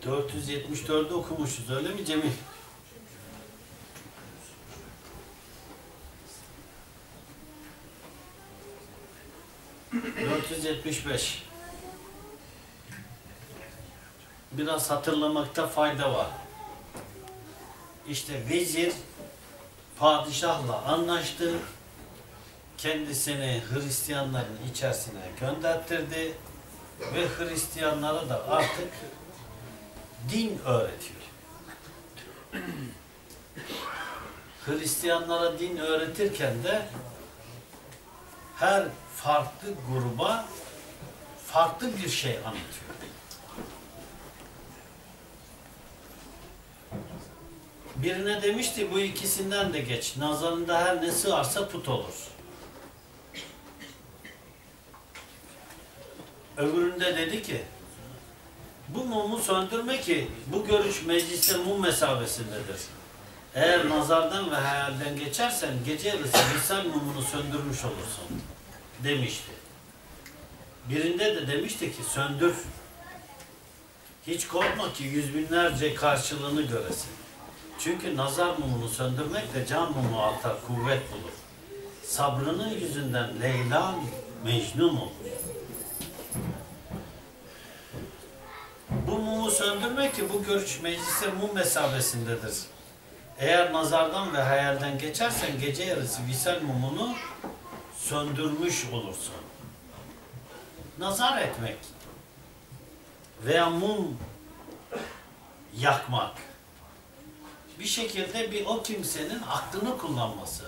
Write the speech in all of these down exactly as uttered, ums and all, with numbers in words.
dört yüz yetmiş dördü okumuşuz, öyle mi Cemil? dört yüz yetmiş beş. Biraz hatırlamakta fayda var. İşte vezir padişahla anlaştı. Kendisini Hristiyanların içerisine gönderttirdi ve Hristiyanlara da artık din öğretiyor. Hristiyanlara din öğretirken de her farklı gruba farklı bir şey anlatıyor. Birine demişti, bu ikisinden de geç. Nazarında her ne sığarsa put olur. Öbüründe dedi ki, bu mumu söndürme ki bu görüş mecliste mum mesabesindedir. Eğer nazardan ve hayalden geçersen gece yarısı misal mumunu söndürmüş olursun demişti. Birinde de demişti ki söndür. Hiç korkma ki yüz binlerce karşılığını göresin. Çünkü nazar mumunu söndürmekle can mumu artar, kuvvet bulur. Sabrının yüzünden Leyla Mecnun olur. Bu mumu söndürmek ki bu görüş meclise mum mesabesindedir. Eğer nazardan ve hayalden geçersen gece yarısı visal mumunu söndürmüş olursun. Nazar etmek veya mum yakmak bir şekilde bir o kimsenin aklını kullanması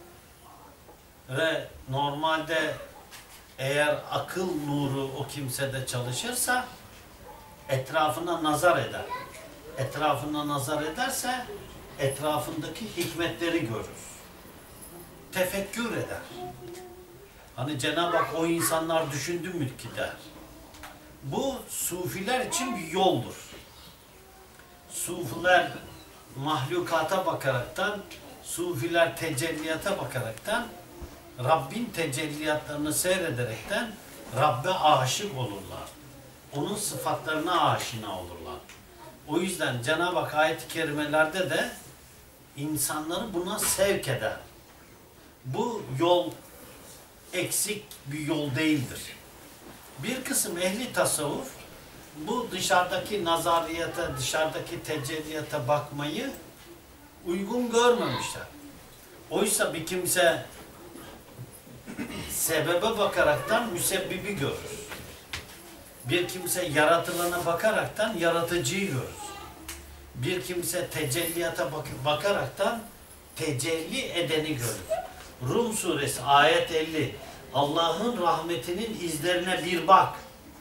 ve normalde eğer akıl nuru o kimsede çalışırsa etrafına nazar eder. Etrafına nazar ederse etrafındaki hikmetleri görür. Tefekkür eder. Hani Cenab-ı Hak o insanlar düşündü mü ki der. Bu sufiler için bir yoldur. Sufiler mahlukata bakaraktan, sufiler tecelliyata bakaraktan, Rabbin tecelliyatlarını seyrederekten Rabbe aşık olurlar. Onun sıfatlarına aşina olurlar. O yüzden Cenab-ı Hak ayet-i kerimelerde de insanları buna sevk eder. Bu yol eksik bir yol değildir. Bir kısım ehli tasavvuf bu dışarıdaki nazariyata, dışarıdaki tecelliyata bakmayı uygun görmemişler. Oysa bir kimse sebebe bakaraktan müsebbibi görür. Bir kimse yaratılana bakaraktan yaratıcıyı görür. Bir kimse tecelliyata bak bakaraktan tecelli edeni görür. Rum suresi ayet elli. Allah'ın rahmetinin izlerine bir bak.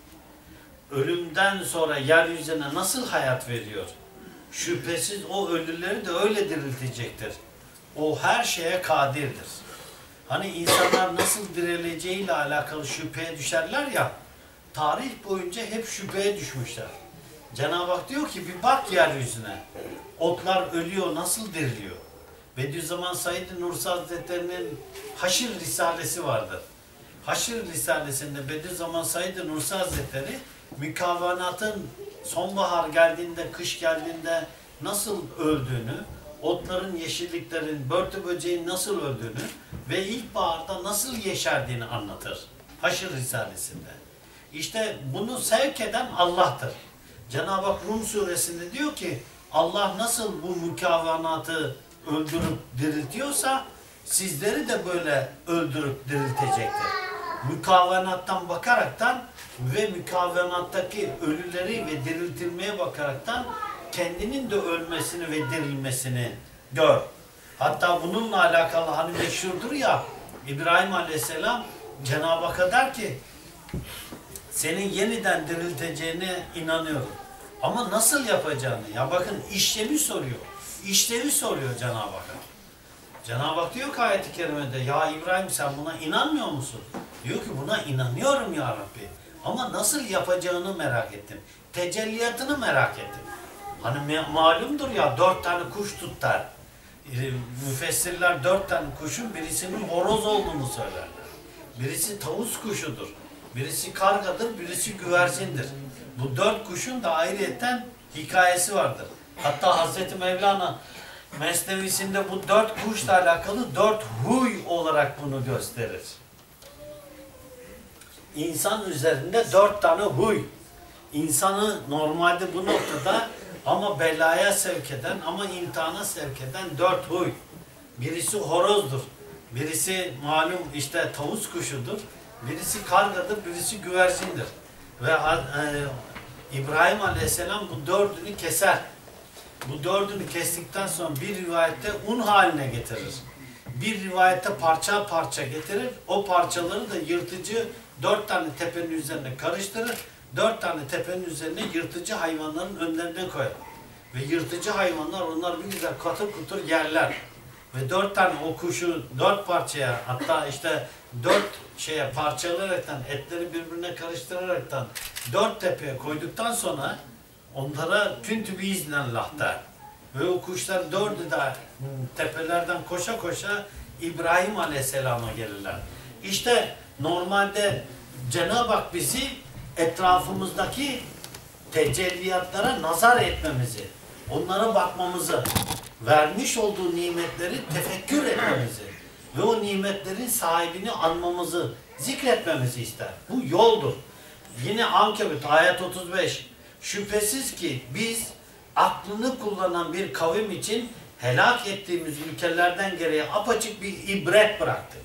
Ölümden sonra yeryüzüne nasıl hayat veriyor? Şüphesiz o ölüleri de öyle diriltecektir. O her şeye kadirdir. Hani insanlar nasıl dirileceğiyle alakalı şüpheye düşerler ya, tarih boyunca hep şüpheye düşmüşler. Cenab-ı Hak diyor ki bir bak yeryüzüne. Otlar ölüyor, nasıl diriliyor? Bediüzzaman Said Nursi Hazretleri'nin Haşr Risalesi vardır. Haşr Risalesi'nde Bediüzzaman Said Nursi Hazretleri mükavanatın sonbahar geldiğinde, kış geldiğinde nasıl öldüğünü, otların, yeşilliklerin, börtü böceğin nasıl öldüğünü ve ilkbaharda nasıl yeşerdiğini anlatır. Haşr Risalesi'nde. İşte bunu sevk eden Allah'tır. Cenab-ı Hak Rum suresinde diyor ki Allah nasıl bu mükavanatı öldürüp diriltiyorsa sizleri de böyle öldürüp diriltecektir. Mükavanattan bakaraktan ve mükavanattaki ölüleri ve diriltilmeye bakaraktan kendinin de ölmesini ve dirilmesini gör. Hatta bununla alakalı hani meşhurdur ya, İbrahim Aleyhisselam Cenab-ı Hakk'a der ki senin yeniden dirilteceğine inanıyorum. Ama nasıl yapacağını, ya bakın işlevi soruyor. İşlevi soruyor Cenab-ı Hakk'a. Cenab-ı Hak diyor ki ayet-i kerimede, ya İbrahim sen buna inanmıyor musun? Diyor ki buna inanıyorum ya Rabbi. Ama nasıl yapacağını merak ettim. Tecelliyatını merak ettim. Hani malumdur ya, dört tane kuş tut der. Müfessirler dört tane kuşun birisinin horoz olduğunu söylerler. Birisi tavus kuşudur. Birisi kargadır, birisi güvercindir. Bu dört kuşun da ayrıyeten hikayesi vardır. Hatta Hazreti Mevlana Mesnevisinde bu dört kuşla alakalı dört huy olarak bunu gösterir. İnsan üzerinde dört tane huy. İnsanı normalde bu noktada ama belaya sevk eden, ama imtihana sevk eden dört huy. Birisi horozdur. Birisi malum işte tavus kuşudur. Birisi kargadır, birisi güvercindir. Ve e, İbrahim Aleyhisselam bu dördünü keser. Bu dördünü kestikten sonra bir rivayette un haline getirir. Bir rivayette parça parça getirir. O parçaları da yırtıcı dört tane tepenin üzerine karıştırır. Dört tane tepenin üzerine yırtıcı hayvanların önlerine koyar. Ve yırtıcı hayvanlar onlar bir güzel katır kutur yerler. Ve dört tane o kuşu dört parçaya, hatta işte dört şeye parçalayaraktan, etleri birbirine karıştıraraktan dört tepeye koyduktan sonra onlara küntü biiznillah der. Ve o kuşlar dördü de tepelerden koşa koşa İbrahim Aleyhisselam'a gelirler. İşte normalde Cenab-ı Hak bizi etrafımızdaki tecelliyatlara nazar etmemizi, onlara bakmamızı, vermiş olduğu nimetleri tefekkür etmemizi ve o nimetlerin sahibini anmamızı, zikretmemizi ister. Bu yoldur. Yine Ankebut ayet otuz beş. Şüphesiz ki biz aklını kullanan bir kavim için helak ettiğimiz ülkelerden geriye apaçık bir ibret bıraktık.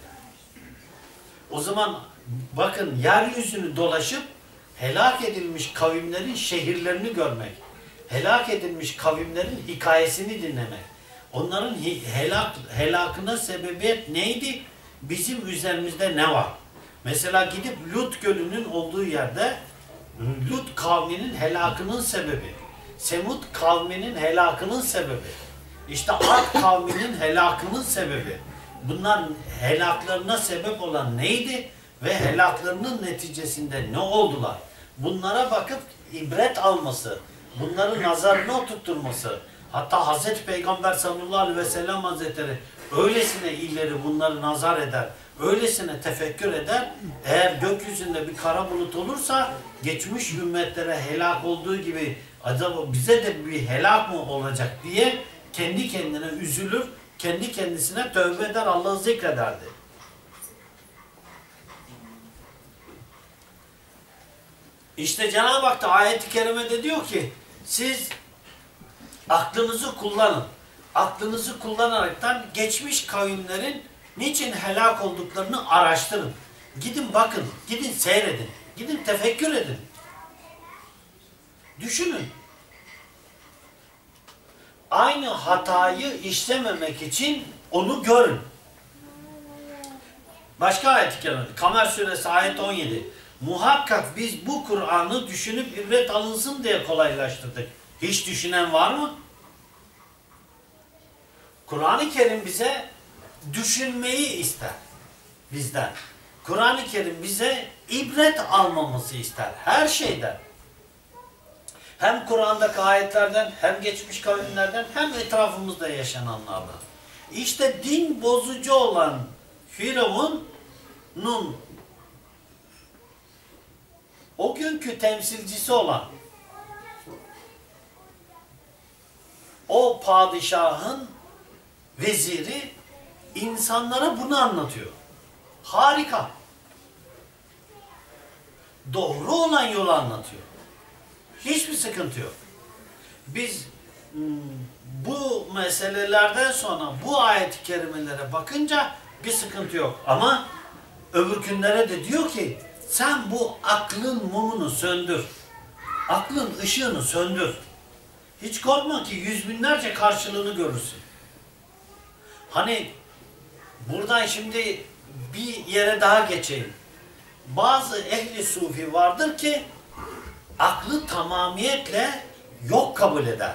O zaman bakın, yeryüzünü dolaşıp helak edilmiş kavimlerin şehirlerini görmek, helak edilmiş kavimlerin hikayesini dinlemek, onların helak, helakına sebebiyet neydi? Bizim üzerimizde ne var? Mesela gidip Lut Gölü'nün olduğu yerde Lut kavminin helakının sebebi, Semud kavminin helakının sebebi, işte Ad kavminin helakının sebebi. Bunlar helaklarına sebep olan neydi? Ve helaklarının neticesinde ne oldular? Bunlara bakıp ibret alması, bunları nazarına oturtturması, hatta Hazreti Peygamber sallallahu aleyhi ve sellem Hazretleri öylesine ileri bunları nazar eder, öylesine tefekkür eder, eğer gökyüzünde bir kara bulut olursa, geçmiş ümmetlere helak olduğu gibi acaba bize de bir helak mı olacak diye kendi kendine üzülür, kendi kendisine tövbe eder, Allah'ı zikrederdi. İşte Cenab-ı Hak da ayet-i kerimede diyor ki, siz aklınızı kullanın. Aklınızı kullanaraktan geçmiş kavimlerin niçin helak olduklarını araştırın. Gidin bakın, gidin seyredin, gidin tefekkür edin. Düşünün. Aynı hatayı işlememek için onu görün. Başka ayet-i kerime, Kamer suresi ayet on yedi. Muhakkak biz bu Kur'an'ı düşünüp ibret alınsın diye kolaylaştırdık. Hiç düşünen var mı? Kur'an-ı Kerim bize düşünmeyi ister bizden. Kur'an-ı Kerim bize ibret almamızı ister her şeyden. Hem Kur'an'daki ayetlerden, hem geçmiş kavimlerden, hem etrafımızda yaşananlardan. İşte din bozucu olan Firavun'un o günkü temsilcisi olan o padişahın veziri insanlara bunu anlatıyor. Harika. Doğru olan yolu anlatıyor. Hiçbir sıkıntı yok. Biz bu meselelerden sonra bu ayet-i kerimelere bakınca bir sıkıntı yok. Ama öbür günlere de diyor ki, sen bu aklın mumunu söndür. Aklın ışığını söndür. Hiç korkma ki yüz binlerce karşılığını görürsün. Hani buradan şimdi bir yere daha geçeyim. Bazı ehli sufi vardır ki aklı tamamiyetle yok kabul eder.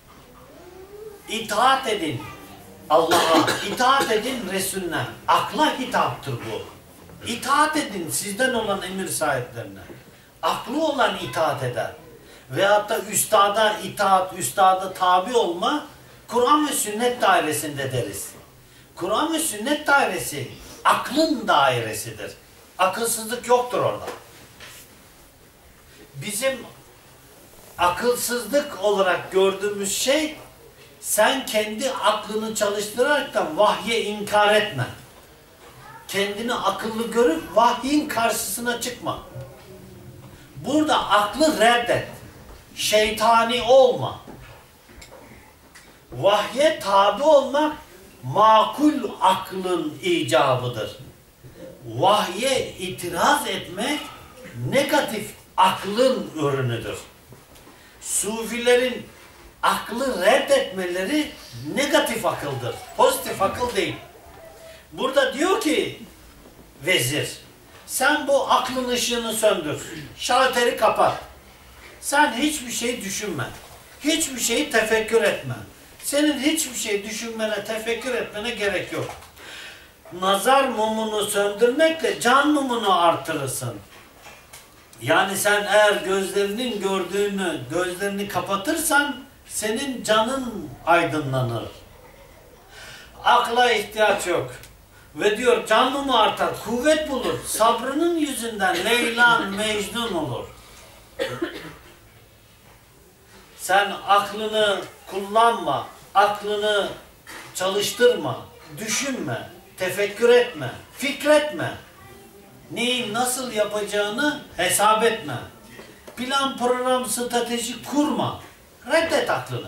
İtaat edin Allah'a, itaat edin Resulüne. Akla hitaptır bu. İtaat edin sizden olan emir sahiplerine. Aklı olan itaat eder. Veyahut da üstada itaat, üstada tabi olma, Kur'an ve sünnet dairesinde deriz. Kur'an ve sünnet dairesi aklın dairesidir. Akılsızlık yoktur orada. Bizim akılsızlık olarak gördüğümüz şey, sen kendi aklını çalıştırarak da vahye inkar etme. Kendini akıllı görüp vahyin karşısına çıkma. Burada aklı reddet. Şeytani olma. Vahye tabi olmak makul aklın icabıdır. Vahye itiraz etmek negatif aklın ürünüdür. Sufilerin aklı reddetmeleri negatif akıldır. Pozitif akıl değil. Burada diyor ki vezir, sen bu aklın ışığını söndür. Şalteri kapat. Sen hiçbir şey düşünme. Hiçbir şeyi tefekkür etme. Senin hiçbir şey düşünmene, tefekkür etmene gerek yok. Nazar mumunu söndürmekle can mumunu artırırsın. Yani sen eğer gözlerinin gördüğünü, gözlerini kapatırsan senin canın aydınlanır. Akla ihtiyaç yok. Ve diyor can mumu artar, kuvvet bulur. Sabrının yüzünden Leylan Mecnun olur. Sen aklını kullanma, aklını çalıştırma, düşünme, tefekkür etme, fikretme. Neyi nasıl yapacağını hesap etme. Plan, program, strateji kurma. Reddet aklını.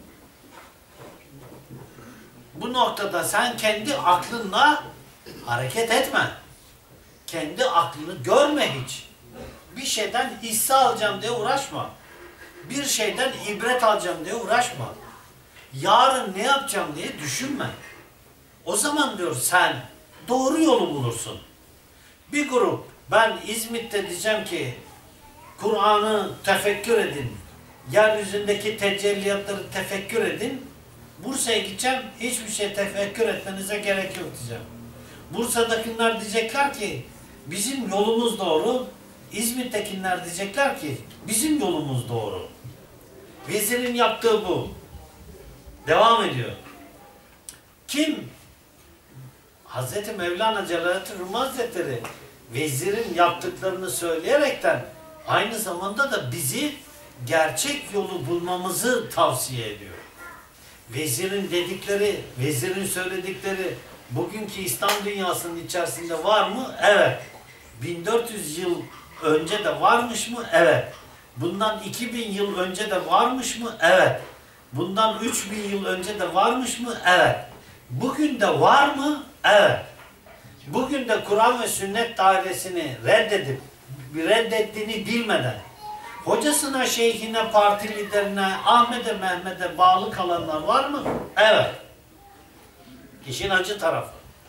Bu noktada sen kendi aklınla hareket etme. Kendi aklını görme hiç. Bir şeyden hisse alacağım diye uğraşma. Bir şeyden ibret alacağım diye uğraşma. Yarın ne yapacağım diye düşünme. O zaman diyor sen doğru yolu bulursun. Bir grup, ben İzmit'te diyeceğim ki Kur'an'ı tefekkür edin. Yeryüzündeki tecelliyatları tefekkür edin. Bursa'ya gideceğim, hiçbir şey tefekkür etmenize gerek yok diyeceğim. Bursa'dakiler diyecekler ki bizim yolumuz doğru. İzmit'tekiler diyecekler ki bizim yolumuz doğru. Vezirin yaptığı bu. Devam ediyor. Kim? Hazreti Mevlana Celaleddin Rumi Hazretleri vezirin yaptıklarını söyleyerekten aynı zamanda da bizi gerçek yolu bulmamızı tavsiye ediyor. Vezirin dedikleri, vezirin söyledikleri bugünkü İslam dünyasının içerisinde var mı? Evet. bin dört yüz yıl önce de varmış mı? Evet. Bundan iki bin yıl önce de varmış mı? Evet. Bundan üç bin yıl önce de varmış mı? Evet. Bugün de var mı? Evet. Bugün de Kur'an ve sünnet dairesini reddedip, reddettiğini bilmeden, hocasına, şeyhine, parti liderine, Ahmet'e, Mehmet'e bağlı kalanlar var mı? Evet. İşin acı tarafı.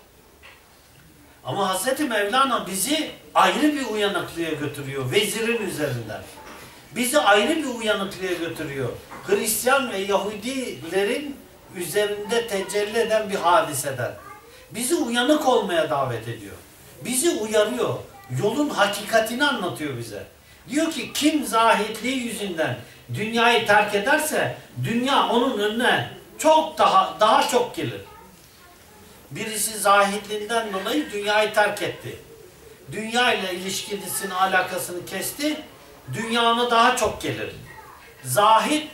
Ama Hazreti Mevlana bizi ayrı bir uyanıklığa götürüyor. Vezirin üzerinden. Bizi ayrı bir uyanıklığa götürüyor. Hristiyan ve Yahudilerin üzerinde tecelli eden bir hadiseden. Bizi uyanık olmaya davet ediyor. Bizi uyarıyor. Yolun hakikatini anlatıyor bize. Diyor ki kim zahitliği yüzünden dünyayı terk ederse dünya onun önüne çok daha daha çok gelir. Birisi zahitliğinden dolayı dünyayı terk etti. Dünya ile ilişkisini, alakasını kesti. Dünya ona daha çok gelir. Zahit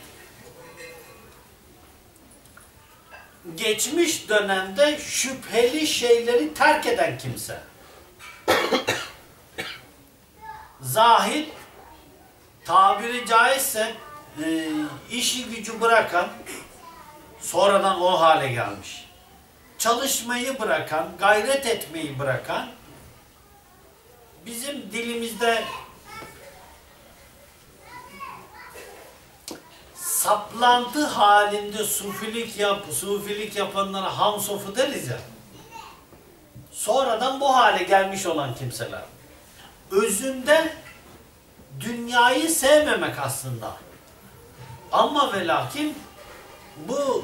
geçmiş dönemde şüpheli şeyleri terk eden kimse. Zahid tabiri caizse e, işi gücü bırakan, sonradan o hale gelmiş. Çalışmayı bırakan, gayret etmeyi bırakan, bizim dilimizde saplantı halinde sufilik yap, sufilik yapanlara hamsofu deriz ya. Sonradan bu hale gelmiş olan kimseler. Özünde dünyayı sevmemek aslında. Ama ve lakin bu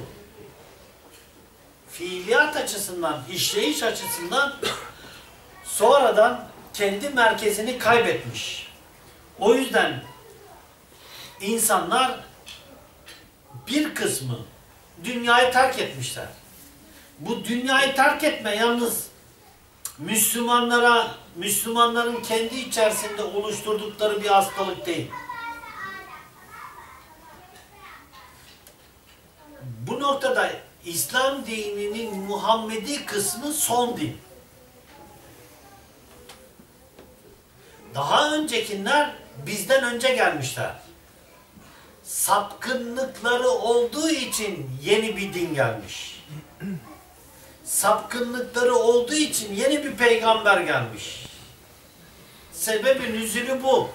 fiiliyat açısından, işleyiş açısından sonradan kendi merkezini kaybetmiş. O yüzden insanlar bir kısmı dünyayı terk etmişler. Bu dünyayı terk etme yalnız Müslümanlara, Müslümanların kendi içerisinde oluşturdukları bir hastalık değil. noktada İslam dininin Muhammedi kısmı son din. Daha öncekiler bizden önce gelmişler. Sapkınlıkları olduğu için yeni bir din gelmiş. Sapkınlıkları olduğu için yeni bir peygamber gelmiş. Sebebin nüzulü bu.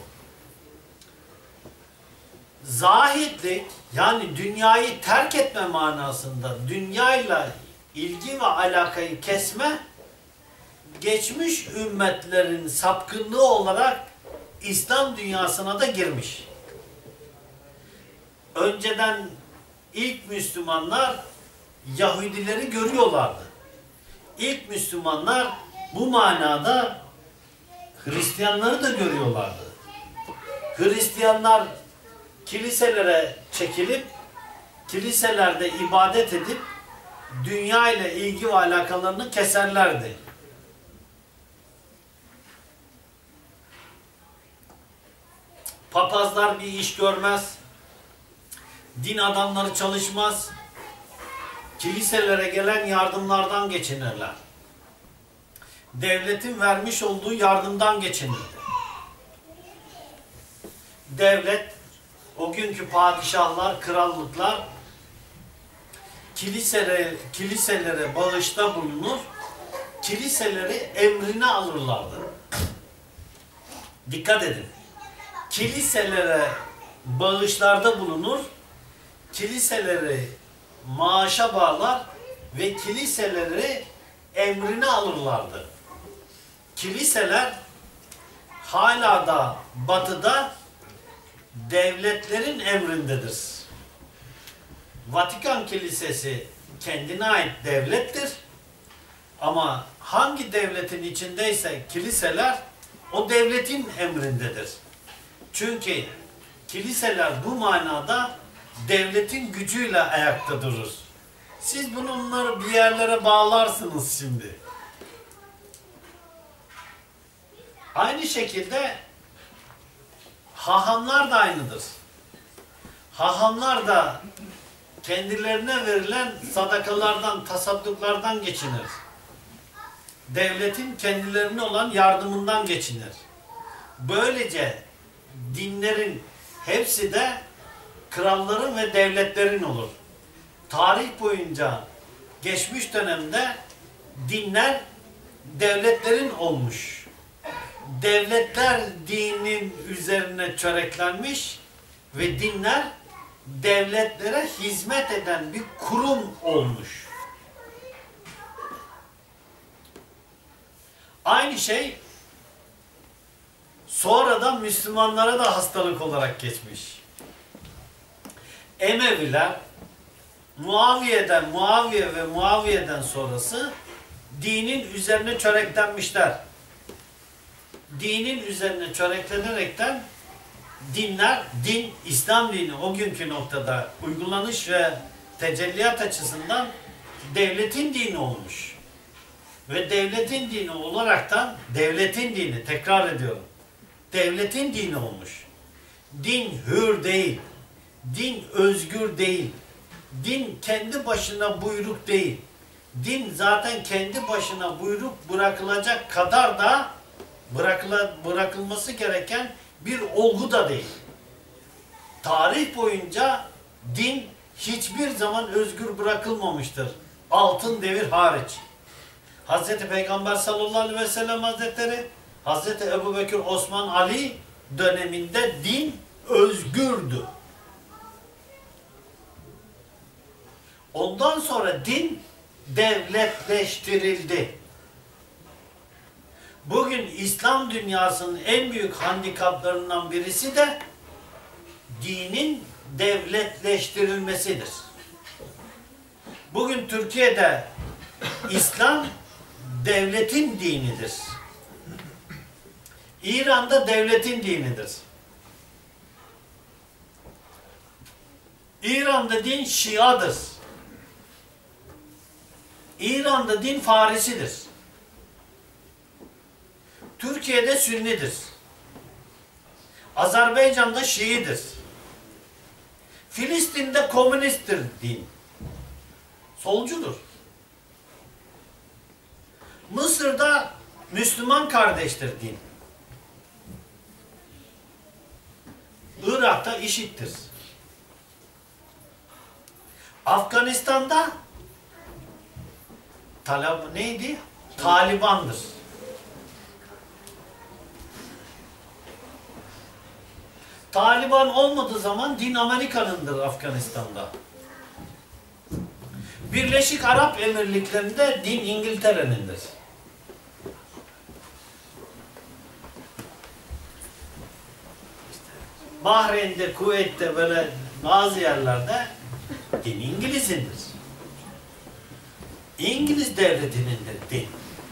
Zahitlik, yani dünyayı terk etme manasında, dünyayla ilgi ve alakayı kesme, geçmiş ümmetlerin sapkınlığı olarak İslam dünyasına da girmiş. Önceden ilk Müslümanlar Yahudileri görüyorlardı. İlk Müslümanlar bu manada Hristiyanları da görüyorlardı. Hristiyanlar kiliselere çekilip, kiliselerde ibadet edip, dünya ile ilgi ve alakalarını keserlerdi. Papazlar bir iş görmez, din adamları çalışmaz, kiliselere gelen yardımlardan geçinirler. Devletin vermiş olduğu yardımdan geçinirdi. Devlet, o günkü padişahlar, krallıklar kiliselere, kiliselere bağışta bulunur, kiliseleri emrine alırlardı. Dikkat edin. Kiliselere bağışlarda bulunur, kiliseleri maaşa bağlar ve kiliseleri emrine alırlardı. Kiliseler hala da batıda devletlerin emrindedir. Vatikan Kilisesi kendine ait devlettir. Ama hangi devletin içindeyse kiliseler o devletin emrindedir. Çünkü kiliseler bu manada devletin gücüyle ayakta durur. Siz bunları bir yerlere bağlarsınız şimdi. Aynı şekilde hahamlar da aynıdır. Hahamlar da kendilerine verilen sadakalardan, tasadduklardan geçinir. Devletin kendilerine olan yardımından geçinir. Böylece dinlerin hepsi de kralların ve devletlerin olur. Tarih boyunca geçmiş dönemde dinler devletlerin olmuş. Devletler dinin üzerine çöreklenmiş ve dinler devletlere hizmet eden bir kurum olmuş. Aynı şey sonradan Müslümanlara da hastalık olarak geçmiş. Emeviler Muaviye'den, Muaviye ve Muaviye'den sonrası dinin üzerine çöreklenmişler. Dinin üzerine çöreklenerekten dinler, din, İslam dini o günkü noktada uygulanış ve tecelliyat açısından devletin dini olmuş. Ve devletin dini olaraktan, devletin dini, tekrar ediyorum, devletin dini olmuş. Din hür değil, din özgür değil, din kendi başına buyruk değil. Din zaten kendi başına buyruk bırakılacak kadar da bırakıla, bırakılması gereken bir olgu da değil. Tarih boyunca din hiçbir zaman özgür bırakılmamıştır. Altın devir hariç. Hazreti Peygamber sallallahu aleyhi ve sellem Hazretleri, Hazreti Ebubekir, Osman, Ali döneminde din özgürdü. Ondan sonra din devletleştirildi. Bugün İslam dünyasının en büyük handikaplarından birisi de dinin devletleştirilmesidir. Bugün Türkiye'de İslam devletin dinidir. İran'da devletin dinidir. İran'da din Şia'dır. İran'da din Farisidir. Türkiye'de Sünnidir. Azerbaycan'da Şii'dir. Filistin'de komünisttir din. Solcudur. Mısır'da Müslüman kardeştir din. Irak'ta IŞİD'dir. Afganistan'da Talab neydi? Taliban'dır. Taliban olmadığı zaman din Amerika'nındır Afganistan'da. Birleşik Arap Emirlikleri'nde din İngiltere'nindir. Bahreyn'de, Kuveyt'te böyle bazı yerlerde din İngiliz'indir. İngiliz devletinindir din.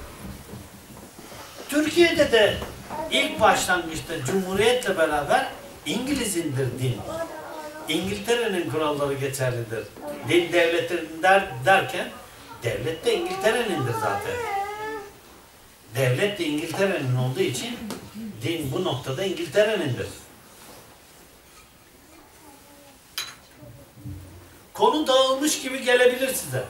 Türkiye'de de ilk başlangıçta Cumhuriyet'le beraber İngiliz'indir din. İngiltere'nin kuralları geçerlidir. Din devletin der, derken devlet de İngiltere'nindir zaten. Devlet de İngiltere'nin olduğu için din bu noktada İngiltere'nindir. Konu dağılmış gibi gelebilir size.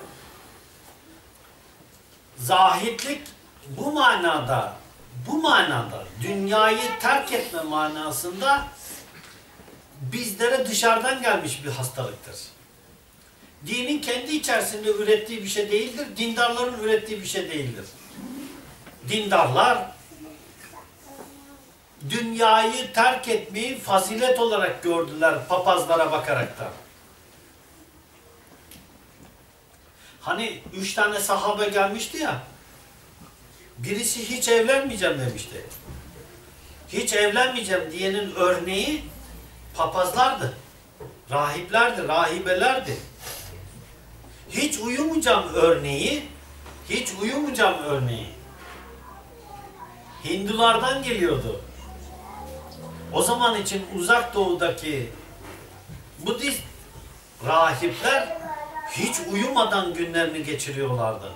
Zahitlik bu manada, bu manada dünyayı terk etme manasında bizlere dışarıdan gelmiş bir hastalıktır. Dinin kendi içerisinde ürettiği bir şey değildir, dindarların ürettiği bir şey değildir. Dindarlar dünyayı terk etmeyi fazilet olarak gördüler papazlara bakaraktan. Hani üç tane sahabe gelmişti ya, birisi hiç evlenmeyeceğim demişti. Hiç evlenmeyeceğim diyenin örneği papazlardı, rahiplerdi, rahibelerdi. Hiç uyumayacağım örneği, hiç uyumayacağım örneği Hindulardan geliyordu. O zaman için Uzak Doğu'daki Budist rahipler hiç uyumadan günlerini geçiriyorlardı.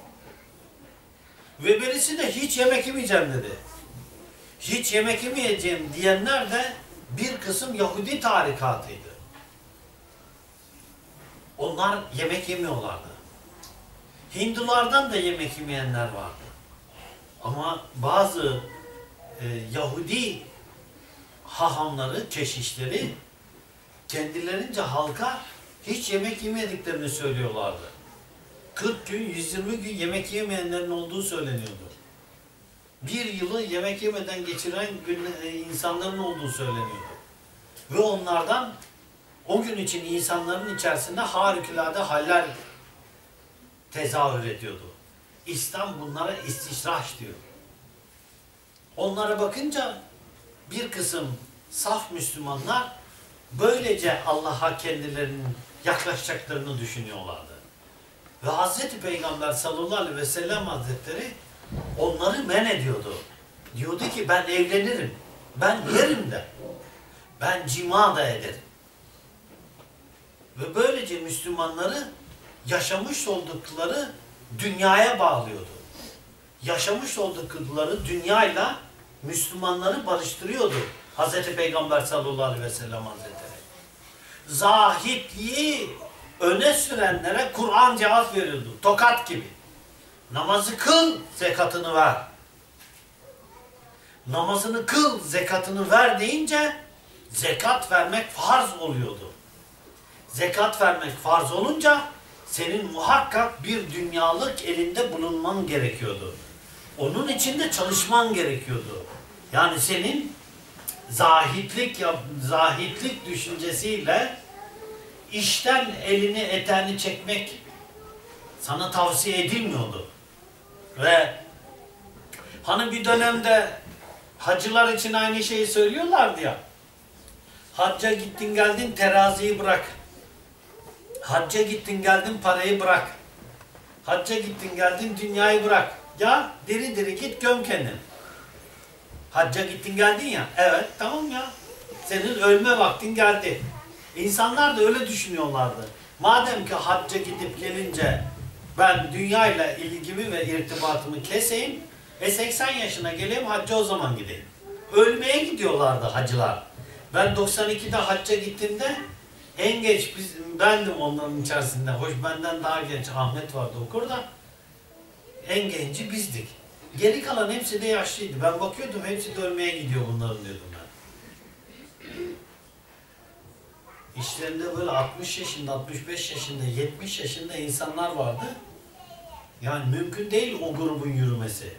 Ve birisi de hiç yemek yemeyeceğim dedi. Hiç yemek yemeyeceğim diyenler de bir kısım Yahudi tarikatıydı. Onlar yemek yemiyorlardı. Hindulardan da yemek yemeyenler vardı. Ama bazı e, Yahudi hahamları, keşişleri kendilerince halka hiç yemek yemediklerini söylüyorlardı. kırk gün, yüz yirmi gün yemek yemeyenlerin olduğu söyleniyordu. Bir yılı yemek yemeden geçiren gün, insanların olduğu söyleniyordu. Ve onlardan o gün için insanların içerisinde harikulade haller tezahür ediyordu. İslam bunlara istişraç diyor. Onlara bakınca bir kısım saf Müslümanlar böylece Allah'a kendilerinin yaklaşacaklarını düşünüyorlardı. Ve Hazreti Peygamber sallallahu aleyhi ve sellem Hazretleri onları men ediyordu. Diyordu ki ben evlenirim, ben yerim de, ben cima da ederim. Ve böylece Müslümanları yaşamış oldukları dünyaya bağlıyordu. Yaşamış oldukları dünyayla Müslümanları barıştırıyordu Hazreti Peygamber sallallahu aleyhi ve sellem Hazretleri. Zahitliği öne sürenlere Kur'an cevap veriyordu. Tokat gibi. Namazı kıl, zekatını ver. Namazını kıl, zekatını ver deyince zekat vermek farz oluyordu. Zekat vermek farz olunca senin muhakkak bir dünyalık elinde bulunman gerekiyordu. Onun için de çalışman gerekiyordu. Yani senin zahitlik zahitlik düşüncesiyle işten elini eteğini çekmek sana tavsiye edilmiyordu. Ve hani bir dönemde hacılar için aynı şeyi söylüyorlardı ya. Hacca gittin geldin teraziyi bırak. Hacca gittin geldin parayı bırak. Hacca gittin geldin dünyayı bırak. Ya diri diri git göm kendini. Hacca gittin geldin ya. Evet tamam ya. Senin ölme vaktin geldi. İnsanlar da öyle düşünüyorlardı. Madem ki hacca gidip gelince ben dünyayla ilgimi ve irtibatımı keseyim, e seksen yaşına geleyim hacca o zaman gideyim. Ölmeye gidiyorlardı hacılar. Ben doksan ikide hacca gittiğimde En geç biz, bendim onların içerisinde. Hoş benden daha genç Ahmet vardı okurda. En genci bizdik. Geri kalan hepsi de yaşlıydı. Ben bakıyordum hepsi de ölmeye gidiyor bunların diyordum ben. İşlerinde böyle altmış yaşında, altmış beş yaşında, yetmiş yaşında insanlar vardı. Yani mümkün değil o grubun yürümesi.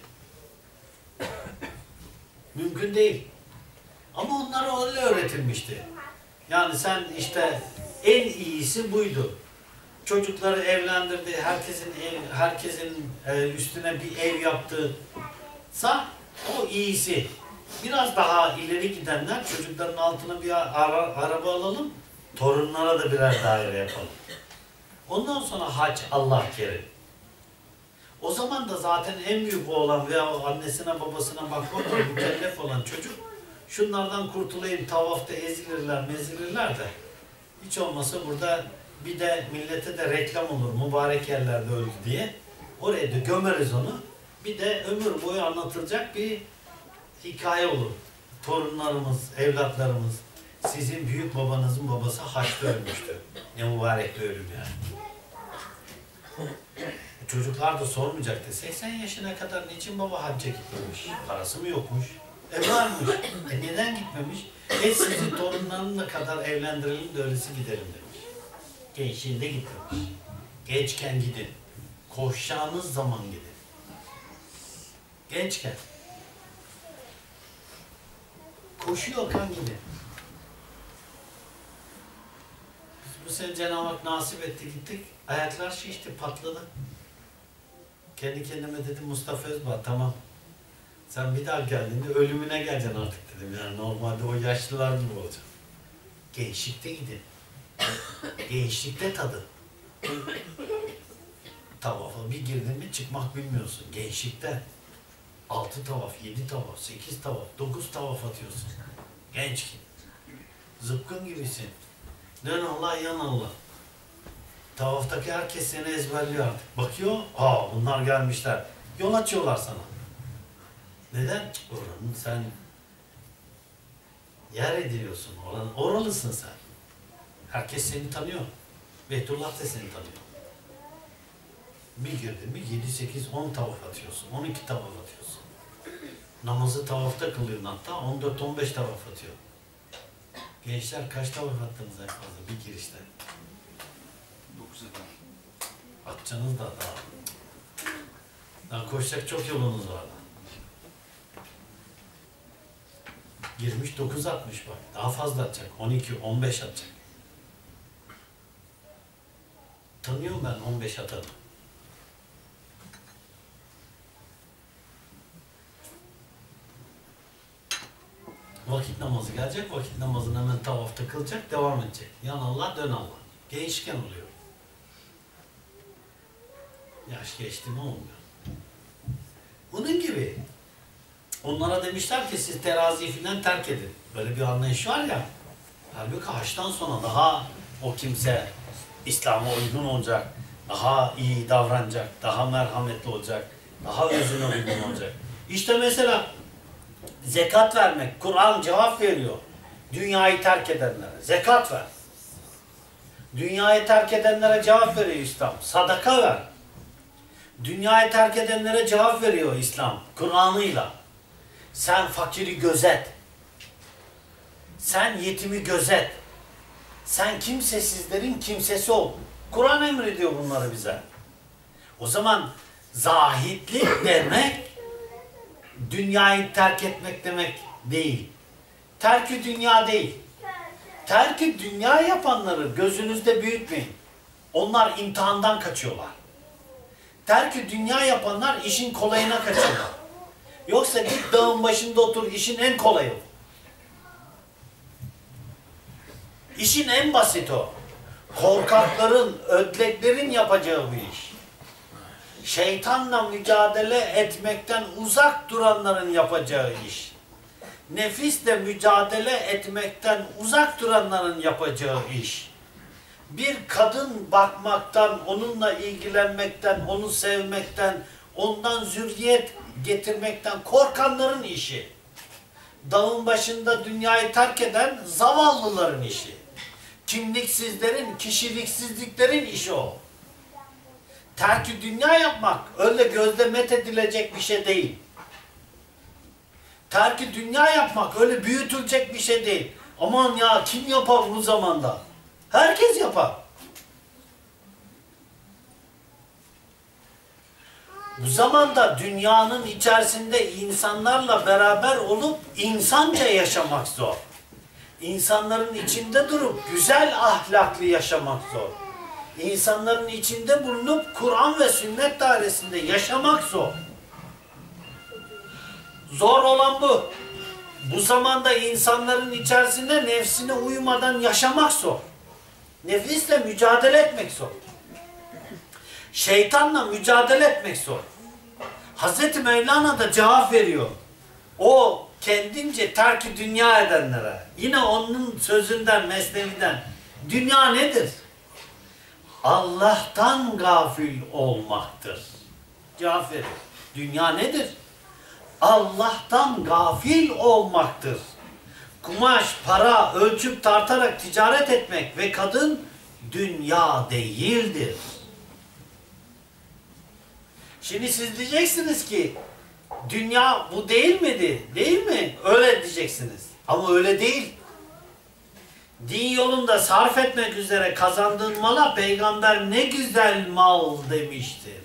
Mümkün değil. Ama onlara öyle öğretilmişti. Yani sen işte en iyisi buydu. Çocukları evlendirdi, herkesin ev, herkesin üstüne bir ev yaptıysa o iyisi. Biraz daha ileri gidenler çocukların altına bir ara, araba alalım, torunlara da birer daire yapalım. Ondan sonra hac Allah kerim. O zaman da zaten en büyük oğlan veya annesine babasına bakmakla mükellef olan çocuk şunlardan kurtulayım, tavafta ezilirler, mezilirler de hiç olmasa burada bir de millete de reklam olur mübarek yerlerde öldü diye. Oraya da gömeriz onu. Bir de ömür boyu anlatılacak bir hikaye olur. Torunlarımız, evlatlarımız, sizin büyük babanızın babası haçta ölmüştü. Ne mübarek bir ölüm yani. Çocuklar da sormayacaktı. seksen yaşına kadar niçin baba hacca gitmemiş? Parası mı yokmuş? E varmış. E neden gitmemiş? E sizin torunlarınla kadar evlendirelim de öylesi gidelim demiş. Gençliğinde gitmemiş. Gençken gidin. Koşacağınız zaman gidin. Gençken. Koşuyorken gidin. Biz bu sene Cenab-ı Hak nasip etti gittik. Ayaklar şişti, patladı. Kendi kendime dedim Mustafa Özbağ tamam. Sen bir daha geldiğinde ölümüne geleceksin artık dedim. Yani normalde o yaşlılar gibi olacak. Gençlikte gidin. Gençlikte tadın. Tavafa bir girdin mi çıkmak bilmiyorsun. Gençlikte altı tavaf, yedi tavaf, sekiz tavaf, dokuz tavaf atıyorsun. Gençkin. Zıpkın gibisin. Dön Allah, yan Allah. Tavaftaki herkes seni ezberliyor artık. Bakıyor, aa bunlar gelmişler. Yol açıyorlar sana. Neden? Oranın sen yer ediliyorsun. Oranın, oralısın sen. Herkes seni tanıyor. Beytullah da seni tanıyor. Bir girdin mi yedi, sekiz, on tavaf atıyorsun. on iki tavaf atıyorsun. Namazı tavafta kılıyorsun hatta. on dört, on beş tavaf atıyor. Gençler kaç tavaf attınız en fazla bir girişte? dokuz efendim. Atacaksınız da daha. Daha koşacak çok yolunuz var. Girmiş dokuz atmış bak. Daha fazla atacak. on iki, on beş atacak. Tanıyorum ben on beş atanı. Vakit namazı gelecek. Vakit namazını hemen tavafta kılacak. Devam edecek. Yan Allah, dön Allah. Gençken oluyor. Yaş geçti mi olmuyor. Bunun gibi. Onlara demişler ki siz teraziyi filan terk edin. Böyle bir anlayış var ya. Halbuki haçtan sonra daha o kimse İslam'a uygun olacak. Daha iyi davranacak. Daha merhametli olacak. Daha özüne uygun olacak. İşte mesela zekat vermek. Kur'an cevap veriyor. Dünyayı terk edenlere. Zekat ver. Dünyayı terk edenlere cevap veriyor İslam. Sadaka ver. Dünyayı terk edenlere cevap veriyor İslam. Kur'an'ıyla. Sen fakiri gözet. Sen yetimi gözet. Sen kimsesizlerin kimsesi ol. Kur'an emrediyor bunları bize. O zaman zahitlik demek dünyayı terk etmek demek değil. Terk-i dünya değil. Terk-i dünya yapanları gözünüzde büyütmeyin. Onlar imtihandan kaçıyorlar. Terk-i dünya yapanlar işin kolayına kaçıyorlar. Yoksa git dağın başında otur, işin en kolayı. İşin en basit o. Korkakların, ödleklerin yapacağı bir iş. Şeytanla mücadele etmekten uzak duranların yapacağı iş. Nefisle mücadele etmekten uzak duranların yapacağı iş. Bir kadın bakmaktan, onunla ilgilenmekten, onu sevmekten, ondan zürriyet getirmekten korkanların işi. Dağın başında dünyayı terk eden zavallıların işi. Kimliksizlerin, kişiliksizliklerin işi o. Terk-i dünya yapmak öyle gözle methedilecek bir şey değil. Terk-i dünya yapmak öyle büyütülecek bir şey değil. Aman ya kim yapar bu zamanda? Herkes yapar. Bu zamanda dünyanın içerisinde insanlarla beraber olup insanca yaşamak zor. İnsanların içinde durup güzel ahlaklı yaşamak zor. İnsanların içinde bulunup Kur'an ve sünnet dairesinde yaşamak zor. Zor olan bu. Bu zamanda insanların içerisinde nefsine uymadan yaşamak zor. Nefisle mücadele etmek zor. Şeytanla mücadele etmek zor. Hazreti Mevlana da cevap veriyor. O kendince terk-i dünya edenlere. Yine onun sözünden, mesneviden. Dünya nedir? Allah'tan gafil olmaktır. Cevap veriyor. Dünya nedir? Allah'tan gafil olmaktır. Kumaş, para ölçüp tartarak ticaret etmek ve kadın dünya değildir. Şimdi siz diyeceksiniz ki dünya bu değil miydi? Değil mi? Öyle diyeceksiniz. Ama öyle değil. Din yolunda sarf etmek üzere kazandığın mala peygamber ne güzel mal demiştir.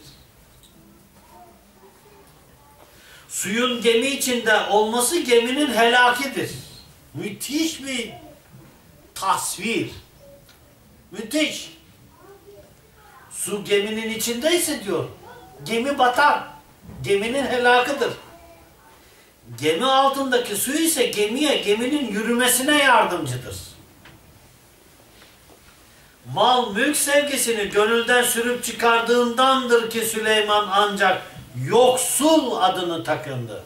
Suyun gemi içinde olması geminin helakidir. Müthiş bir tasvir. Müthiş. Su geminin içindeyse diyor, gemi batar. Geminin helakıdır. Gemi altındaki su ise gemiye, geminin yürümesine yardımcıdır. Mal, mülk sevgisini gönülden sürüp çıkardığındandır ki Süleyman ancak yoksul adını takındı.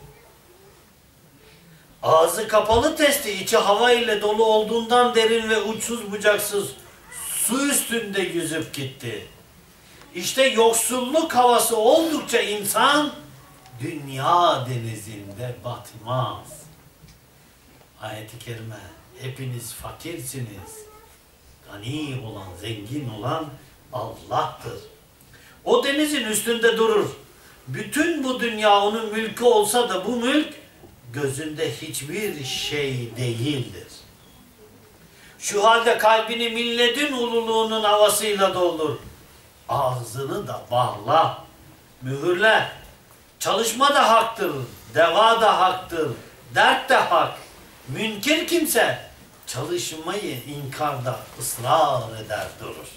Ağzı kapalı testi, içi hava ile dolu olduğundan derin ve uçsuz bucaksız su üstünde yüzüp gitti. İşte yoksulluk havası oldukça insan dünya denizinde batmaz. Ayet-i kerime, hepiniz fakirsiniz. Gani olan, zengin olan Allah'tır. O denizin üstünde durur. Bütün bu dünya onun mülkü olsa da bu mülk gözünde hiçbir şey değildir. Şu halde kalbini milledin ululuğunun havasıyla doldur. Ağzını da bağla, mühürle. Çalışma da haktır, deva da haktır, dert de hak. Münkir kimse çalışmayı inkarda ısrar eder durur.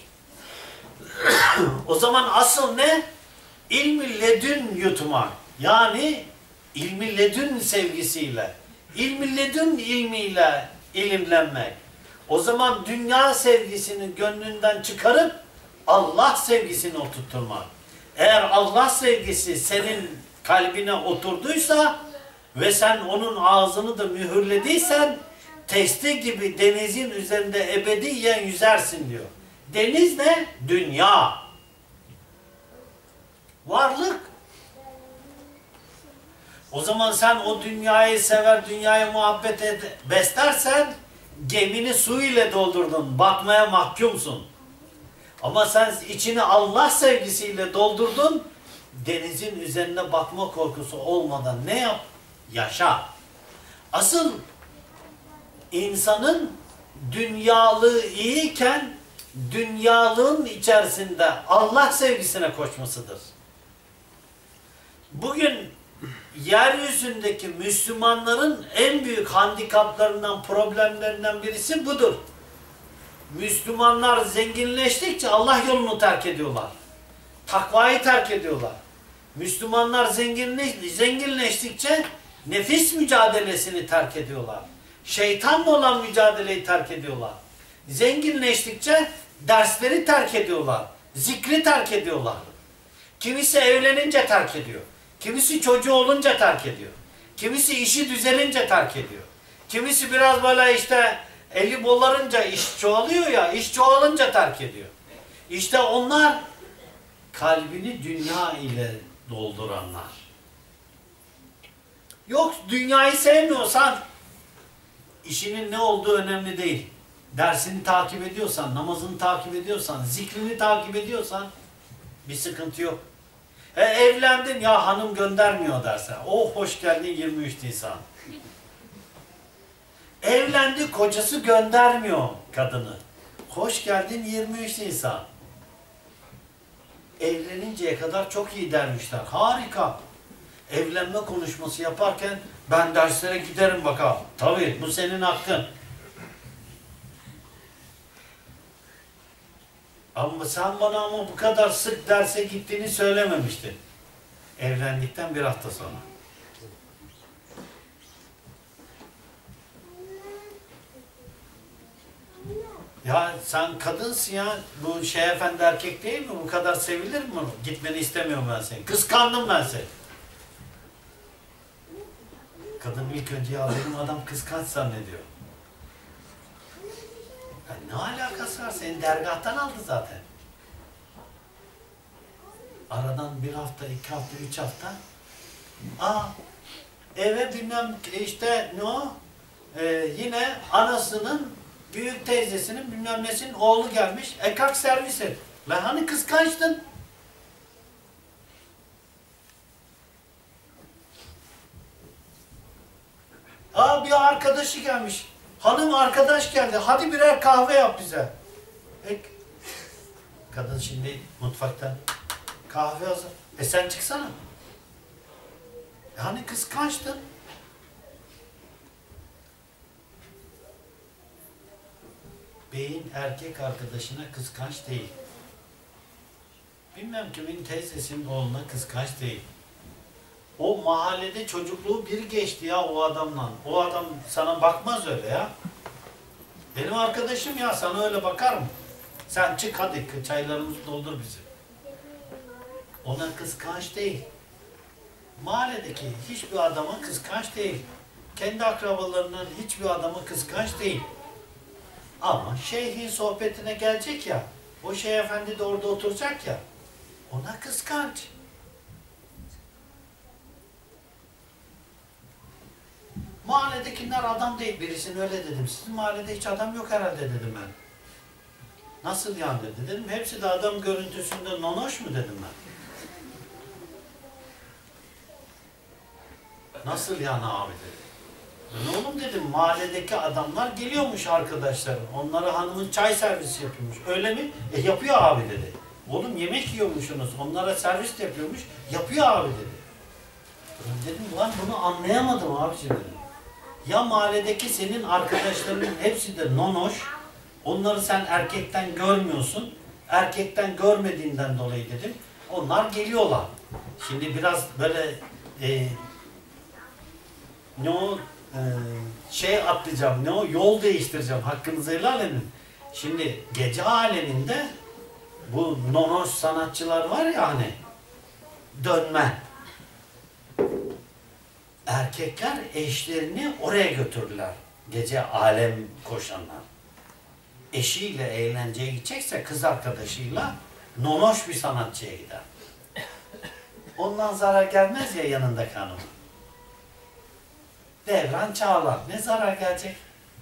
O zaman asıl ne? İlmi ledün yutmak. Yani ilmi ledün sevgisiyle, ilmi ledün ilmiyle ilimlenmek. O zaman dünya sevgisini gönlünden çıkarıp Allah sevgisini oturtturmak. Eğer Allah sevgisi senin kalbine oturduysa ve sen onun ağzını da mühürlediysen testi gibi denizin üzerinde ebediyen yüzersin diyor. Deniz ne? Dünya. Varlık. O zaman sen o dünyayı sever, dünyaya muhabbet ed beslersen gemini su ile doldurdun, batmaya mahkumsun. Ama sen içini Allah sevgisiyle doldurdun, denizin üzerine batma korkusu olmadan ne yap? Yaşa. Asıl insanın dünyalığı iyiyken dünyalığın içerisinde Allah sevgisine koşmasıdır. Bugün yeryüzündeki Müslümanların en büyük handikaplarından, problemlerinden birisi budur. Müslümanlar zenginleştikçe Allah yolunu terk ediyorlar. Takvayı terk ediyorlar. Müslümanlar zenginleş, zenginleştikçe nefis mücadelesini terk ediyorlar. Şeytanla olan mücadeleyi terk ediyorlar. Zenginleştikçe dersleri terk ediyorlar. Zikri terk ediyorlar. Kimisi evlenince terk ediyor. Kimisi çocuğu olunca terk ediyor. Kimisi işi düzelince terk ediyor. Kimisi biraz böyle işte eli bollarınca iş çoğalıyor ya, iş çoğalınca terk ediyor. İşte onlar kalbini dünya ile dolduranlar. Yok dünyayı sevmiyorsan işinin ne olduğu önemli değil. dersini takip ediyorsan, namazını takip ediyorsan, zikrini takip ediyorsan bir sıkıntı yok. E, evlendin ya hanım göndermiyor dersen. Oh hoş geldin yirmi üç Nisan. Evlendi kocası göndermiyor kadını. Hoş geldin yirmi üç Nisan. Evleninceye kadar çok iyi dermişler. Harika. Evlenme konuşması yaparken ben derslere giderim bakalım. Tabii bu senin hakkın. Ama sen bana ama bu kadar sık derse gittiğini söylememiştin. Evlendikten bir hafta sonra. Ya sen kadınsın ya. Bu şey efendi erkek değil mi? Bu kadar sevilir mi? Gitmeni istemiyorum ben seni. Kıskandım ben seni. Kadın ilk önce ya benim adam kıskanç zannediyor. Ya ne alakası var? Seni dergahtan aldı zaten. Aradan bir hafta, iki hafta, üç hafta. Aa, eve bilmem işte ne o? Ee, yine anasının, büyük teyzesinin bilmem nesinin oğlu gelmiş. E kalk servis et. Lan hani kıskançtın? Aa bir arkadaşı gelmiş. Hanım arkadaş geldi. Hadi birer kahve yap bize. E, kadın şimdi mutfaktan kahve hazır. E sen çıksana. E hani kıskançtın? Beyin erkek arkadaşına kıskanç değil. Bilmem kimin teyzesinin oğluna kıskanç değil. O mahallede çocukluğu bir geçti ya o adamla. O adam sana bakmaz öyle ya. Benim arkadaşım ya sana öyle bakar mı? Sen çık hadi çaylarımızı doldur bizi. Ona kıskanç değil. Mahalledeki hiçbir adama kıskanç değil. Kendi akrabalarından hiçbir adama kıskanç değil. Ama şeyhin sohbetine gelecek ya, o şeyh efendi de orada oturacak ya, ona kıskanç. Mahalledekiler adam değil, birisine öyle dedim. Sizin mahallede hiç adam yok herhalde dedim ben. Nasıl yani dedi. Dedim hepsi de adam görüntüsünde nonoş mu dedim ben. Nasıl yani abi dedi. Ben oğlum dedim mahalledeki adamlar geliyormuş arkadaşlarım. Onlara hanımın çay servisi yapıyormuş. Öyle mi? E yapıyor abi dedi. Oğlum yemek yiyormuşsunuz. Onlara servis de yapıyormuş. Yapıyor abi dedi. Ben dedim lan bunu anlayamadım abiciğim dedim. Ya mahalledeki senin arkadaşlarının hepsi de nonoş. Onları sen erkekten görmüyorsun. Erkekten görmediğinden dolayı dedim. Onlar geliyorlar. Şimdi biraz böyle e, ne o e, şey atlayacağım, ne o yol değiştireceğim. Hakkınızı helal edin. Şimdi gece aleminde bu nonoş sanatçılar var ya hani dönme. Erkekler eşlerini oraya götürdüler. Gece alem koşanlar. Eşiyle eğlenceye gidecekse kız arkadaşıyla nonoş bir sanatçıya gider. Ondan zarar gelmez ya yanındaki hanım. Devran Çağlar. Ne zarar gelecek?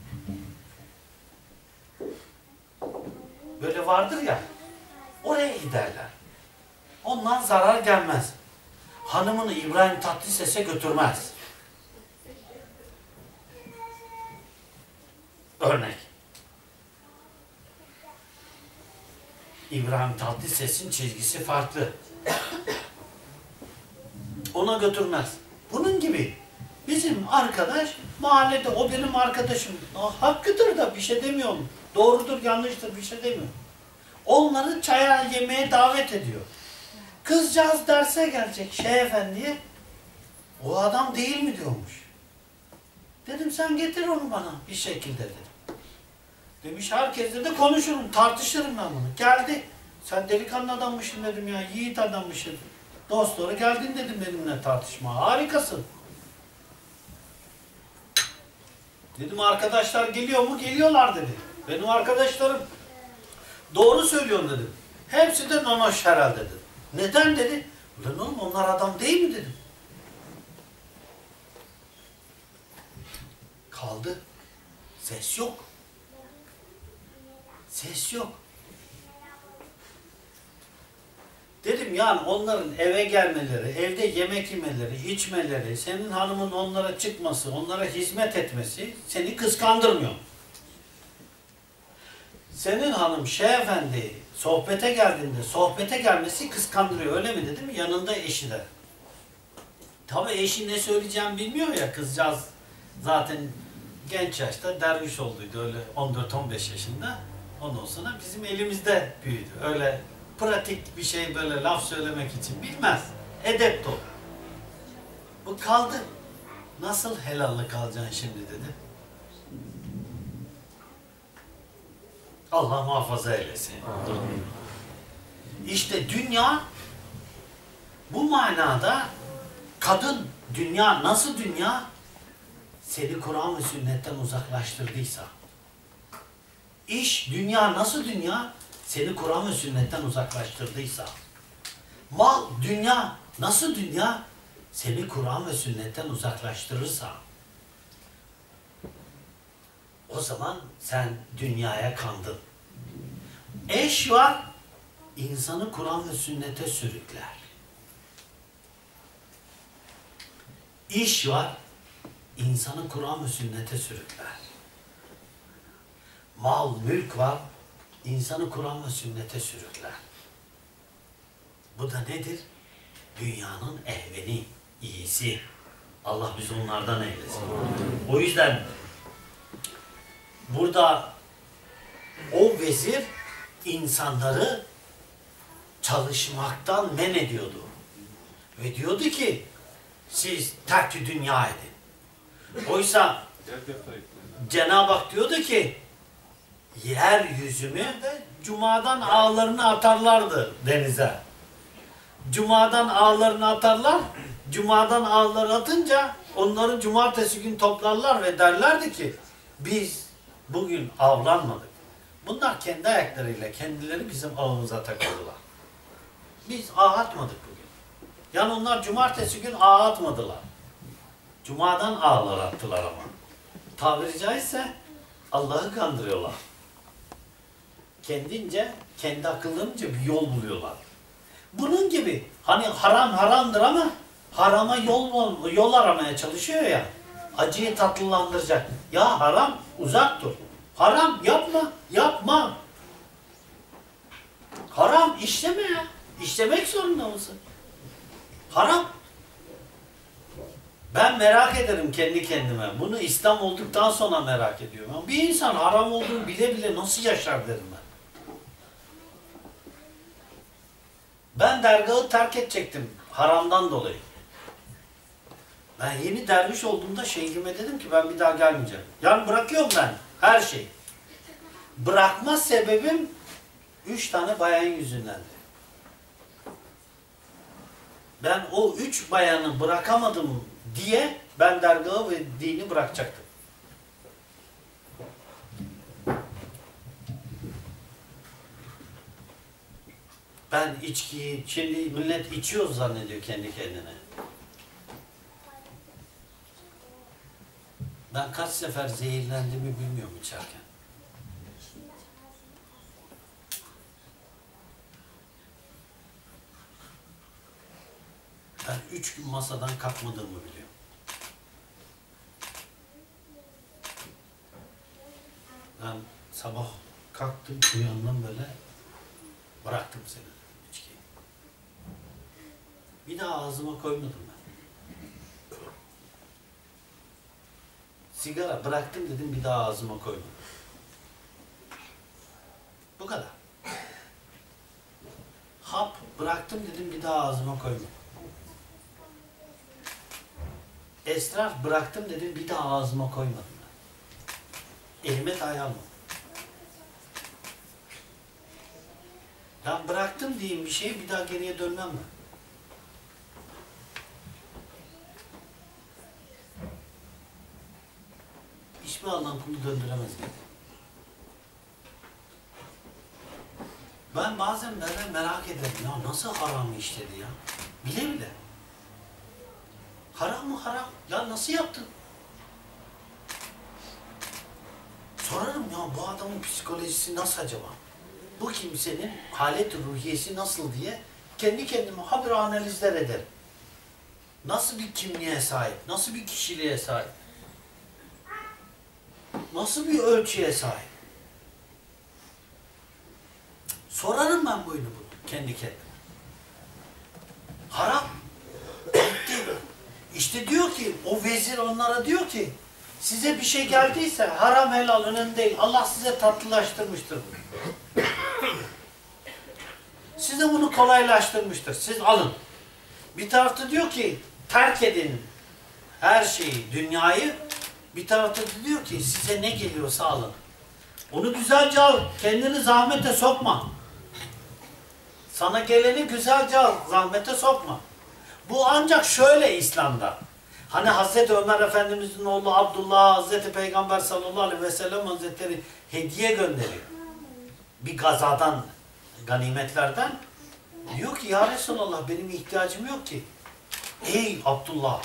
Böyle vardır ya. Oraya giderler. Ondan zarar gelmez. Hanımını İbrahim Tatlıses'e götürmez. Örnek. İbrahim Tatlıses'in çizgisi farklı. Ona götürmez. Bunun gibi bizim arkadaş mahallede o benim arkadaşım. Hakkıdır da bir şey demiyorum. Doğrudur yanlıştır bir şey demiyorum. Onları çaya yemeğe davet ediyor. Kızcağız derse gelecek Şeyh Efendi'ye. O adam değil mi diyormuş. Dedim sen getir onu bana bir şekilde dedim. Demiş herkesle de konuşurum, tartışırım ben bunu. Geldi. Sen delikanlı adammışsın dedim ya, yiğit adammışsın. Dost doğru geldin dedim benimle tartışma. Harikasın. Dedim arkadaşlar geliyor mu? Geliyorlar dedi. Benim arkadaşlarım. Doğru söylüyorsun dedim. Hepsi de nonoş herhalde dedim. Neden dedi? Ulan oğlum onlar adam değil mi dedim. Kaldı. Ses yok. Ses yok. Dedim yani onların eve gelmeleri, evde yemek yemeleri, içmeleri, senin hanımın onlara çıkması, onlara hizmet etmesi seni kıskandırmıyor. Senin hanım Şeyh Efendi sohbete geldiğinde sohbete gelmesi kıskandırıyor, öyle mi dedim? Yanında eşi de. Tabii eşi ne söyleyeceğimi bilmiyor ya, kızcağız zaten genç yaşta derviş olduydu, öyle on dört on beş yaşında. Ondan sonra bizim elimizde büyüdü. Öyle pratik bir şey, böyle laf söylemek için bilmez. Edep dolu. Bu kaldı. Nasıl helallik kalacaksın şimdi dedi. Allah muhafaza eylesin. İşte dünya bu manada, kadın dünya, nasıl dünya? Seni Kur'an ve sünnetten uzaklaştırdıysa, iş dünya nasıl dünya? Seni Kur'an ve sünnetten uzaklaştırdıysa, mal dünya nasıl dünya? Seni Kur'an ve sünnetten uzaklaştırırsa, o zaman sen dünyaya kandın. Eş var, insanı Kur'an ve sünnete sürükler. İş var, insanı Kur'an ve sünnete sürükler. Mal, mülk var, insanı Kur'an ve sünnete sürükler. Bu da nedir? Dünyanın ehveni, iyisi. Allah bizi onlardan eylesin. O yüzden burada o vezir insanları çalışmaktan men ediyordu. Ve diyordu ki siz terk-i dünya edin. Oysa Cenab-ı Hak diyordu ki yeryüzümü de cumadan ağlarını atarlardı denize. Cumadan ağlarını atarlar. Cumadan ağları atınca onları cumartesi gün toplarlar ve derlerdi ki biz bugün avlanmadık. Bunlar kendi ayaklarıyla kendileri bizim ağımıza takıldılar. Biz ağ atmadık bugün. Yani onlar cumartesi gün ağ atmadılar. Cumadan ağlar attılar ama. Tabiri caizse Allah'ı kandırıyorlar. Kendince, kendi akıllarınca bir yol buluyorlar. Bunun gibi hani haram haramdır ama harama yol yol aramaya çalışıyor ya. Acıyı tatlılandıracak. Ya haram uzak dur. Haram yapma, yapma. Haram işleme ya. İşlemek zorunda mısın? Haram. Ben merak ederim kendi kendime. Bunu İslam olduktan sonra merak ediyorum. Ama bir insan haram olduğunu bile bile nasıl yaşar derim ben. Ben dergahı terk edecektim haramdan dolayı. Ben yeni derviş olduğumda şeyhime dedim ki ben bir daha gelmeyeceğim. Yani bırakıyorum ben her şeyi. Bırakma sebebim üç tane bayan yüzündendi. Ben o üç bayanı bırakamadım diye ben dergahı ve dini bırakacaktım. Ben içkiyi, şimdi millet içiyor zannediyor kendi kendine. Ben kaç sefer zehirlendiğimi bilmiyorum içerken. Ben üç gün masadan kalkmadığımı biliyorum. Ben sabah kalktım, uyandım böyle, bıraktım seni içkiyi. Bir daha ağzıma koymadım ben. Sigara bıraktım dedim, bir daha ağzıma koymadım. Bu kadar. Hap bıraktım dedim, bir daha ağzıma koymadım. Esrar bıraktım dedim, bir daha ağzıma koymadım ben. Elime dahi almadım. Ya bıraktım diyeyim bir şey, bir daha geriye dönmem ben. Hiçbir Allah'ın kulu döndüremez beni. Ben bazen böyle merak ederim ya, nasıl haramı işledi ya? Bile bile. Haram mı haram? Ya nasıl yaptın? Sorarım ya bu adamın psikolojisi nasıl acaba? Bu kimsenin halet-i ruhiyesi nasıl diye kendi kendime haber analizler ederim. Nasıl bir kimliğe sahip, nasıl bir kişiliğe sahip, nasıl bir ölçüye sahip? Sorarım ben bunu, bunu kendi kendime. Haram. Bitti. İşte diyor ki, o vezir onlara diyor ki, size bir şey geldiyse haram helal önemli değil. Allah size tatlılaştırmıştır. Size bunu kolaylaştırmıştır. Siz alın. Bir tarafta diyor ki, terk edin her şeyi, dünyayı. Bir tarafta da diyor ki, size ne geliyorsa alın. Onu güzelce al. Kendini zahmete sokma. Sana geleni güzelce al. Zahmete sokma. Bu ancak şöyle İslam'da. Hani Hazreti Ömer Efendimiz'in oğlu Abdullah, Hazreti Peygamber sallallahu aleyhi ve sellem Hazretleri hediye gönderiyor. Bir gazadan, ganimetlerden. Diyor ki ya Resulallah benim ihtiyacım yok ki. Ey Abdullah!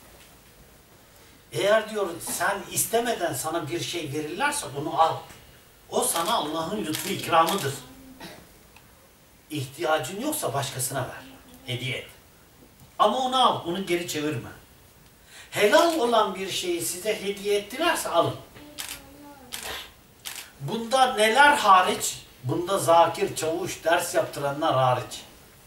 Eğer diyor sen istemeden sana bir şey verirlerse onu al. O sana Allah'ın lütfu ikramıdır. İhtiyacın yoksa başkasına ver. Hediye et. Ama onu al, onu geri çevirme. Helal olan bir şeyi size hediye ettilerse alın. Bunda neler hariç? Bunda zakir, çavuş, ders yaptıranlar hariç.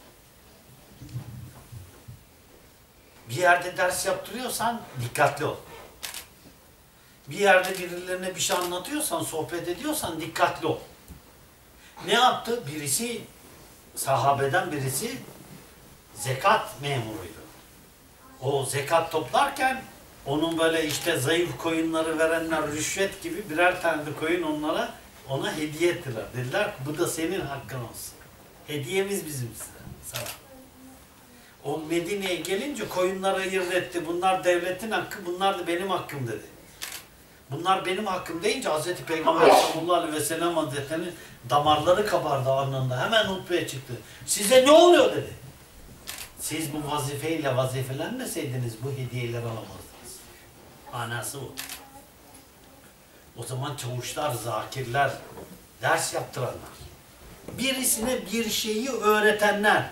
Bir yerde ders yaptırıyorsan dikkatli ol. Bir yerde birilerine bir şey anlatıyorsan, sohbet ediyorsan dikkatli ol. Ne yaptı? Birisi, sahabeden birisi zekat memuruydu. O zekat toplarken onun böyle işte zayıf koyunları verenler rüşvet gibi birer tane de koyun onlara ona hediye ettiler. Dediler bu da senin hakkın olsun. Hediyemiz bizim size. Sana. O Medine'ye gelince koyunları ayırt etti. Bunlar devletin hakkı, bunlar da benim hakkım dedi. Bunlar benim hakkım deyince Hazreti Peygamber sallallahu aleyhi ve sellem Hazretleri'nin damarları kabardı anında. Hemen hutbeye çıktı. Size ne oluyor dedi. Siz bu vazifeyle vazifelenmeseydiniz bu hediyeleri alamazdınız. Anası o. O zaman çavuşlar, zakirler, ders yaptıranlar. Birisine bir şeyi öğretenler.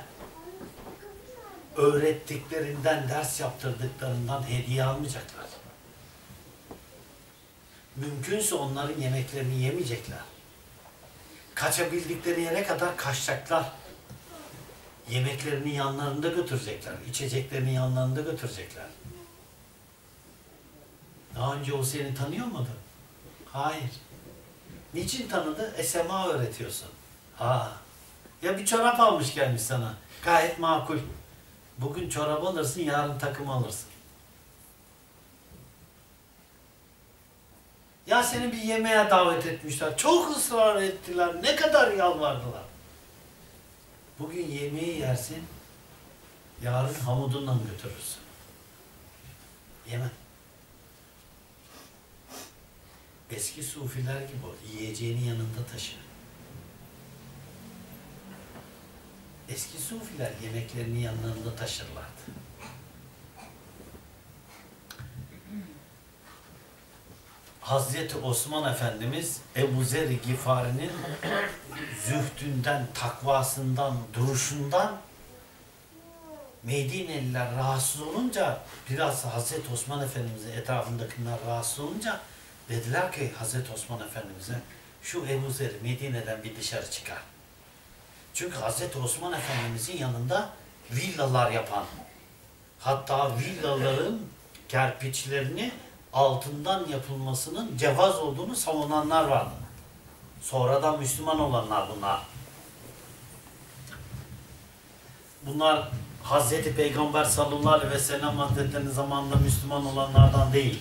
Öğrettiklerinden, ders yaptırdıklarından hediye almayacaklar. Mümkünse onların yemeklerini yemeyecekler. Kaçabildikleri yere kadar kaçacaklar. Yemeklerini yanlarında götürecekler. İçeceklerini yanlarında götürecekler. Daha önce o seni tanıyor muydu? Hayır. Niçin tanıdı? E sema öğretiyorsun. Ha. Ya bir çorap almış gelmiş sana. Gayet makul. Bugün çorap alırsın, yarın takım alırsın. Ya seni bir yemeğe davet etmişler. Çok ısrar ettiler. Ne kadar yalvardılar. Bugün yemeği yersin, yarın hamudundan götürürsün. Yeme. Eski sufiler gibi ol. Yiyeceğini yanında taşı. Eski sufiler yemeklerini yanlarında taşırlardı. Hazreti Osman Efendimiz Ebu Zer-i Gifari'nin zühdünden, takvasından, duruşundan Medineliler rahatsız olunca, biraz Hazreti Osman Efendimiz'e etrafındakiler rahatsız olunca dediler ki Hazreti Osman Efendimiz'e şu Ebu Zer'i Medine'den bir dışarı çıkar. Çünkü Hazreti Osman Efendimiz'in yanında villalar yapan, hatta villaların kerpiçlerini altından yapılmasının cevaz olduğunu savunanlar vardı. Sonradan Müslüman olanlar bunlar. Bunlar Hazreti Peygamber sallallahu aleyhi ve sellem Hazretleri'nin zamanında Müslüman olanlardan değil.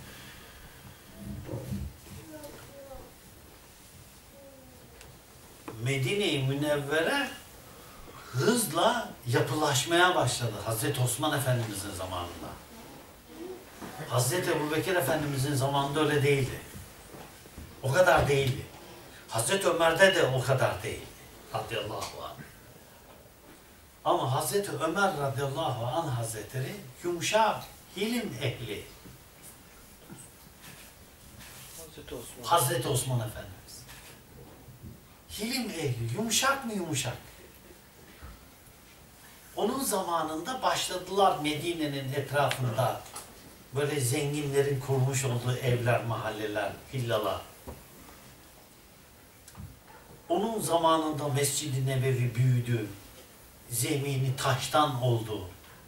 Medine-i Münevvere hızla yapılaşmaya başladı Hazreti Osman Efendimiz'in zamanında. Hazreti Ebubekir Efendimiz'in zamanında öyle değildi. O kadar değildi. Hazreti Ömer'de de o kadar değildi. Radıyallahu anh. Ama Hazreti Ömer radıyallahu anh Hazretleri yumuşak, hilim ehli. Hazreti Osman. Hazreti Osman Efendimiz. Hilim ehli, yumuşak mı yumuşak? Onun zamanında başladılar Medine'nin etrafında böyle zenginlerin kurmuş olduğu evler, mahalleler, villalar. Onun zamanında Mescid-i Nebevi büyüdü, zemini taştan oldu.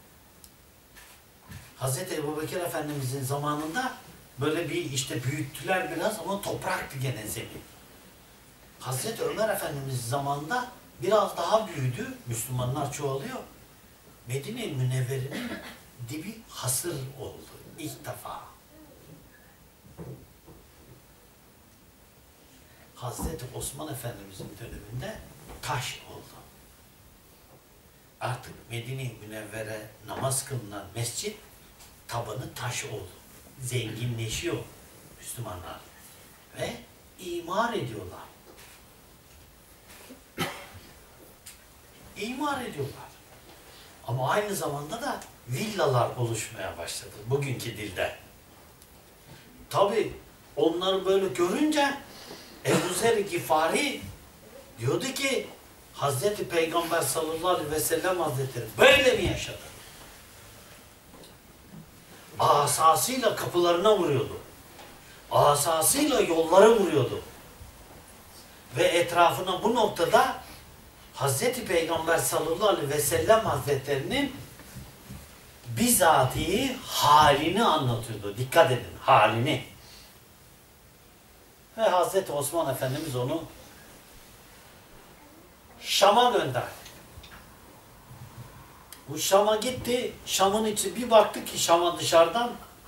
Hazreti Ebubekir Efendimizin zamanında böyle bir işte büyüttüler biraz ama topraktı gene zemin. Hazreti Ömer Efendimiz zamanında biraz daha büyüdü, Müslümanlar çoğalıyor. Medine-i Münevvere'nin dibi hasır oldu ilk defa. Hazreti Osman Efendimizin döneminde taş oldu. Artık Medine-i Münevvere namaz kılınan mescit tabanı taş oldu. Zenginleşiyor Müslümanlar. Ve imar ediyorlar. İmar ediyorlar. Ama aynı zamanda da villalar oluşmaya başladı bugünkü dilde. Tabi onları böyle görünce Ebu Zer Gifari diyordu ki Hazreti Peygamber sallallahu aleyhi ve sellem Hazretleri böyle mi yaşadı? Asasıyla kapılarına vuruyordu. Asasıyla yolları vuruyordu. Ve etrafına bu noktada Hazreti Peygamber sallallahu aleyhi ve sellem Hazretlerinin bizatihi halini anlatıyordu. Dikkat edin, halini. Ve Hazreti Osman Efendimiz onu Şam'a gönderdi. Bu Şam'a gitti. Şam'ın içi bir baktı ki Şam'a dışarıdan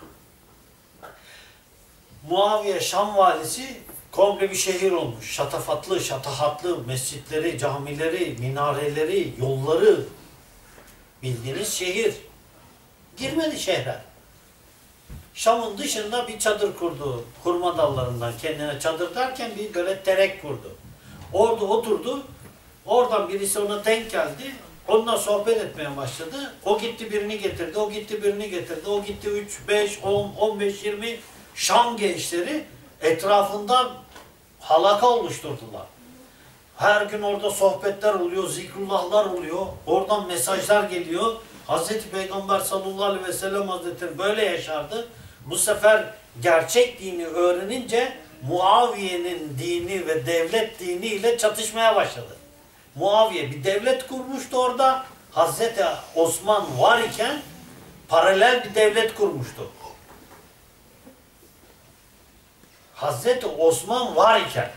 Muaviye Şam valisi komple bir şehir olmuş. Şatafatlı, şatahatlı mescitleri, camileri, minareleri, yolları bildiğiniz şehir. Girmedi şehre. Şam'ın dışında bir çadır kurdu. Hurma dallarından kendine çadır derken bir böyle terek kurdu. Orada oturdu. Oradan birisi ona denk geldi. Onunla sohbet etmeye başladı. O gitti birini getirdi, o gitti birini getirdi. O gitti üç, beş, on, on beş, yirmi Şam gençleri etrafından halaka oluşturdular. Her gün orada sohbetler oluyor, zikrullahlar oluyor. Oradan mesajlar geliyor. Hazreti Peygamber sallallahu aleyhi ve sellem Hazretleri böyle yaşardı. Bu sefer gerçek dini öğrenince Muaviye'nin dini ve devlet dini ile çatışmaya başladı. Muaviye bir devlet kurmuştu orada. Hazreti Osman var iken paralel bir devlet kurmuştu. Hazreti Osman var iken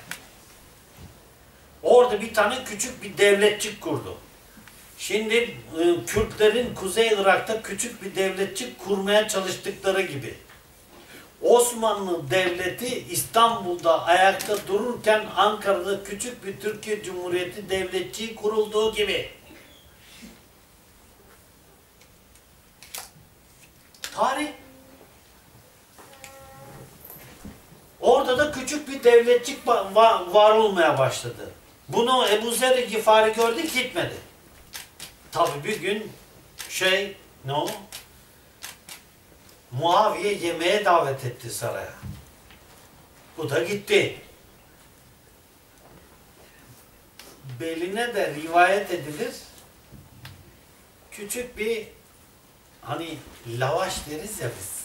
orada bir tane küçük bir devletçik kurdu. Şimdi e, Kürtlerin Kuzey Irak'ta küçük bir devletçik kurmaya çalıştıkları gibi. Osmanlı Devleti İstanbul'da ayakta dururken Ankara'da küçük bir Türkiye Cumhuriyeti devletçiği kurulduğu gibi. Tarih. Orada da küçük bir devletçik var olmaya başladı. Bunu Ebu Zer Gifari gördü, gitmedi. Tabii bir gün şey, ne o? Muaviye yemeğe davet etti saraya. Bu da gitti. Beline de rivayet edilir. Küçük bir hani lavaş deriz ya biz.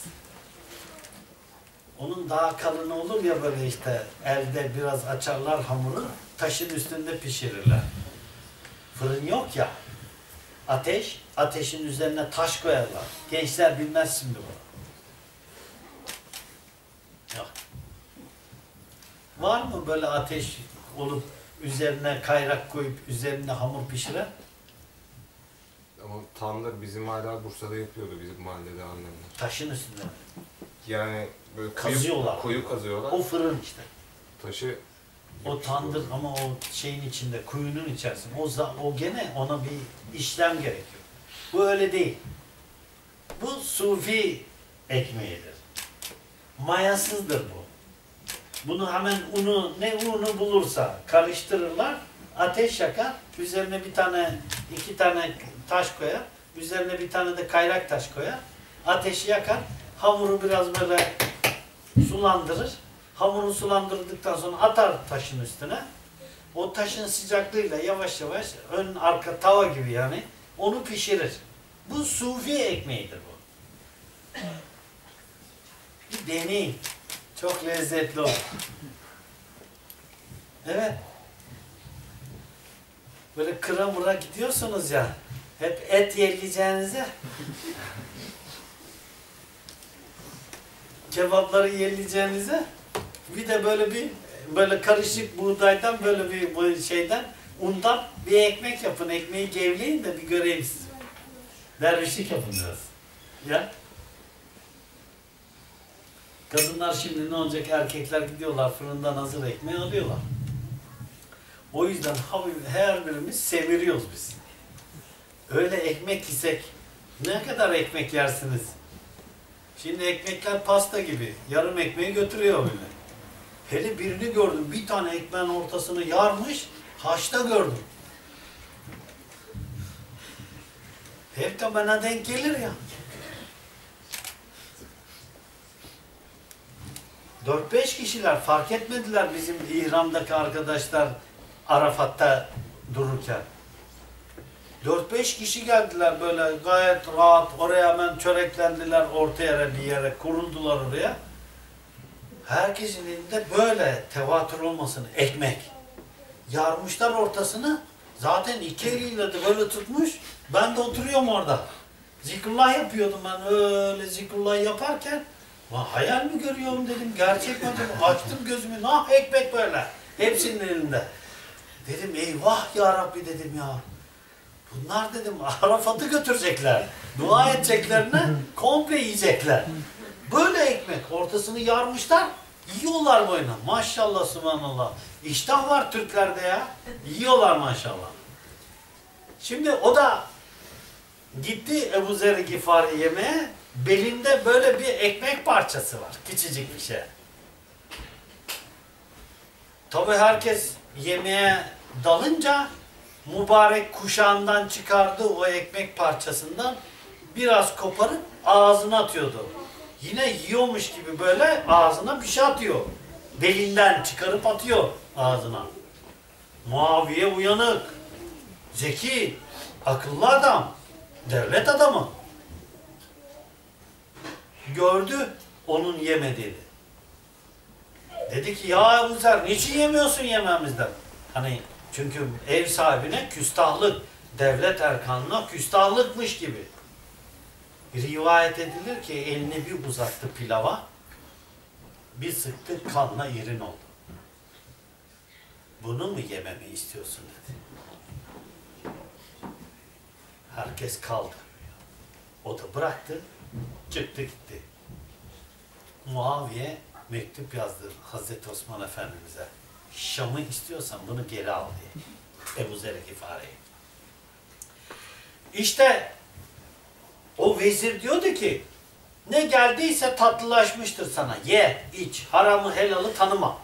Onun daha kalın olur ya böyle işte elde biraz açarlar hamuru, taşın üstünde pişirirler. Fırın yok ya. Ateş, ateşin üzerine taş koyarlar. Gençler bilmez şimdi bunu. Yok. Var mı böyle ateş olup üzerine kayrak koyup üzerine hamur pişiren? Ama tandır bizim hala Bursa'da yapıyordu bizim mahallede annemler. Taşın üstünde. Yani böyle Kazıyorlar. Kuyu, kuyu kazıyorlar. O fırın işte. Taşı O tandır ama o şeyin içinde, kuyunun içerisinde. O, o gene ona bir işlem gerekiyor. Bu öyle değil. Bu sufi ekmeğidir. Mayasızdır bu. Bunu hemen unu, ne unu bulursa karıştırırlar, ateş yakar, üzerine bir tane, iki tane taş koyar, üzerine bir tane de kayrak taş koyar, ateşi yakar, hamuru biraz böyle sulandırır, Hamurunu sulandırdıktan sonra atar taşın üstüne. O taşın sıcaklığıyla yavaş yavaş ön arka tava gibi yani onu pişirir. Bu sufi ekmeğidir bu. Bir deneyin. Çok lezzetli olur. Evet. Böyle kıra mıra gidiyorsunuz ya. Hep et yelleyeceğinize kebapları yelleyeceğinize bir de böyle bir böyle karışık buğdaydan böyle bir bu şeyden undan bir ekmek yapın. Ekmeği gevleyin de bir göreyim sizi. Dervişlik yapın biraz. Ya. Kadınlar şimdi ne olacak? Erkekler gidiyorlar fırından hazır ekmeği alıyorlar. O yüzden her birimiz semiriyoruz biz. Öyle ekmek yesek ne kadar ekmek yersiniz? Şimdi ekmekler pasta gibi. Yarım ekmeği götürüyor böyle. Hele birini gördüm. Bir tane ekmeğin ortasını yarmış. Haçta gördüm. Hep de bana denk gelir ya. Dört beş kişiler fark etmediler bizim ihramdaki arkadaşlar Arafat'ta dururken. Dört beş kişi geldiler böyle gayet rahat. Oraya hemen çöreklendiler orta yere bir yere. Kuruldular oraya. Herkesin elinde böyle tevatür olmasın ekmek. Yarmışlar ortasını. Zaten iki eliyle de böyle tutmuş. Ben de oturuyorum orada. Zikrullah yapıyordum ben öyle zikrullah yaparken. Hayal mi görüyorum dedim. Gerçek mi dedim. Açtım gözümü. Nah ekmek böyle. Hepsinin elinde. Dedim eyvah ya Rabbi dedim ya. Bunlar dedim Arafat'ı götürecekler. Dua edeceklerine komple yiyecekler. Böyle ekmek ortasını yarmışlar. Yiyorlar boyuna. Maşallah subhanallah. İştah var Türklerde ya. Yiyorlar maşallah. Şimdi o da gitti Ebu Zer Gifari yemeğe. Belinde böyle bir ekmek parçası var. Küçücük bir şey. Tabii herkes yemeğe dalınca mübarek kuşağından çıkardı o ekmek parçasından biraz koparıp ağzına atıyordu. Yine yiyormuş gibi böyle ağzına bir şey atıyor. Belinden çıkarıp atıyor ağzına. Muaviye uyanık, zeki, akıllı adam, devlet adamı. Gördü onun yemediğini. Dedi ki ya Ebu Zer niçin yemiyorsun yememizden? Hani çünkü ev sahibine küstahlık, devlet erkanına küstahlıkmış gibi. Rivayet edilir ki elini bir uzattı pilava, bir sıktı kanla irin oldu. Bunu mu yememi istiyorsun dedi. Herkes kaldı. O da bıraktı, çıktı gitti. Muaviye mektup yazdı Hazreti Osman Efendimiz'e. Şam'ı istiyorsan bunu geri al diye. Ebu Zer Gifari'ye. İşte o vezir diyordu ki ne geldiyse tatlılaşmıştır sana. Ye, iç, haramı helalı tanıma.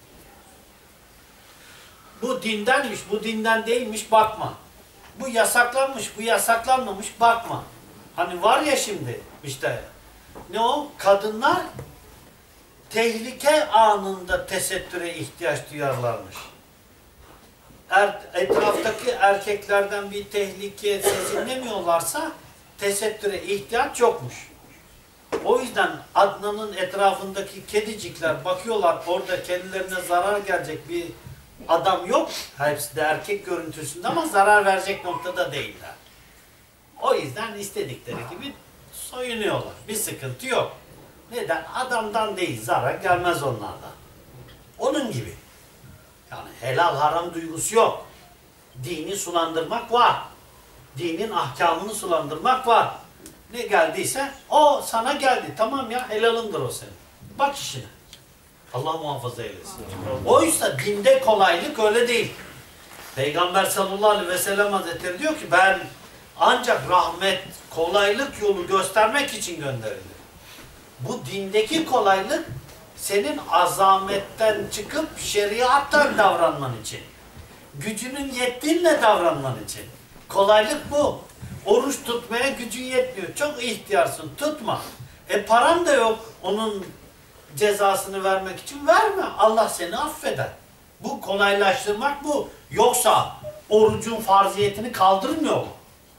Bu dindenmiş, bu dinden değilmiş bakma. Bu yasaklanmış, bu yasaklanmamış bakma. Hani var ya şimdi işte ne o? Kadınlar tehlike anında tesettüre ihtiyaç duyarlarmış. Er, etraftaki erkeklerden bir tehlike sezinlemiyorlarsa tesettüre ihtiyaç yokmuş. O yüzden Adnan'ın etrafındaki kedicikler bakıyorlar orada kendilerine zarar gelecek bir adam yok. Hepsi de erkek görüntüsünde ama zarar verecek noktada değiller. O yüzden istedikleri gibi soyunuyorlar. Bir sıkıntı yok. Neden? Adamdan değil, zarar gelmez onlardan. Onun gibi. Yani helal haram duygusu yok. Dini sulandırmak var. Dinin ahkamını sulandırmak var. Ne geldiyse o sana geldi. Tamam ya helalındır o senin. Bak işine. Allah muhafaza eylesin. Oysa dinde kolaylık öyle değil. Peygamber sallallahu aleyhi ve sellem Hazretleri diyor ki ben ancak rahmet, kolaylık yolu göstermek için gönderildim. Bu dindeki kolaylık senin azametten çıkıp şeriattan davranman için. Gücünün yettiğinle davranman için. Kolaylık bu. Oruç tutmaya gücün yetmiyor. Çok ihtiyarsın. Tutma. E paran da yok onun cezasını vermek için verme. Allah seni affeder. Bu kolaylaştırmak bu. Yoksa orucun farziyetini kaldırmıyor mu?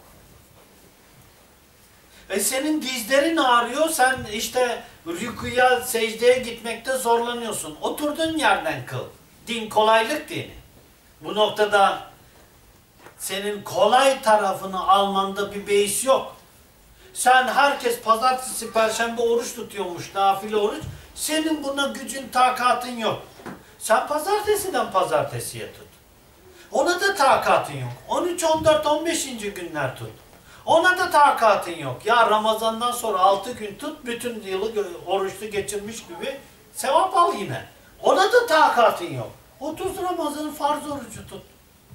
E senin dizlerin ağrıyor, sen işte rükuya, secdeye gitmekte zorlanıyorsun. Oturduğun yerden kıl. Din kolaylık dini. Bu noktada senin kolay tarafını almanda bir beis yok. Sen herkes pazartesi, perşembe oruç tutuyormuş, nafile oruç. Senin buna gücün, takatın yok. Sen pazartesiden pazartesiye tut. Ona da takatın yok. on üç, on dört, on beşinci günler tut. Ona da takatın yok. Ya Ramazan'dan sonra altı gün tut, bütün yılı oruçlu geçirmiş gibi sevap al yine. Ona da takatın yok. otuz Ramazan farz orucu tut.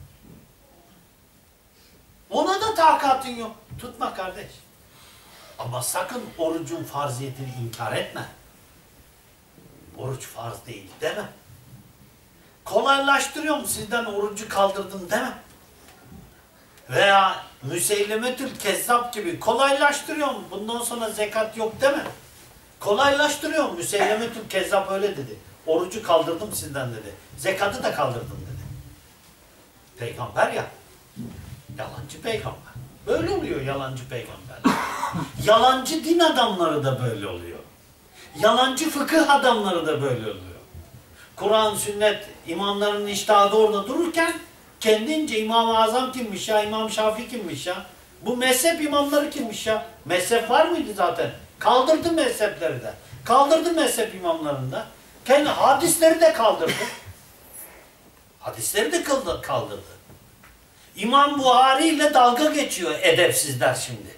Ona da takatın yok. Tutma kardeş. Ama sakın orucun farziyetini inkar etme. Oruç farz değil deme. Kolaylaştırıyorum, sizden orucu kaldırdım deme. Veya Müseylemetül Kezzab gibi kolaylaştırıyorum, bundan sonra zekat yok deme. Kolaylaştırıyorum, Müseylemetül Kezzab öyle dedi. Orucu kaldırdım sizden dedi. Zekatı da kaldırdım dedi. Peygamber ya. Yalancı peygamber. Böyle oluyor yalancı peygamberler. Yalancı din adamları da böyle oluyor. Yalancı fıkıh adamları da böyle oluyor. Kur'an, sünnet, imamların iştihadı orada dururken kendince İmam-ı Azam kimmiş ya, İmam Şafii kimmiş ya, bu mezhep imamları kimmiş ya, mezhep var mıydı zaten? Kaldırdı mezhepleri de, kaldırdı mezhep imamlarını da, kendi hadisleri de kaldırdı. Hadisleri de kaldırdı. İmam Buhari ile dalga geçiyor edepsizler şimdi.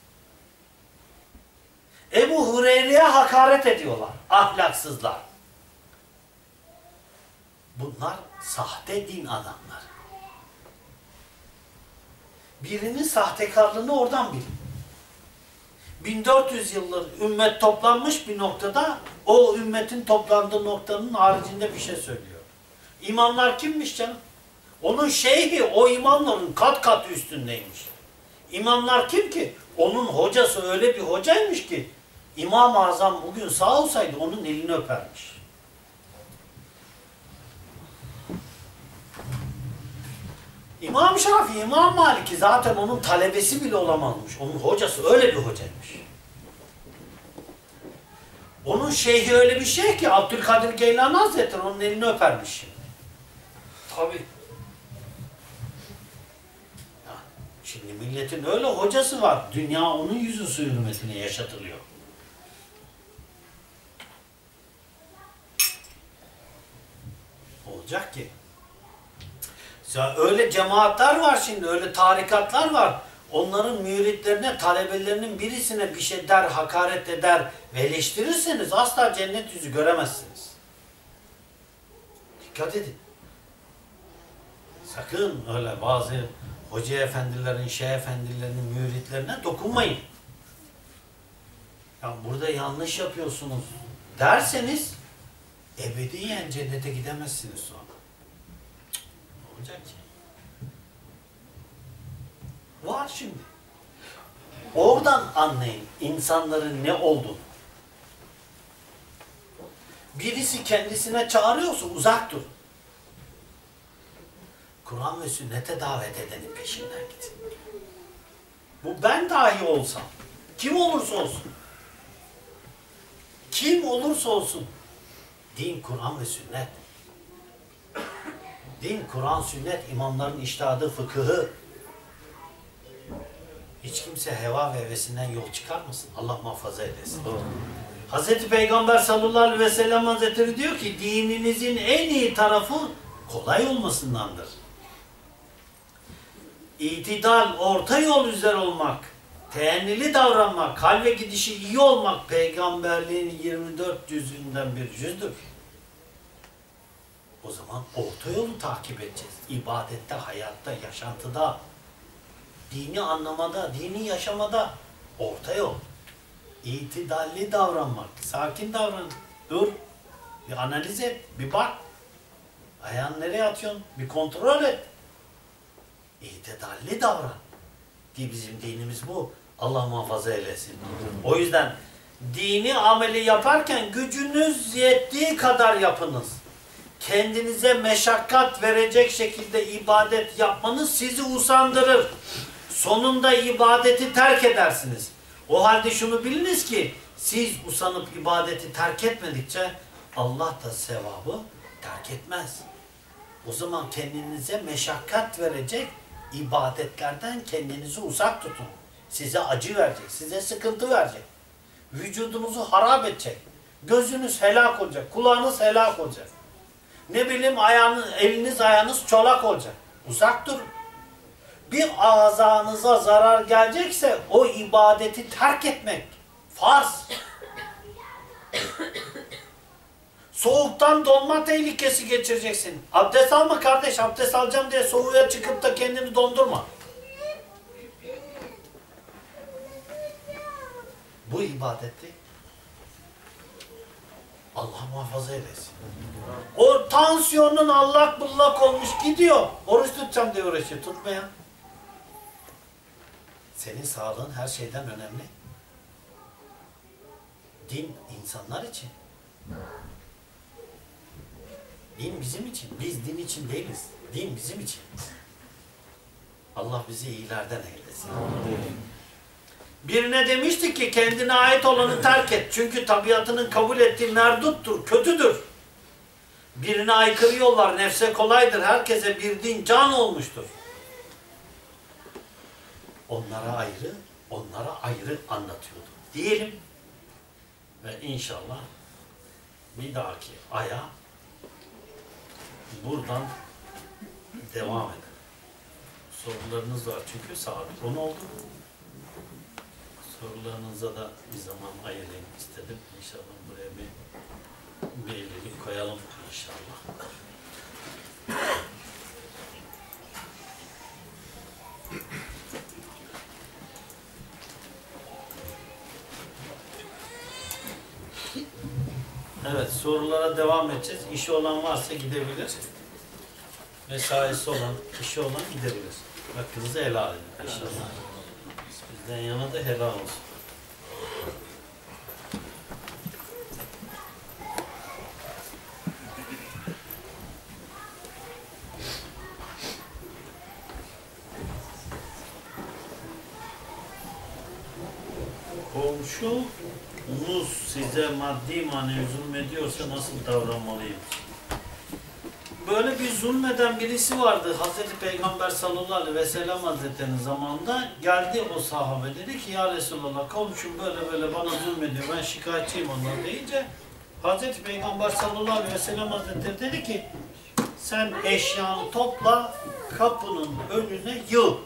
Ebu Hureyre'ye hakaret ediyorlar, ahlaksızlar. Bunlar sahte din adamları. Birinin sahtekarlığını oradan bilin. bin dört yüz yıldır ümmet toplanmış bir noktada, o ümmetin toplandığı noktanın haricinde bir şey söylüyor. İmamlar kimmiş canım? Onun şeyhi o imamların kat kat üstündeymiş. İmamlar kim ki? Onun hocası öyle bir hocaymış ki İmam-ı Azam bugün sağ olsaydı onun elini öpermiş. İmam Şafii, İmam Malik'i zaten onun talebesi bile olamazmış. Onun hocası öyle bir hocaymış. Onun şeyhi öyle bir şey ki Abdülkadir Geylani Hazretleri onun elini öpermiş şimdi. Tabii. Şimdi milletin öyle hocası var. Dünya onun yüzü suyu hürmetine yaşatılıyor. Olacak ki. Ya öyle cemaatler var şimdi, öyle tarikatlar var. Onların müritlerine, talebelerinin birisine bir şey der, hakaret eder ve eleştirirseniz asla cennet yüzü göremezsiniz. Dikkat edin. Sakın öyle bazı hoca efendilerin, şeyh efendilerinin müritlerine dokunmayın. Ya burada yanlış yapıyorsunuz derseniz ebediyen cennete gidemezsiniz sonra. Ne olacak ki? Var şimdi. Oradan anlayın insanların ne olduğunu. Birisi kendisine çağırıyorsa uzak dur. Kur'an ve sünnete davet edenin peşinden git. Bu ben dahi olsam, kim olursa olsun, kim olursa olsun, din, Kur'an ve sünnet. Din, Kur'an, sünnet, imamların içtihadı, fıkıhı. Hiç kimse heva ve hevesinden yol çıkarmasın. Allah muhafaza eylesin. Hazreti Peygamber sallallahu aleyhi ve sellem Hazretleri diyor ki, dininizin en iyi tarafı kolay olmasındandır. İtidal, orta yol üzere olmak, teennili davranmak, hal ve gidişi iyi olmak, peygamberliğin yirmi dört cüzünden bir cüzdür. O zaman orta yolu takip edeceğiz. İbadette, hayatta, yaşantıda, dini anlamada, dini yaşamada orta yol. İtidalli davranmak, sakin davran, dur, bir analiz et, bir bak. Ayağını nereye atıyorsun? Bir kontrol et. İtidalli davran. Ki bizim dinimiz bu. Allah muhafaza eylesin. O yüzden dini ameli yaparken gücünüz yettiği kadar yapınız. Kendinize meşakkat verecek şekilde ibadet yapmanız sizi usandırır. Sonunda ibadeti terk edersiniz. O halde şunu biliniz ki siz usanıp ibadeti terk etmedikçe Allah da sevabı terk etmez. O zaman kendinize meşakkat verecek ibadetlerden kendinizi uzak tutun. Size acı verecek, size sıkıntı verecek. Vücudunuzu harap edecek. Gözünüz helak olacak, kulağınız helak olacak. Ne bileyim ayağınız, eliniz ayağınız çolak olacak. Uzak durun. Bir azanıza zarar gelecekse o ibadeti terk etmek farz. Soğuktan donma tehlikesi geçireceksin. Abdest alma kardeş, abdest alacağım diye soğuğa çıkıp da kendini dondurma. Bu ibadeti Allah muhafaza eylesin. O tansiyonun allak bullak olmuş gidiyor. Oruç tutacağım diye uğraşıyor. Tutmayan. Senin sağlığın her şeyden önemli. Din insanlar için. Din bizim için. Biz din için değiliz. Din bizim için. Allah bizi iyilerden eylesin. Birine demiştik ki kendine ait olanı terk et. Çünkü tabiatının kabul ettiği merduttur, kötüdür. Birine aykırı yollar nefse kolaydır. Herkese bir din can olmuştur. Onlara ayrı, onlara ayrı anlatıyordu. Diyelim ve inşallah bir dahaki aya buradan devam edelim. Sorularınız var çünkü saat on oldu. Sorularınıza da bir zaman ayırayım istedim. İnşallah buraya bir belirli koyalım inşallah. Evet, sorulara devam edeceğiz. İşi olan varsa gidebilir. Mesaisi olan, işi olan gidebilir. Hakkınızı helal edin inşallah. Bizden yana da helal olsun. Komşunuz size maddi manevi zulmediyorsa nasıl davranmalıyım? Böyle bir zulmeden birisi vardı. Hazreti Peygamber sallallahu aleyhi ve sellem Hazretleri'nin zamanında geldi o sahabe dedi ki ya Resulallah komşum böyle böyle bana zulmediyor ben şikayetçiyim ondan deyince Hazreti Peygamber sallallahu aleyhi ve sellem Hazretleri dedi ki sen eşyanı topla kapının önüne yığ.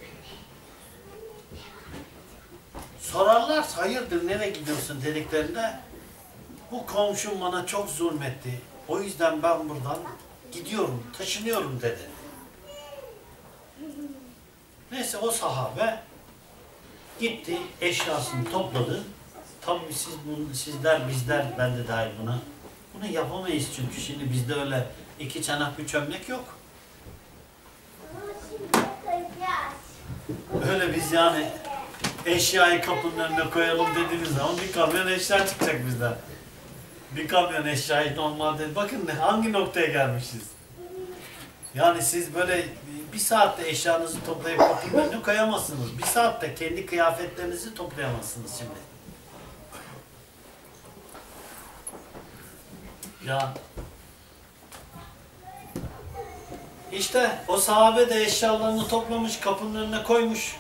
Sorarlar hayırdır nereye gidiyorsun dediklerinde bu komşum bana çok zulmetti. O yüzden ben buradan gidiyorum, taşınıyorum dedi. Neyse o sahabe gitti, eşyasını topladı. Tabii siz bunu, sizler, bizler, ben de dahil buna. Bunu yapamayız çünkü şimdi bizde öyle iki çanak bir çömlek yok. Öyle biz yani eşyayı kapının önüne koyalım dediğimiz zaman bir kamyon eşya çıkacak bizden. Bir kamyon eşyayı normalde bakın hangi noktaya gelmişiz. Yani siz böyle bir saatte eşyanızı toplayıp kapının önüne koyamazsınız. Bir saatte kendi kıyafetlerinizi toplayamazsınız şimdi. Ya işte o sahabe de eşyalarını toplamış, kapının önüne koymuş.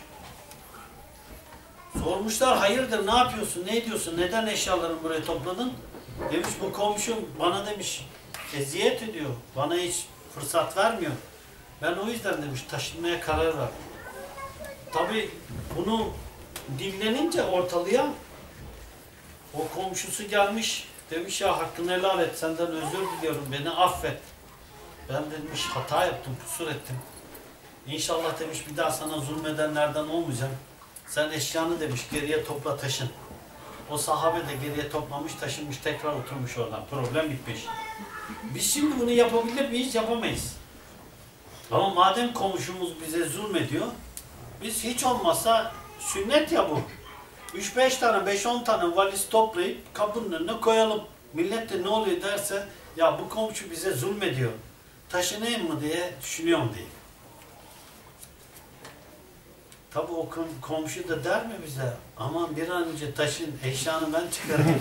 Sormuşlar hayırdır ne yapıyorsun, ne ediyorsun, neden eşyalarını buraya topladın? Demiş bu komşum bana demiş eziyet ediyor, bana hiç fırsat vermiyor. Ben o yüzden demiş taşınmaya karar verdim. Tabii bunu dinlenince ortalığa o komşusu gelmiş demiş ya hakkını helal et senden özür diliyorum beni affet. Ben demiş hata yaptım, kusur ettim. İnşallah demiş bir daha sana zulmedenlerden olmayacağım. Sen eşyanı demiş geriye topla taşın. O sahabe de geriye toplamış taşınmış tekrar oturmuş oradan. Problem bitmiş. Biz şimdi bunu yapabilir miyiz? Yapamayız. Ama madem komşumuz bize zulmediyor biz hiç olmazsa sünnet ya bu. üç beş tane, beş on tane valiz toplayıp kapının önüne koyalım. Millet de ne oluyor derse, ya bu komşu bize zulmediyor, taşınayım mı diye düşünüyorum diye. Tabi o komşu da der mi bize, aman bir an önce taşın, eşyanı ben çıkarayım.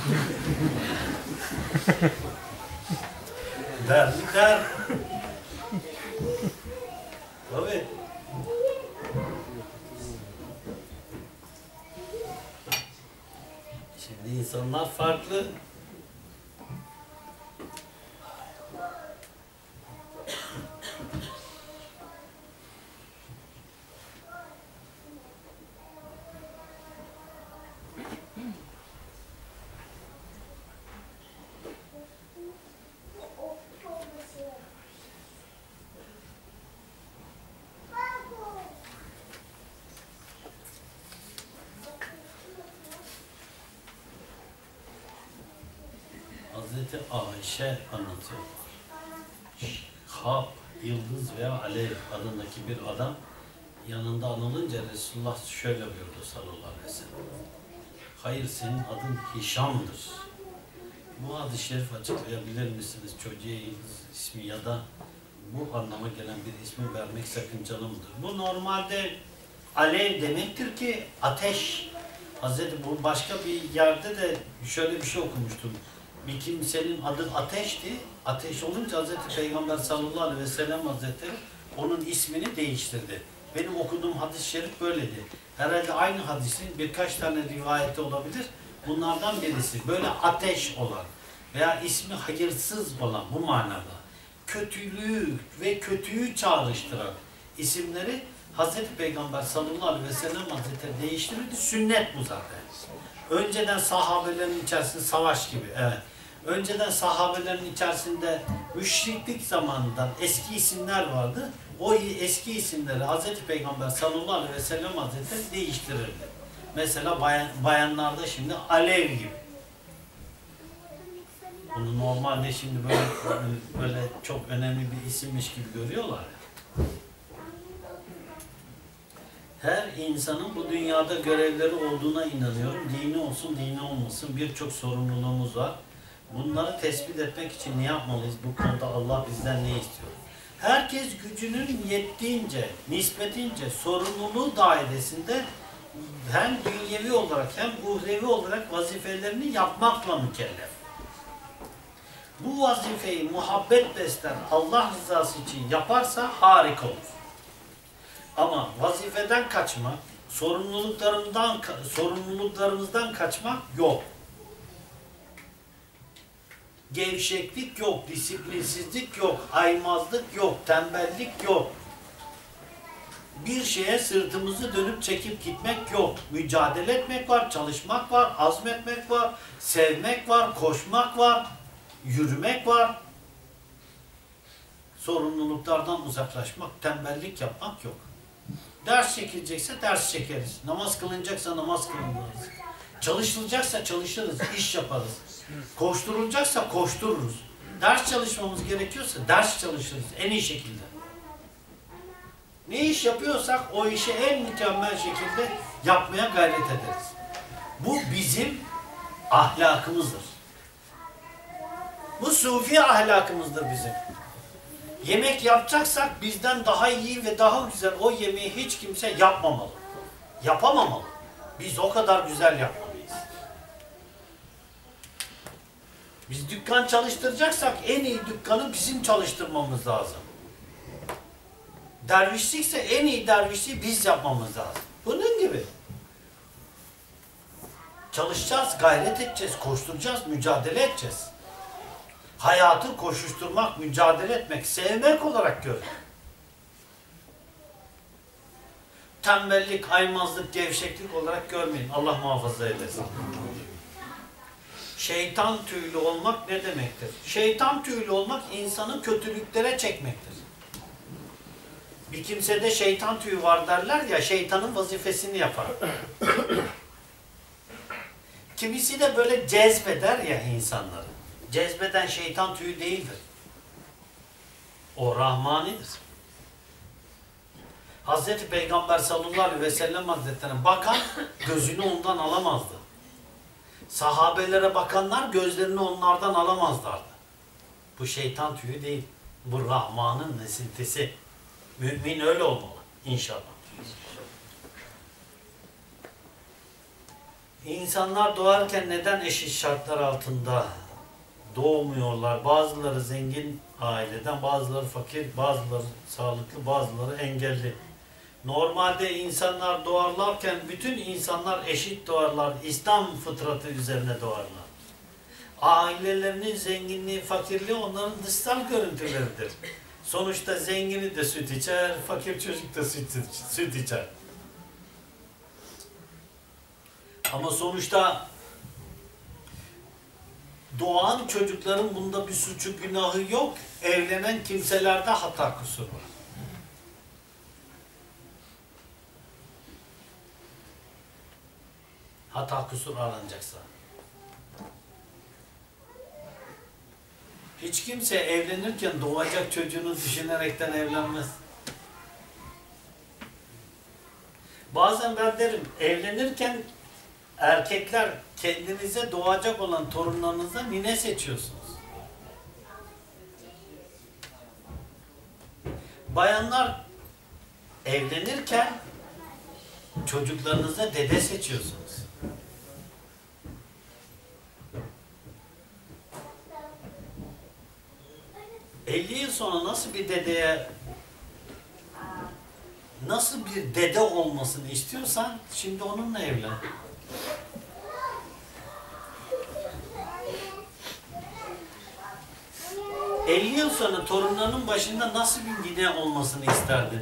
Der mi? Der. Tabii. Şimdi insanlar farklı. Hazreti Ayşe anlatıyor. Hab, Yıldız veya Alev adındaki bir adam yanında anılınca Resulullah şöyle buyurdu sallallahu aleyhi ve sellem. Hayır, senin adın Hişam'dır. Bu hadis-i şerif açıklayabilir misiniz? Çocuğa Yıldız ismi ya da bu anlama gelen bir ismi vermek sakıncalı mıdır? Bu normalde Alev demektir ki ateş. Hazreti bu başka bir yerde de şöyle bir şey okumuştum. Bir kimsenin adı ateşti. Ateş olunca Hazreti Peygamber sallallahu aleyhi ve sellem Hazretleri onun ismini değiştirdi. Benim okuduğum hadis-i şerif böyledi. Herhalde aynı hadisin birkaç tane rivayeti olabilir. Bunlardan birisi böyle ateş olan veya ismi hayırsız olan bu manada kötülüğü ve kötüyü çağrıştıran isimleri Hazreti Peygamber sallallahu aleyhi ve sellem Hazretleri değiştirdi. Sünnet bu zaten. Önceden sahabelerin içerisinde savaş gibi, evet. Önceden sahabelerin içerisinde müşriklik zamanından eski isimler vardı. O eski isimleri Hazreti Peygamber sallallahu aleyhi ve sellem Hazretleri değiştirirdi. Mesela bayan, bayanlarda şimdi Alev gibi. Bunu normalde şimdi böyle böyle çok önemli bir isimmiş gibi görüyorlar ya. Her insanın bu dünyada görevleri olduğuna inanıyorum. Dini olsun, dini olmasın birçok sorumluluğumuz var. Bunları tespit etmek için ne yapmalıyız? Bu konuda Allah bizden ne istiyor? Herkes gücünün yettiğince, nispetince sorumluluğu dairesinde hem dünyevi olarak hem uhrevi olarak vazifelerini yapmakla mükellef. Bu vazifeyi muhabbet besler, Allah rızası için yaparsa harika olur. Ama vazifeden kaçmak, sorumluluklarımdan, sorumluluklarımızdan kaçmak yok. Gevşeklik yok, disiplinsizlik yok, aymazlık yok, tembellik yok. Bir şeye sırtımızı dönüp çekip gitmek yok. Mücadele etmek var, çalışmak var, azmetmek var, sevmek var, koşmak var, yürümek var. Sorumluluklardan uzaklaşmak, tembellik yapmak yok. Ders çekilecekse ders çekeriz. Namaz kılınacaksa namaz kılınırız. Çalışılacaksa çalışırız, iş yaparız. Koşturulacaksa koştururuz. Ders çalışmamız gerekiyorsa ders çalışırız en iyi şekilde. Ne iş yapıyorsak o işi en mükemmel şekilde yapmaya gayret ederiz. Bu bizim ahlakımızdır. Bu sufi ahlakımızdır bizim. Yemek yapacaksak bizden daha iyi ve daha güzel o yemeği hiç kimse yapmamalı. Yapamamalı. Biz o kadar güzel yapmalıyız. Biz dükkan çalıştıracaksak en iyi dükkanı bizim çalıştırmamız lazım. Dervişlikse en iyi dervişliği biz yapmamız lazım. Bunun gibi. Çalışacağız, gayret edeceğiz, koşturacağız, mücadele edeceğiz. Hayatı koşuşturmak, mücadele etmek, sevmek olarak görün. Tembellik, aymazlık, gevşeklik olarak görmeyin. Allah muhafaza eylesin. Şeytan tüylü olmak ne demektir? Şeytan tüylü olmak insanı kötülüklere çekmektir. Bir kimsede şeytan tüyü var derler ya, şeytanın vazifesini yapar. Kimisi de böyle cezbeder ya insanları. Cezbeden şeytan tüyü değildir. O rahmanidir. Hazreti Peygamber sallallahu aleyhi ve sellem Hazretleri'ne bakan gözünü ondan alamazdı. Sahabelere bakanlar gözlerini onlardan alamazlardı. Bu şeytan tüyü değil. Bu Rahman'ın esintisi. Mümin öyle olmalı inşallah. İnsanlar doğarken neden eşit şartlar altında doğmuyorlar? Bazıları zengin aileden, bazıları fakir, bazıları sağlıklı, bazıları engelli. Normalde insanlar doğarlarken bütün insanlar eşit doğarlar. İslam fıtratı üzerine doğarlar. Ailelerinin zenginliği, fakirliği onların dışsal görüntüleridir. Sonuçta zengini de süt içer, fakir çocuk da süt, süt içer. Ama sonuçta doğan çocukların bunda bir suçu günahı yok. Evlenen kimselerde hata kusur var. Hata kusur aranacaksa. Hiç kimse evlenirken doğacak çocuğunu düşünerekten evlenmez. Bazen ben derim, evlenirken erkekler kendinize doğacak olan torunlarınıza nine seçiyorsunuz. Bayanlar evlenirken çocuklarınıza dede seçiyorsunuz. elli yıl sonra nasıl bir dedeye, nasıl bir dede olmasını istiyorsan şimdi onunla evlen. elli yıl sonra torunlarının başında nasıl bir nine olmasını isterdin?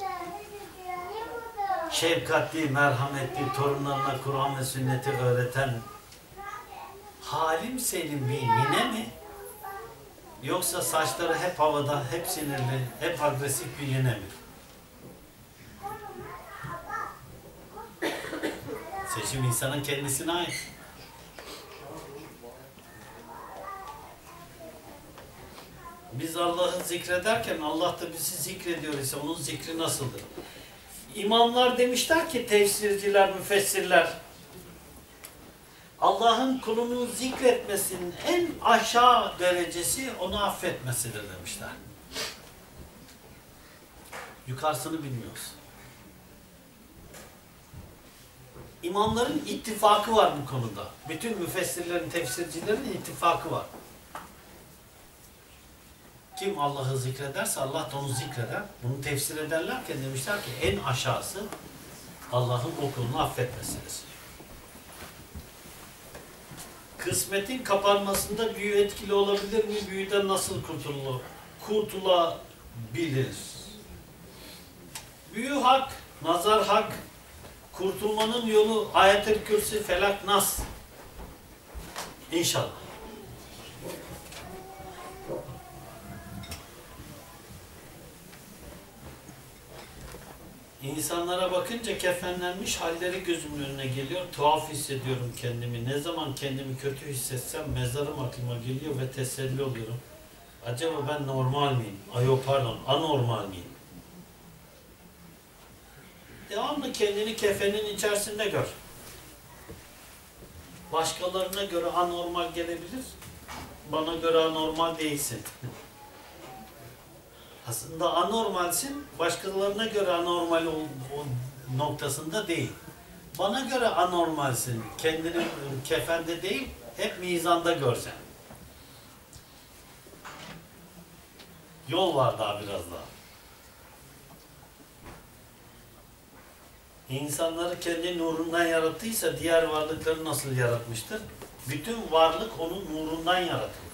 Şefkatli, merhametli, torunlarına Kur'an ve sünneti öğreten halim selim bir nine mi? Yoksa saçları hep havada, hep sinirli, hep agresif bir nine mi? Seçim insanın kendisine ait. Biz Allah'ı zikrederken Allah da bizi zikrediyor ise onun zikri nasıldır? İmamlar demişler ki, tefsirciler, müfessirler, Allah'ın kulunu zikretmesinin en aşağı derecesi onu affetmesidir demişler. Yukarısını bilmiyoruz. İmamların ittifakı var bu konuda. Bütün müfessirlerin, tefsircilerin ittifakı var. Kim Allah'ı zikrederse Allah da onu zikreder. Bunu tefsir ederlerken demişler ki en aşağısı Allah'ın o kulunu affetmesidir. Kısmetin kapanmasında büyü etkili olabilir mi? Büyüden nasıl kurtulur? Kurtulabilir. Büyü hak, nazar hak, kurtulmanın yolu Ayet-i Kürsi, Felak, Nas. İnşallah. İnsanlara bakınca kefenlenmiş halleri gözümün önüne geliyor. Tuhaf hissediyorum kendimi. Ne zaman kendimi kötü hissetsem mezarım aklıma geliyor ve teselli oluyorum. Acaba ben normal miyim? Ay yok pardon, anormal miyim? Devamlı kendini kefenin içerisinde gör. Başkalarına göre anormal gelebilir. Bana göre anormal değilsin. Aslında anormalsin, başkalarına göre anormal ol, ol, noktasında değil. Bana göre anormalsin, kendini kefende değil, hep mizanda görsen. Yol var daha biraz daha. İnsanları kendi nurundan yarattıysa diğer varlıkları nasıl yaratmıştır? Bütün varlık onun nurundan yaratıldı.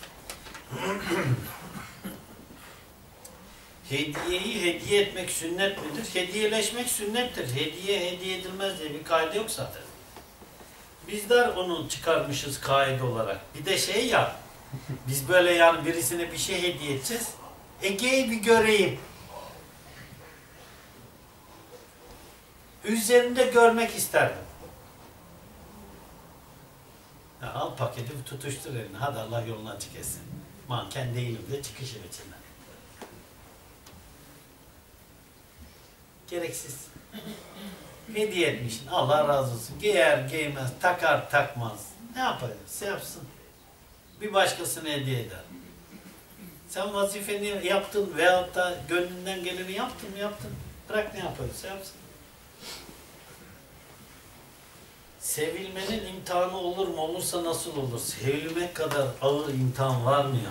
Hediyeyi hediye etmek sünnet midir? Hediyeleşmek sünnettir. Hediye hediye edilmez diye bir kaide yok zaten. Bizler onu çıkarmışız kaide olarak. Bir de şey ya, biz böyle yani birisine bir şey hediye edeceğiz. Ege'yi bir göreyim. Üzerinde görmek isterdim. Ya al paketi tutuştur eline. Hadi Allah yolunu açık etsin. Manken değilim de çıkışım içinden. Gereksiz. Hediye etmişsin. Allah razı olsun. Giyer giymez, takar takmaz. Ne yaparsa yapsın. Bir başkasına hediye eder. Sen vazifeni yaptın veyahut da gönlünden geleni yaptın mı yaptın. Bırak ne yaparsa yapsın. Sevilmenin imtihanı olur mu? Olursa nasıl olur? Sevilmek kadar ağır imtihan var mı ya?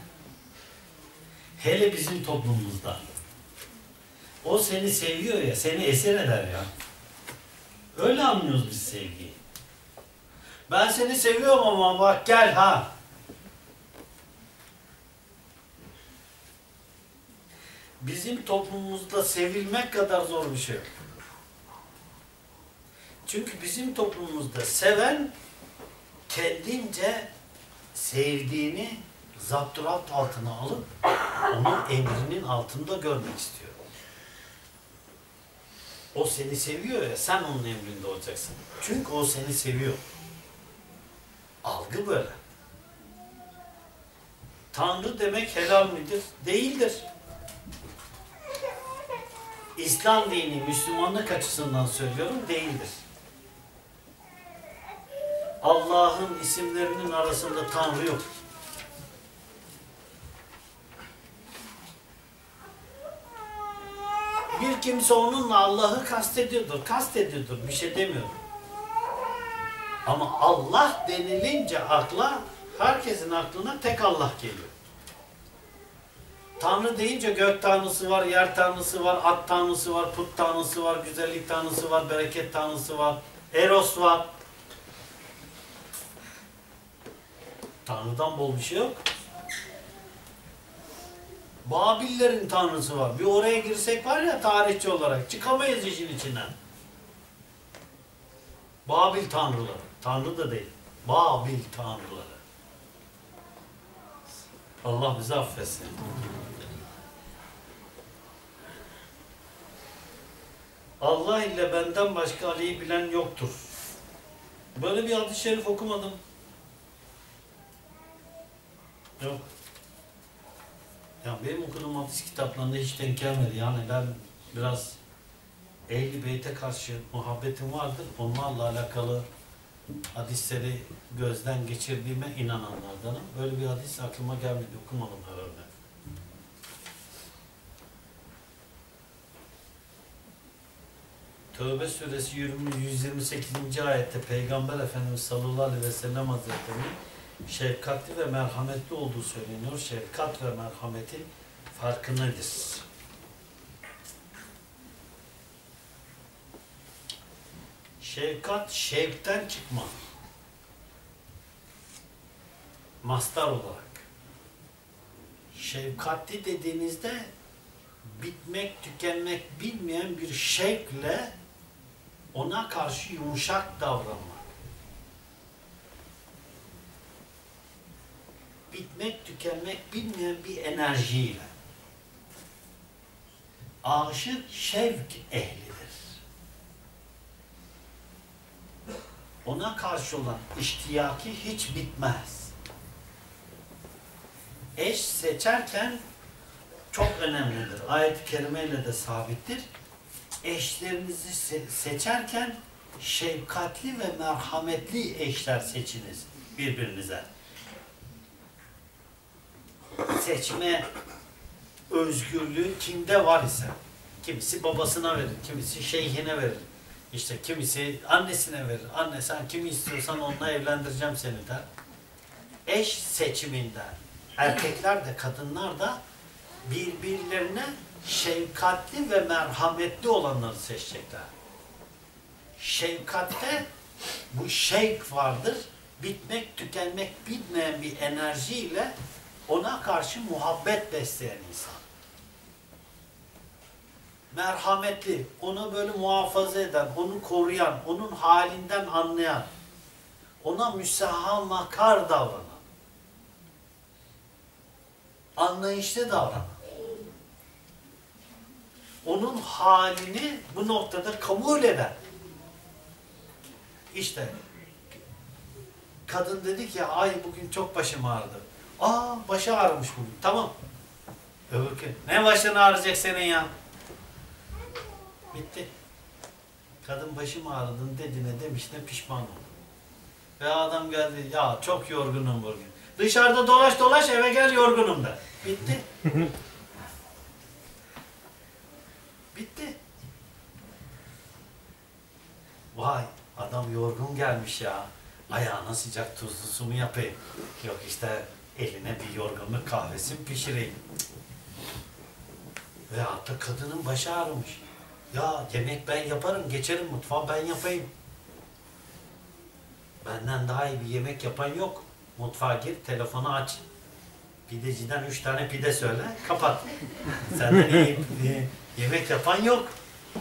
Hele bizim toplumumuzda. O seni seviyor ya, seni eser eder ya. Öyle anlıyoruz biz sevgiyi. Ben seni seviyorum ama bak gel ha. Bizim toplumumuzda sevilmek kadar zor bir şey yok. Çünkü bizim toplumumuzda seven kendince sevdiğini zapturapt altına alıp onun emrinin altında görmek istiyor. O seni seviyor ya, sen onun emrinde olacaksın. Çünkü o seni seviyor. Algı böyle. Tanrı demek helal midir? Değildir. İslam dini, Müslümanlık açısından söylüyorum, değildir. Allah'ın isimlerinin arasında Tanrı yok. Bir kimse onunla Allah'ı kastediyordur, kastediyordur, bir şey demiyorum. Ama Allah denilince akla, herkesin aklına tek Allah geliyor. Tanrı deyince gök tanrısı var, yer tanrısı var, at tanrısı var, put tanrısı var, güzellik tanrısı var, bereket tanrısı var, Eros var. Tanrı'dan bol bir şey yok. Babillerin tanrısı var. Bir oraya girsek var ya tarihçi olarak çıkamayız işin içinden. Babil tanrıları. Tanrı da değil. Babil tanrıları. Allah bizi affetsin. Allah ile benden başka Ali'yi bilen yoktur. Böyle bir hadis-i şerif okumadım. Yok. Ya benim okuduğum hadis kitaplarında hiç denk gelmedi. Yani ben biraz Ehl-i Beyt'e karşı muhabbetim vardır. Onlarla alakalı hadisleri gözden geçirdiğime inananlardanım. Böyle bir hadis aklıma gelmedi. Okumadım herhalde. Tövbe suresi yüz yirmi sekizinci ayette Peygamber Efendimiz sallallahu aleyhi ve sellem Hazretleri'nin şefkatli ve merhametli olduğu söyleniyor. Şefkat ve merhametin farkı nedir? Şefkat, şevkten çıkma. Mastar olarak. Şefkatli dediğinizde bitmek, tükenmek bilmeyen bir şevkle ona karşı yumuşak davranmak. Bitmek, tükenmek bilmeyen bir enerjiyle. Aşık şevk ehlidir. Ona karşı olan iştiyaki hiç bitmez. Eş seçerken çok önemlidir. Ayet-i kerimeyle de sabittir. Eşlerinizi se seçerken şefkatli ve merhametli eşler seçiniz birbirinize. Seçme özgürlüğü kimde var ise, kimisi babasına verir, kimisi şeyhine verir, işte kimisi annesine verir. Anne sen kimi istiyorsan onunla evlendireceğim seni der. Eş seçiminde erkekler de kadınlar da birbirlerine şefkatli ve merhametli olanları seçecekler. Şefkatte bu şevk vardır. Bitmek, tükenmek bilmeyen bir enerjiyle ona karşı muhabbet besleyen insan. Merhametli, onu böyle muhafaza eden, onu koruyan, onun halinden anlayan, ona müsahamakar davranan, anlayışlı davranan, onun halini bu noktada kabul eden. İşte kadın dedi ki ay bugün çok başım ağrıdı. Aa başı ağrımış bugün. Tamam. Öbürkü ne başın ağrıyacak senin ya? Bitti. Kadın başım ağrıdın dediğine demişine pişman oldu. Ve adam geldi, ya çok yorgunum bugün. Dışarıda dolaş dolaş eve gel yorgunum da. Bitti. Bitti. Vay adam yorgun gelmiş ya. Ayağına sıcak tuzlu su mu yapayım? Yok işte eline bir yorgunluk kahvesi mi pişireyim? Ve hatta kadının başı ağrımış. Ya yemek ben yaparım, geçerim mutfağa ben yapayım. Benden daha iyi bir yemek yapan yok. Mutfağa gir, telefonu aç. Pideciden üç tane pide söyle, kapat. Senden iyi yemek yapan yok.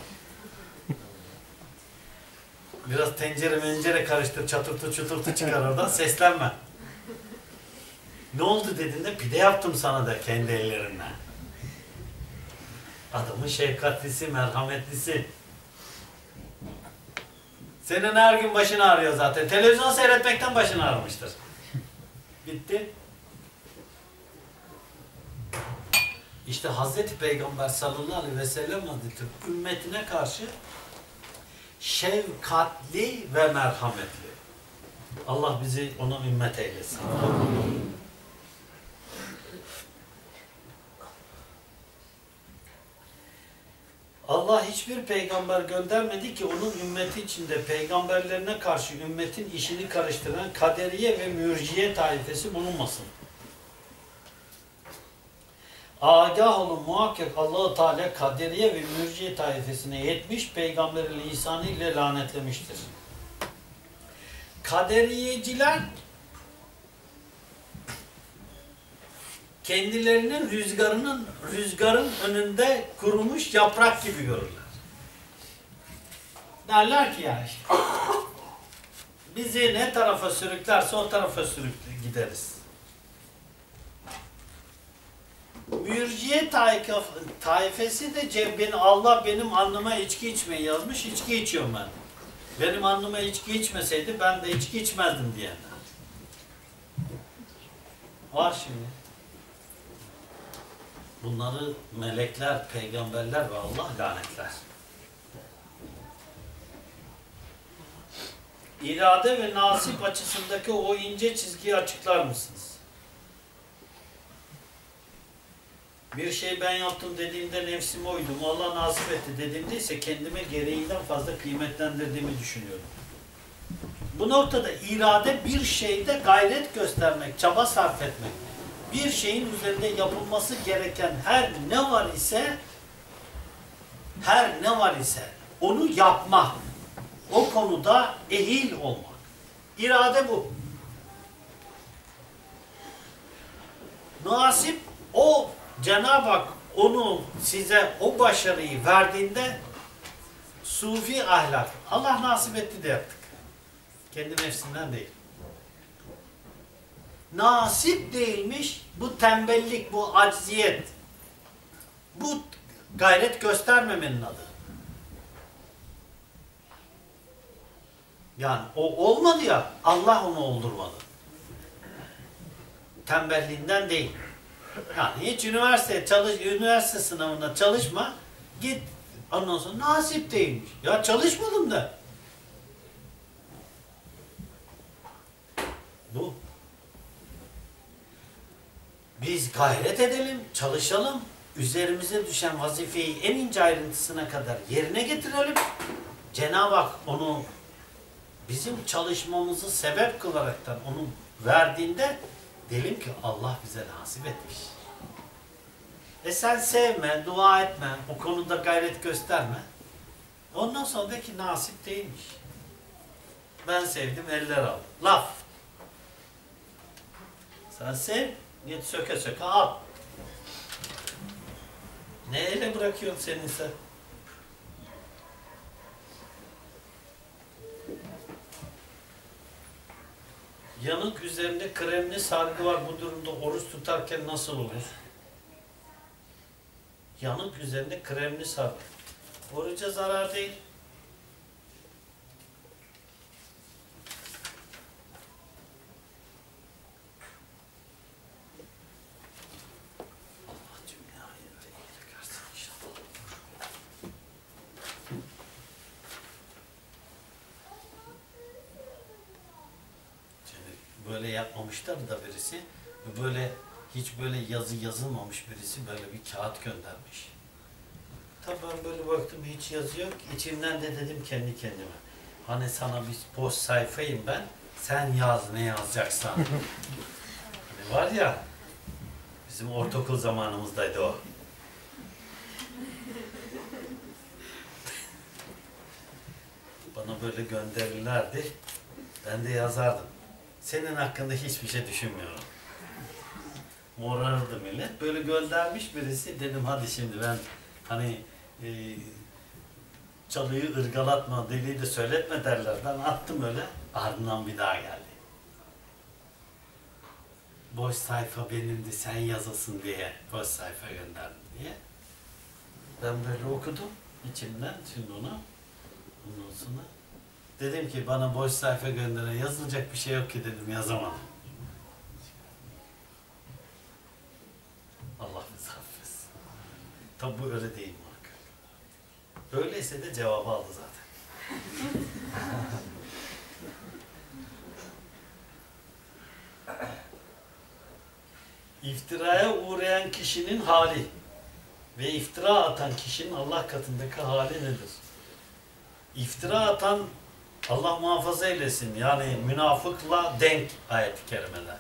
Biraz tencere mencere karıştır, çatırtı çuturtu çıkar oradan, seslenme. Ne oldu dediğinde pide yaptım sana da kendi ellerimle. Adamın şefkatlisi, merhametlisi. Senin her gün başın ağrıyor zaten. Televizyon seyretmekten başın ağrımıştır. Bitti. İşte Hazreti Peygamber sallallahu aleyhi ve sellem Hazretleri ümmetine karşı şefkatli ve merhametli. Allah bizi ona ümmet eylesin. Allah hiçbir peygamber göndermedi ki onun ümmeti içinde peygamberlerine karşı ümmetin işini karıştıran kaderiye ve mürciye taifesi bulunmasın. Agah olun muhakkak Allah-u Teala kaderiye ve mürciye taifesine yetmiş peygamberi lisanı ile lanetlemiştir. Kaderiyeciler kendilerinin rüzgarının rüzgarın önünde kurumuş yaprak gibi görürler. Derler ki ya işte bizi ne tarafa sürüklerse o tarafa sürükle gideriz. Mürciye taifesi de ben, Allah benim alnıma içki içmeyi yazmış, içki içiyorum ben. Benim alnıma içki içmeseydi ben de içki içmezdim diyenler. Var şimdi. Bunları melekler, peygamberler ve Allah lanetler. İrade ve nasip açısındaki o ince çizgiyi açıklar mısınız? Bir şey ben yaptım dediğimde nefsime uydum, Allah nasip etti dediğimde ise kendime gereğinden fazla kıymetlendirdiğimi düşünüyorum. Bu noktada irade bir şeyde gayret göstermek, çaba sarf etmek. Bir şeyin üzerinde yapılması gereken her ne var ise her ne var ise onu yapmak. O konuda ehil olmak. İrade bu. Nasip o Cenab-ı Hak onu size o başarıyı verdiğinde sufi ahlak. Allah nasip etti de yaptık. Kendi nefsinden değil. Nasip değilmiş, bu tembellik, bu acziyet. Bu gayret göstermemenin adı. Yani o olmadı ya, Allah onu oldurmadı. Tembelliğinden değil. Yani hiç üniversite çalış, üniversite sınavında çalışma, git ondan sonra nasip değilmiş. Ya çalışmadım da. Bu. Biz gayret edelim, çalışalım, üzerimize düşen vazifeyi en ince ayrıntısına kadar yerine getirelim. Cenab-ı Hak onu bizim çalışmamızı sebep kılaraktan onu verdiğinde diyelim ki Allah bize nasip etmiş. E sen sevme, dua etme, o konuda gayret gösterme. Ondan sonra de ki nasip değilmiş. Ben sevdim, eller aldım. Laf. Sen sev, git söke söke al. Ne ele bırakıyorsun senin sen? Yanık üzerinde kremli sargı var. Bu durumda oruç tutarken nasıl olur? Yanık üzerinde kremli sargı. Oruca zarar değil. Allah cümle hayırlı iyilik versin inşallah. böyle yapmamışlar da birisi. Böyle hiç böyle yazı yazılmamış birisi böyle bir kağıt göndermiş. Tabii ben böyle baktım hiç yazı yok. İçimden de dedim kendi kendime. Hani sana bir boş sayfayım ben. Sen yaz ne yazacaksan. Hani var ya bizim ortaokul zamanımızdaydı o. Bana böyle gönderirlerdi. Ben de yazardım. Senin hakkında hiçbir şey düşünmüyorum. Morardı millet. Böyle göndermiş birisi. Dedim hadi şimdi ben hani e, çalıyı ırgalatma, deliği de söyletme derler. Ben attım öyle. Ardından bir daha geldi. Boş sayfa benimdi, sen yazasın diye boş sayfa gönderdim diye. Ben böyle okudum içimden şimdi onu. Ondan sonra dedim ki bana boş sayfa gönderen yazılacak bir şey yok ki dedim yazamadım. Allah bizi affetsin. Tabi bu öyle değil muhakkak. Öyleyse de cevabı aldı zaten. İftiraya uğrayan kişinin hali ve iftira atan kişinin Allah katındaki hali nedir? İftira atan Allah muhafaza eylesin. Yani münafıkla denk ayet-i kerimeler.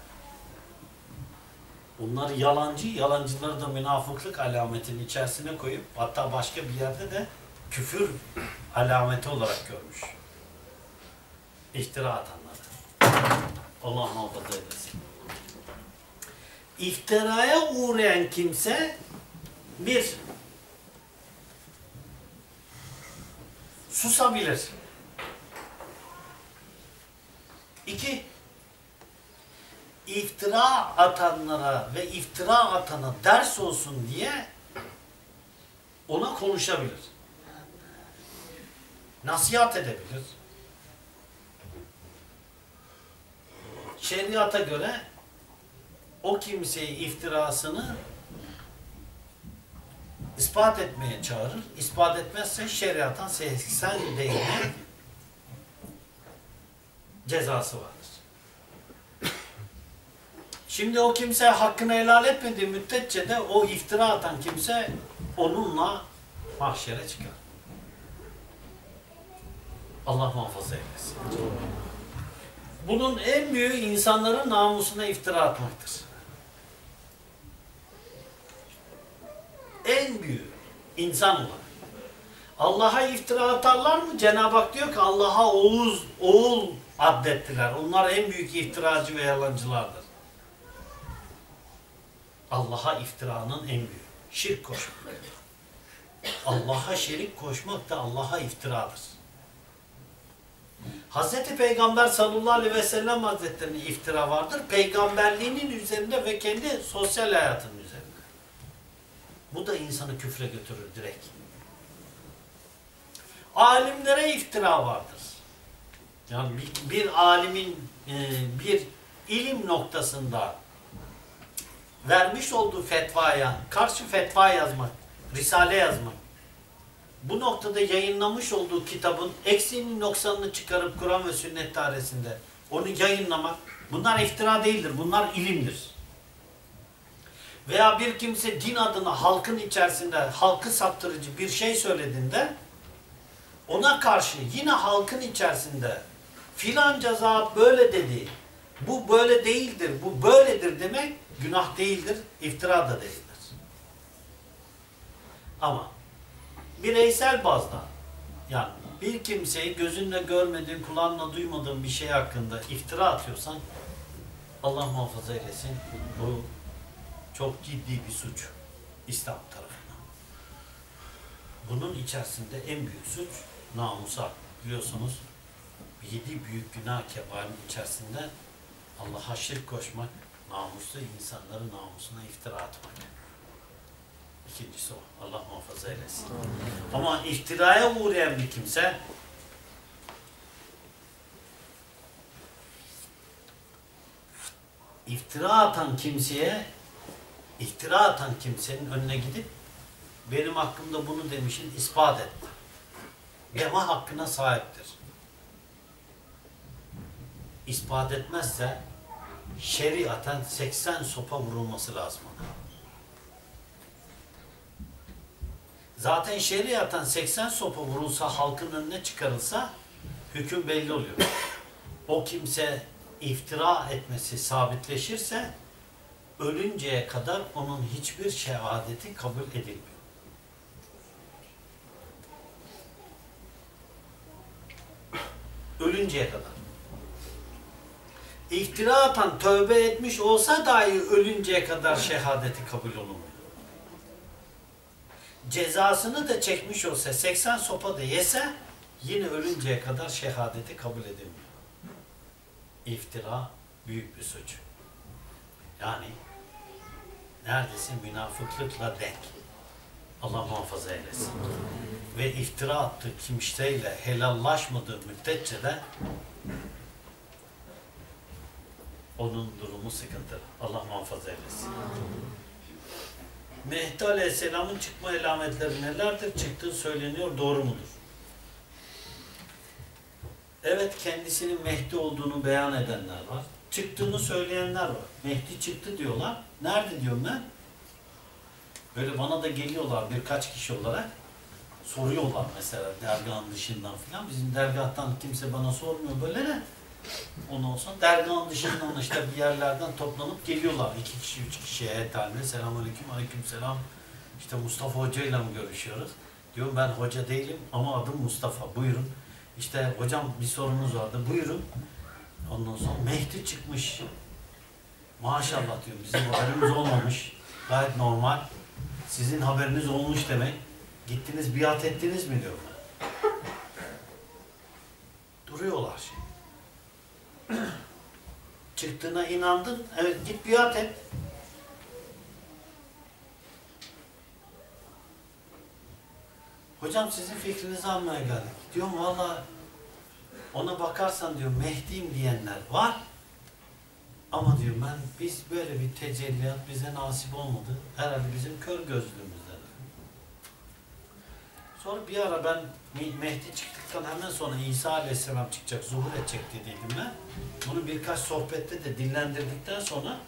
Bunlar yalancı, yalancıları da münafıklık alametinin içerisine koyup hatta başka bir yerde de küfür alameti olarak görmüş. İftira atanları. Allah muhafaza eylesin. İftiraya uğrayan kimse bir, susabilir. İki, iftira atanlara ve iftira atana ders olsun diye ona konuşabilir. Nasihat edebilir. Şeriata göre o kimseyi iftirasını ispat etmeye çağırır. İspat etmezse şeriattan seksen değine cezası vardır. Şimdi o kimse hakkını helal etmediği müddetçe de o iftira atan kimse onunla mahşere çıkar. Allah muhafaza eylesin. Bunun en büyüğü insanların namusuna iftira atmaktır. En büyüğü insan olarak. Allah'a iftira atarlar mı? Cenab-ı Hak diyor ki Allah'a oğuz, oğul addettiler. Onlar en büyük iftiracı ve yalancılardır. Allah'a iftiranın en büyüğü. Şirk koşmak. Allah'a şerik koşmak da Allah'a iftiradır. Hazreti Peygamber sallallahu aleyhi ve sellem hazretlerine iftira vardır. Peygamberliğinin üzerinde ve kendi sosyal hayatının üzerinde. Bu da insanı küfre götürür direkt. Alimlere iftira vardır. Yani bir, bir alimin e, bir ilim noktasında vermiş olduğu fetvaya karşı fetva yazmak, risale yazmak, bu noktada yayınlamış olduğu kitabın eksiğini noksanını çıkarıp Kur'an ve sünnet dairesinde onu yayınlamak, bunlar iftira değildir, bunlar ilimdir. Veya bir kimse din adına halkın içerisinde halkı saptırıcı bir şey söylediğinde ona karşı yine halkın içerisinde filanca zat böyle dedi, bu böyle değildir, bu böyledir demek günah değildir, iftira da değildir. Ama bireysel bazda yani bir kimseyi gözünle görmediğin, kulağınla duymadığın bir şey hakkında iftira atıyorsan Allah muhafaza eylesin, bu çok ciddi bir suç İslam tarafından. Bunun içerisinde en büyük suç namusa. Biliyorsunuz yedi büyük günah kebalin içerisinde Allah'a şirk koşmak, namuslu insanların namusuna iftira atmak. İkincisi o. Allah muhafaza eylesin. Ama iftiraya uğrayan bir kimse iftira atan kimseye iftira atan kimsenin önüne gidip benim hakkımda bunu demişin ispat et. Deme hakkına sahiptir. İspat etmezse şeriaten seksen sopa vurulması lazım ona. Zaten şeriaten seksen sopa vurulsa, halkın önüne çıkarılsa hüküm belli oluyor. O kimse iftira etmesi sabitleşirse ölünceye kadar onun hiçbir şehadeti kabul edilmiyor. Ölünceye kadar. İftira atan tövbe etmiş olsa dahi ölünceye kadar şehadeti kabul olunmuyor. Cezasını da çekmiş olsa, seksen sopa da yese yine ölünceye kadar şehadeti kabul edilmiyor. İftira büyük bir suç. Yani neredeyse münafıklıkla denk. Allah muhafaza eylesin. Ve iftira attığı kimseyle helallaşmadığı müddetçe de onun durumu sıkıntılı. Allah muhafaza eylesin. Mehdi Aleyhisselam'ın çıkma alametleri nelerdir? Çıktığı söyleniyor, doğru mudur? Evet, kendisinin Mehdi olduğunu beyan edenler var. Çıktığını söyleyenler var. Mehdi çıktı diyorlar. Nerede diyorum ben? Böyle bana da geliyorlar birkaç kişi olarak. Soruyorlar mesela dergahın dışından filan. Bizim dergahtan kimse bana sormuyor böyle de. Ondan sonra dergahın dışından işte bir yerlerden toplanıp geliyorlar. İki kişi, üç kişi heyet halinde. Selamünaleyküm, aleykümselam. İşte Mustafa Hoca ile mi görüşüyoruz? Diyorum ben hoca değilim ama adım Mustafa. Buyurun. İşte hocam bir sorunuz vardı. Buyurun. Ondan sonra Mehdi çıkmış. Maşallah diyorum. Bizim haberimiz olmamış. Gayet normal. Sizin haberiniz olmuş demek. Gittiniz biat ettiniz mi diyorum ben. Duruyorlar şimdi. Çıktığına inandın. Evet git biat et. Hocam sizin fikrinizi almaya geldik. Diyorum valla ona bakarsan diyor Mehdi'yim diyenler var. Ama diyor ben biz böyle bir tecelliyat bize nasip olmadı. Herhalde bizim kör gözlüğümüzden. Sonra bir ara ben Mehdi çıktıktan hemen sonra İsa Aleyhisselam çıkacak, zuhur edecek dediydim ben. Bunu birkaç sohbette de dinlendirdikten sonra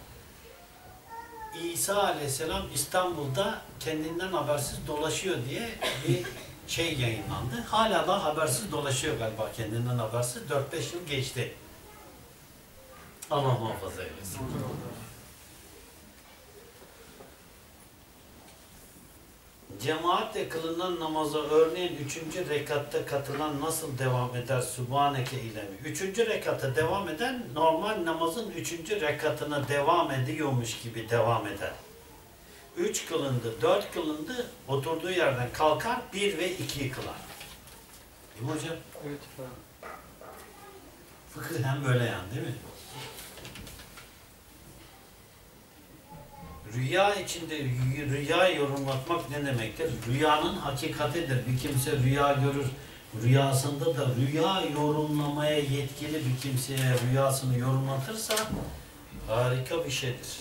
İsa Aleyhisselam İstanbul'da kendinden habersiz dolaşıyor diye bir şey yayınlandı. Hala da habersiz dolaşıyor galiba kendinden habersiz. dört beş yıl geçti. Allah muhafaza eylesin. Cemaatle kılınan namaza örneğin üçüncü rekatta katılan nasıl devam eder Sübhaneke ile mi? Üçüncü rekata devam eden normal namazın üçüncü rekatına devam ediyormuş gibi devam eder. Üç kılındı, dört kılındı, oturduğu yerden kalkar, bir ve ikiyi kılar. Değil mi hocam? Evet efendim. Fıkıhen böyle yani değil mi? Rüya içinde rüya yorumlatmak ne demektir? Rüyanın hakikatidir. Bir kimse rüya görür. Rüyasında da rüya yorumlamaya yetkili bir kimseye rüyasını yorumlatırsa harika bir şeydir.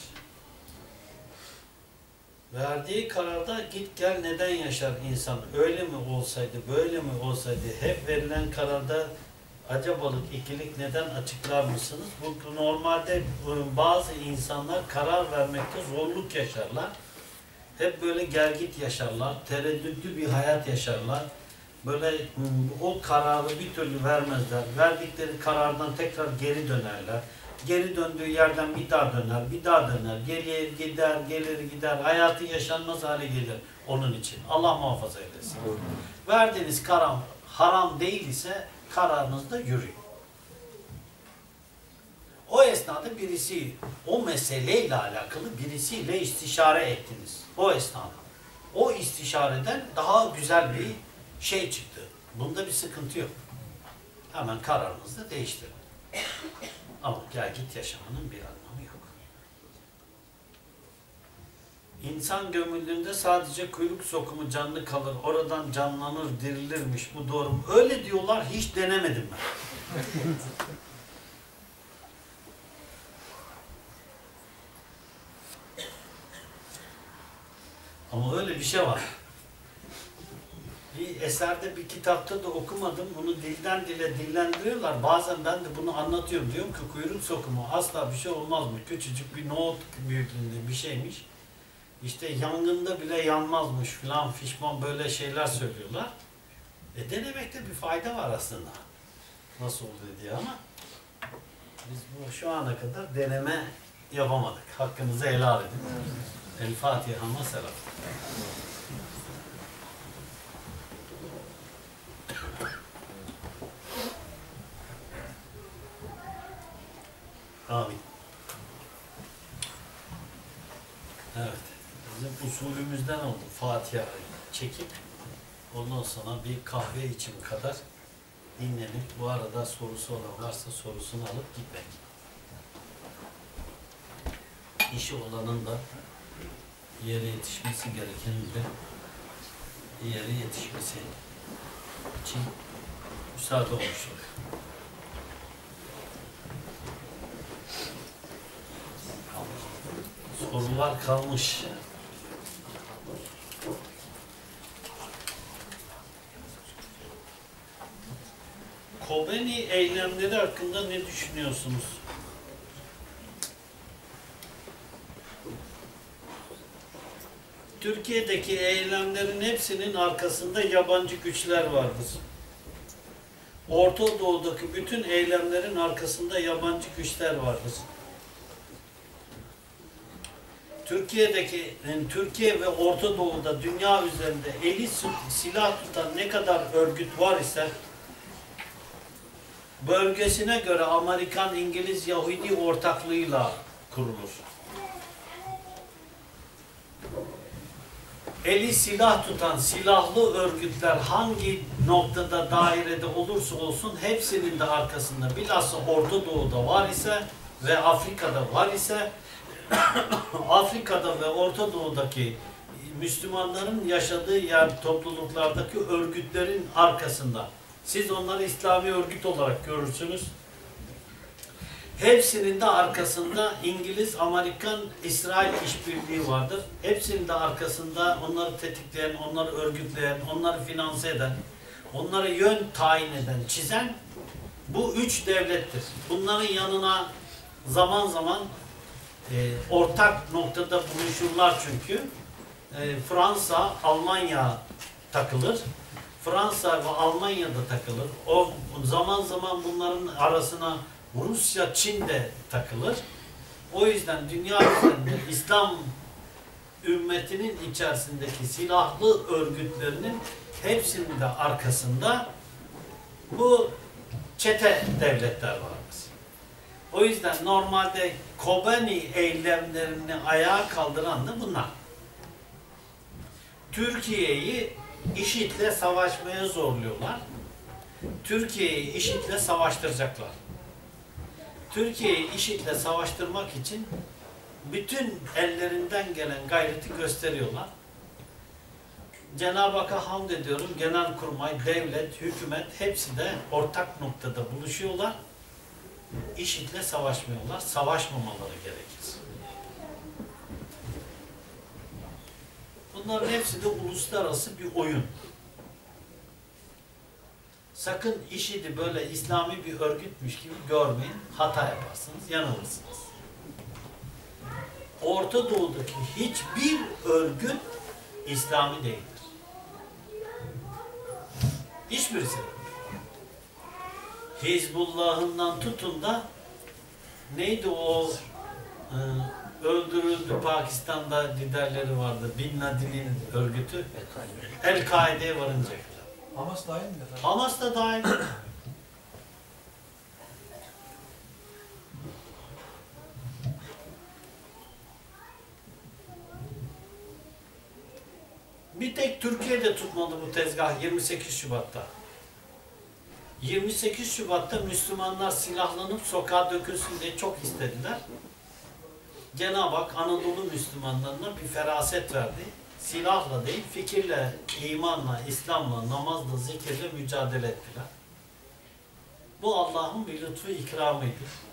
Verdiği kararda git gel neden yaşar insan? Öyle mi olsaydı, böyle mi olsaydı? Hep verilen kararda acabalık, ikilik neden açıklar mısınız? Bu normalde bazı insanlar karar vermekte zorluk yaşarlar. Hep böyle gelgit yaşarlar, tereddütlü bir hayat yaşarlar. Böyle o kararı bir türlü vermezler. Verdikleri karardan tekrar geri dönerler. Geri döndüğü yerden bir daha döner, bir daha döner. Geriye gider, gelir gider. Hayatı yaşanmaz hale gelir onun için. Allah muhafaza eylesin. Verdiğiniz karar haram değil ise kararınızda yürüyün. O esnada birisi, o meseleyle alakalı birisiyle istişare ettiniz. O esnada. O istişareden daha güzel bir şey çıktı. Bunda bir sıkıntı yok. Hemen kararınızı değiştirin. Ama gel git yaşamanın bir anlamı yok. İnsan gömüldüğünde sadece kuyruk sokumu canlı kalır, oradan canlanır, dirilirmiş. Bu doğru mu? Öyle diyorlar, hiç denemedim ben. Ama öyle bir şey var. bir eserde, bir kitapta da okumadım. Bunu dilden dile dillendiriyorlar. Bazen ben de bunu anlatıyorum. Diyorum ki kuyruk sokumu asla bir şey olmaz mı? Küçücük bir nohut büyüklüğünde bir şeymiş. İşte yangında bile yanmazmış filan fişman böyle şeyler söylüyorlar. E denemekte bir fayda var aslında. Nasıl oldu diye ama biz bu şu ana kadar deneme yapamadık. Hakkınızı helal edin. El Fatiha'ma selam. Amin. Evet. Bizim usulümüzden oldu Fatiha'yı çekip ondan sonra bir kahve içimi kadar dinlenip bu arada sorusu olan varsa sorusunu alıp gitmek. İşi olanın da yere yetişmesi gerekenin de yere yetişmesi için müsaade olmuştur. Sorular kalmış. Kobeni eylemleri hakkında ne düşünüyorsunuz? Türkiye'deki eylemlerin hepsinin arkasında yabancı güçler vardır. Orta Doğu'daki bütün eylemlerin arkasında yabancı güçler vardır. Türkiye'deki, yani Türkiye ve Orta Doğu'da dünya üzerinde eli silah tutan ne kadar örgüt var ise bölgesine göre Amerikan, İngiliz, Yahudi ortaklığıyla kurulur. Eli silah tutan silahlı örgütler hangi noktada, dairede olursa olsun hepsinin de arkasında bilhassa Orta Doğu'da var ise ve Afrika'da var ise Afrika'da ve Orta Doğu'daki Müslümanların yaşadığı yer topluluklardaki örgütlerin arkasında. Siz onları İslami örgüt olarak görürsünüz. Hepsinin de arkasında İngiliz, Amerikan, İsrail işbirliği vardır. Hepsinin de arkasında onları tetikleyen, onları örgütleyen, onları finanse eden, onlara yön tayin eden, çizen bu üç devlettir. Bunların yanına zaman zaman e, ortak noktada buluşurlar çünkü. E, Fransa, Almanya takılır. Fransa ve Almanya'da takılır. O zaman zaman bunların arasına Rusya, Çin de takılır. O yüzden dünya üzerinde İslam ümmetinin içerisindeki silahlı örgütlerinin hepsinin de arkasında bu çete devletler vardır. O yüzden normalde Kobani eylemlerini ayağa kaldıran da bunlar. Türkiye'yi IŞİD'le savaşmaya zorluyorlar. Türkiye'yi IŞİD'le savaştıracaklar. Türkiye'yi IŞİD'le savaştırmak için bütün ellerinden gelen gayreti gösteriyorlar. Cenab-ı Hakk'a hamd ediyorum. Genelkurmay, devlet, hükümet hepsi de ortak noktada buluşuyorlar. IŞİD'le savaşmıyorlar. Savaşmamaları gerekir. Bunların hepsi de uluslararası bir oyun. Sakın IŞİD'i böyle İslami bir örgütmüş gibi görmeyin. Hata yaparsınız, yanılırsınız. Orta Doğu'daki hiçbir örgüt İslami değildir. Hiçbirisi. Hizbullah'ından tutun da neydi o e, öldürüldü Pakistan'da liderleri vardı. Bin Laden'in örgütü. El-Kaide'ye varınca. Hamas dahil mi efendim? Hamas da dahil. Bir tek Türkiye'de tutmadı bu tezgah yirmi sekiz Şubat'ta. yirmi sekiz Şubat'ta Müslümanlar silahlanıp sokağa dökülsün diye çok istediler. Cenab-ı Hak Anadolu Müslümanlarına bir feraset verdi. Silahla değil, fikirle, imanla, İslam'la, namazla, zikirle mücadele ettiler. Bu Allah'ın bir lütfu ikramıydı.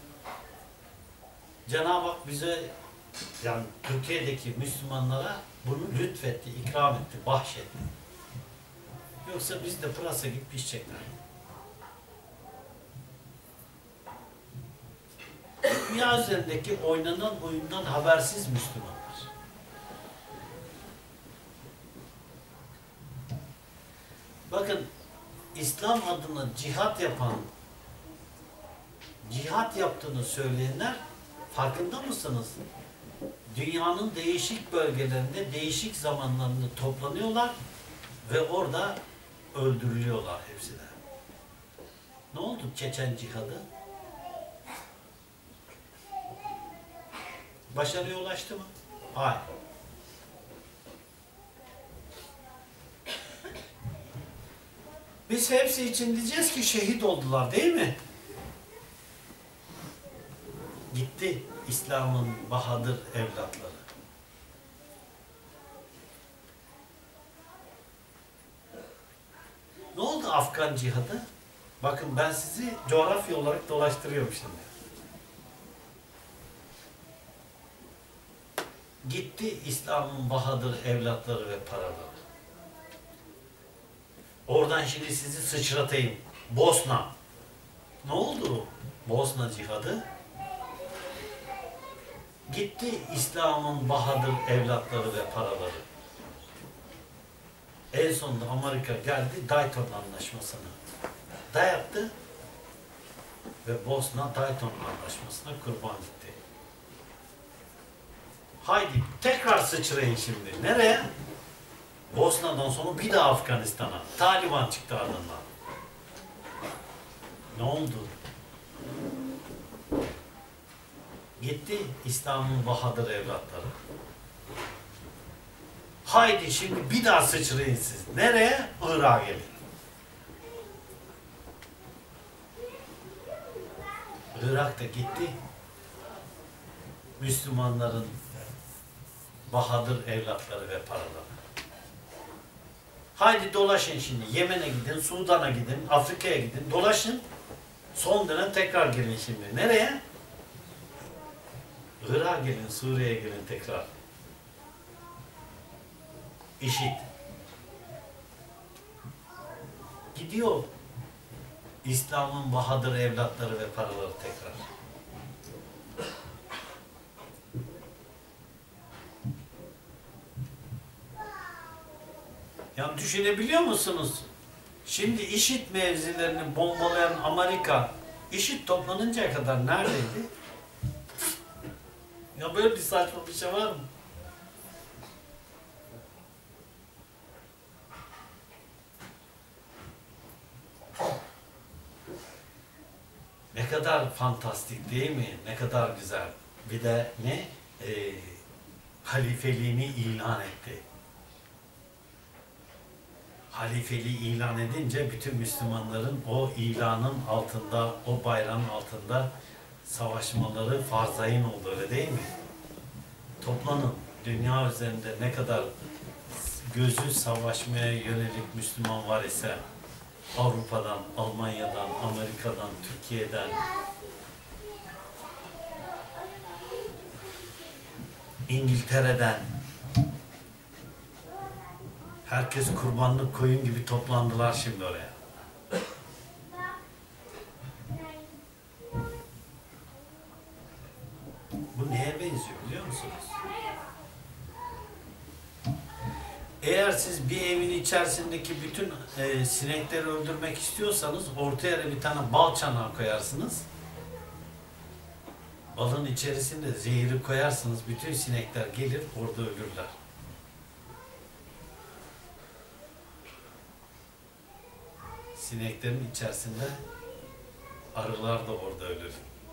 Cenab-ı Hak bize, yani Türkiye'deki Müslümanlara bunu lütfetti, ikram etti, bahşetti. Yoksa biz de pırasa gibi pişecekler. Dünya üzerindeki oynanan oyundan habersiz Müslümanlar. Bakın, İslam adına cihat yapan, cihat yaptığını söyleyenler farkında mısınız? Dünyanın değişik bölgelerinde, değişik zamanlarında toplanıyorlar ve orada öldürülüyorlar hepsi de. Ne oldu Çeçen cihadı? Başarıya ulaştı mı? Hayır. Biz hepsi için diyeceğiz ki şehit oldular, değil mi? Gitti İslam'ın bahadır evlatları. Ne oldu Afgan cihadı? Bakın, ben sizi coğrafya olarak dolaştırıyorum şimdi. Gitti İslam'ın bahadır evlatları ve paraları. Oradan şimdi sizi sıçratayım. Bosna. Ne oldu Bosna cihadı? Gitti İslam'ın bahadır evlatları ve paraları. En sonunda Amerika geldi Dayton Anlaşması'nı dayattı ve Bosna Dayton Anlaşması'na kurban gitti. Haydi tekrar sıçrayın şimdi. Nereye? Bosna'dan sonra bir daha Afganistan'a. Taliban çıktı ardından. Ne oldu? Gitti İslam'ın bahadır evlatları. Haydi şimdi bir daha sıçrayın siz. Nereye? Irak'a gelin. Irak'ta gitti. Müslümanların bahadır evlatları ve paraları. Haydi dolaşın şimdi. Yemen'e gidin, Sudan'a gidin, Afrika'ya gidin. Dolaşın. Son dönem tekrar gelin şimdi. Nereye? Irak'a gelin, Suriye'ye gelin tekrar. İşit. Gidiyor İslam'ın bahadır evlatları ve paraları tekrar. Yani düşünebiliyor musunuz? Şimdi IŞİD mevzilerini bombalayan Amerika, IŞİD toplanıncaya kadar neredeydi? Ya böyle bir saçma bir şey var mı? Ne kadar fantastik değil mi? Ne kadar güzel. Bir de ne? Ee, halifeliğini ilan etti. Halifeliği ilan edince bütün Müslümanların o ilanın altında, o bayrağın altında savaşmaları farzayın oldu, öyle değil mi? Toplanın. Dünya üzerinde ne kadar gözü savaşmaya yönelik Müslüman var ise Avrupa'dan, Almanya'dan, Amerika'dan, Türkiye'den, İngiltere'den herkes kurbanlık koyun gibi toplandılar şimdi oraya. Bu neye benziyor biliyor musunuz? Eğer siz bir evin içerisindeki bütün e, sinekleri öldürmek istiyorsanız ortaya bir tane bal çanağı koyarsınız. Balın içerisinde zehiri koyarsınız. Bütün sinekler gelir orada ölürler. Sineklerin içerisinde arılar da orada ölür.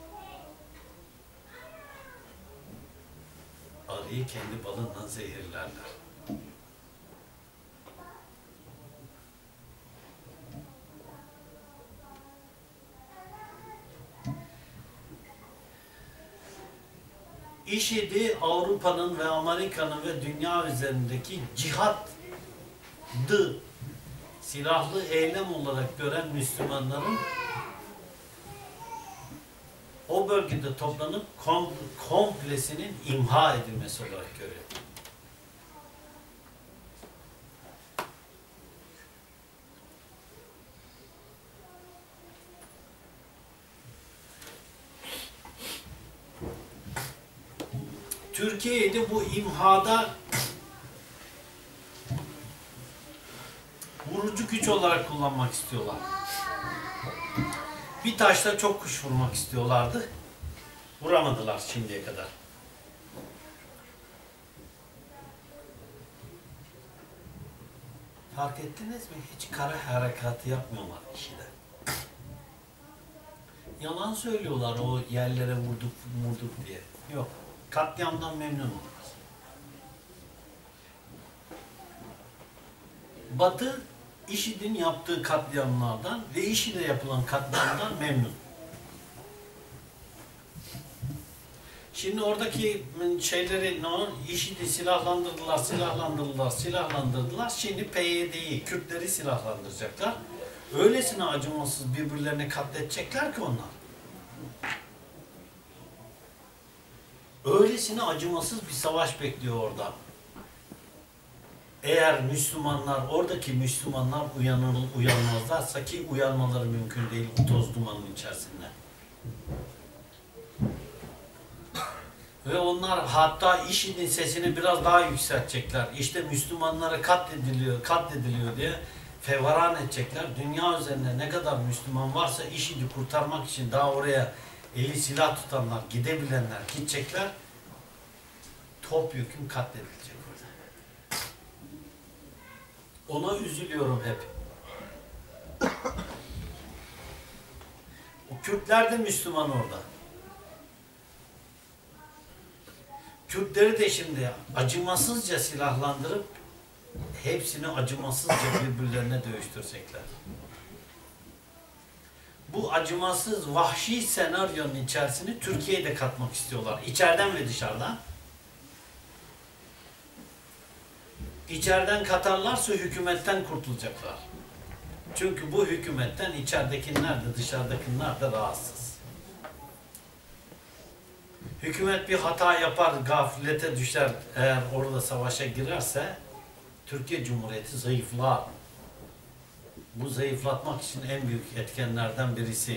Arıyı kendi balından zehirlerler. IŞİD'i Avrupa'nın ve Amerika'nın ve dünya üzerindeki cihadı silahlı eylem olarak gören Müslümanların o bölgede toplanıp kom komplesinin imha edilmesi olarak görüyor. Türkiye'yi de bu imhada vurucu güç olarak kullanmak istiyorlar. Bir taşla çok kuş vurmak istiyorlardı. Vuramadılar şimdiye kadar. Fark ettiniz mi? Hiç kara harekatı yapmıyorlar işide. Yalan söylüyorlar o yerlere vurduk vurduk diye. Yok. Katliamdan memnunlar. Batı, IŞİD'in yaptığı katliamlardan ve IŞİD'e yapılan katliamdan memnun. Şimdi oradaki şeyleri, ne IŞİD'i silahlandırdılar, silahlandırdılar, silahlandırdılar. Şimdi P Y D'yi, Kürtleri silahlandıracaklar. Öylesine acımasız birbirlerini katledecekler ki onlar. Öylesine acımasız bir savaş bekliyor orada. Eğer Müslümanlar, oradaki Müslümanlar uyanır, uyanmazlarsa ki uyanmaları mümkün değil bu toz dumanın içerisinde. Ve onlar hatta IŞİD'in sesini biraz daha yükseltecekler. İşte Müslümanlara katlediliyor, katlediliyor diye fevaran edecekler. Dünya üzerinde ne kadar Müslüman varsa IŞİD'i kurtarmak için daha oraya eli silah tutanlar, gidebilenler gidecekler. Topyekun katledilecek orada. Ona üzülüyorum hep. O Kürtler de Müslüman orada. Kürtleri de şimdi acımasızca silahlandırıp hepsini acımasızca birbirlerine dövüştürecekler. Bu acımasız, vahşi senaryonun içerisine Türkiye'yi de katmak istiyorlar. İçeriden ve dışarıdan. İçeriden katarlarsa hükümetten kurtulacaklar. Çünkü bu hükümetten içeridekiler de dışarıdakiler de rahatsız. Hükümet bir hata yapar, gaflete düşer, eğer orada savaşa girerse Türkiye Cumhuriyeti zayıflar. Bu zayıflatmak için en büyük etkenlerden birisi.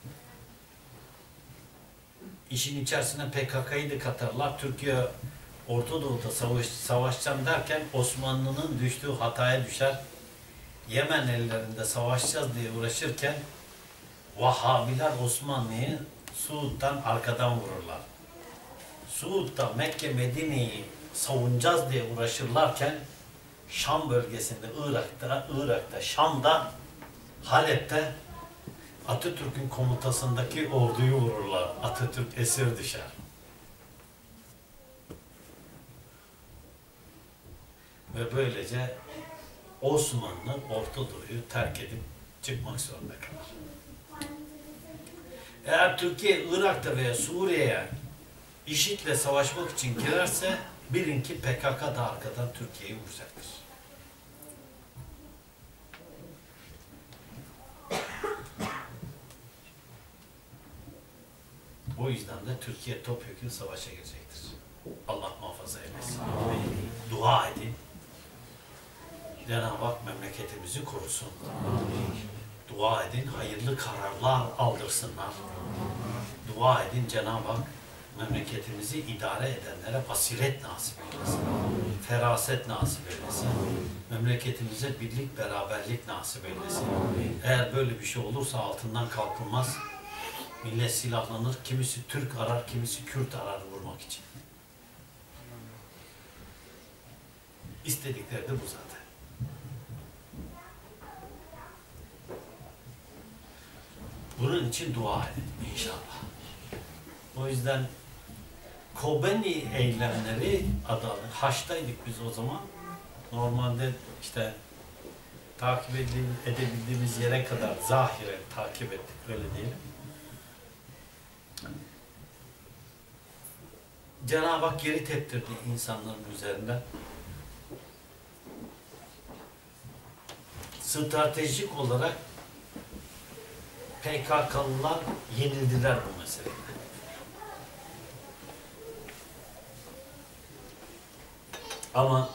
İşin içerisine P K K'yı da katarlar. Türkiye Orta Doğu'da savaş, savaşacağım derken Osmanlı'nın düştüğü hataya düşer. Yemen ellerinde savaşacağız diye uğraşırken Vahhabiler Osmanlı'yı Suud'dan arkadan vururlar. Suud'da Mekke Medine'yi savunacağız diye uğraşırlarken Şam bölgesinde, Irak'ta, Irak'ta, Şam'da, Halep'te Atatürk'ün komutasındaki orduyu vururlar. Atatürk esir düşer. Ve böylece Osmanlı Orta Doğu'yu terk edip çıkmak zorunda kalır. Eğer Türkiye, Irak'ta veya Suriye'ye IŞİD'le savaşmak için girerse bilin ki P K K da arkadan Türkiye'yi vuracaktır. O yüzden de Türkiye topyekun savaşa girecektir. Allah muhafaza eylesin. Amin. Dua edin. Cenab-ı Hak memleketimizi korusun. Amin. Dua edin, hayırlı kararlar aldırsınlar. Amin. Dua edin, Cenab-ı Hak memleketimizi idare edenlere basiret nasip eylesin. Amin. Feraset nasip eylesin. Amin. Memleketimize birlik, beraberlik nasip eylesin. Amin. Eğer böyle bir şey olursa altından kalkılmaz. Millet silahlanır, kimisi Türk arar, kimisi Kürt arar vurmak için. İstedikleri de bu zaten. Bunun için dua edin inşallah. O yüzden Kobani eylemleri adı, Haç'taydık biz o zaman. Normalde işte takip edebildiğimiz yere kadar zahiren takip ettik, öyle diyelim. Cenab-ı Hak geri teptirdi insanların üzerinden. Stratejik olarak P K K'lılar yenildiler bu meselede. Ama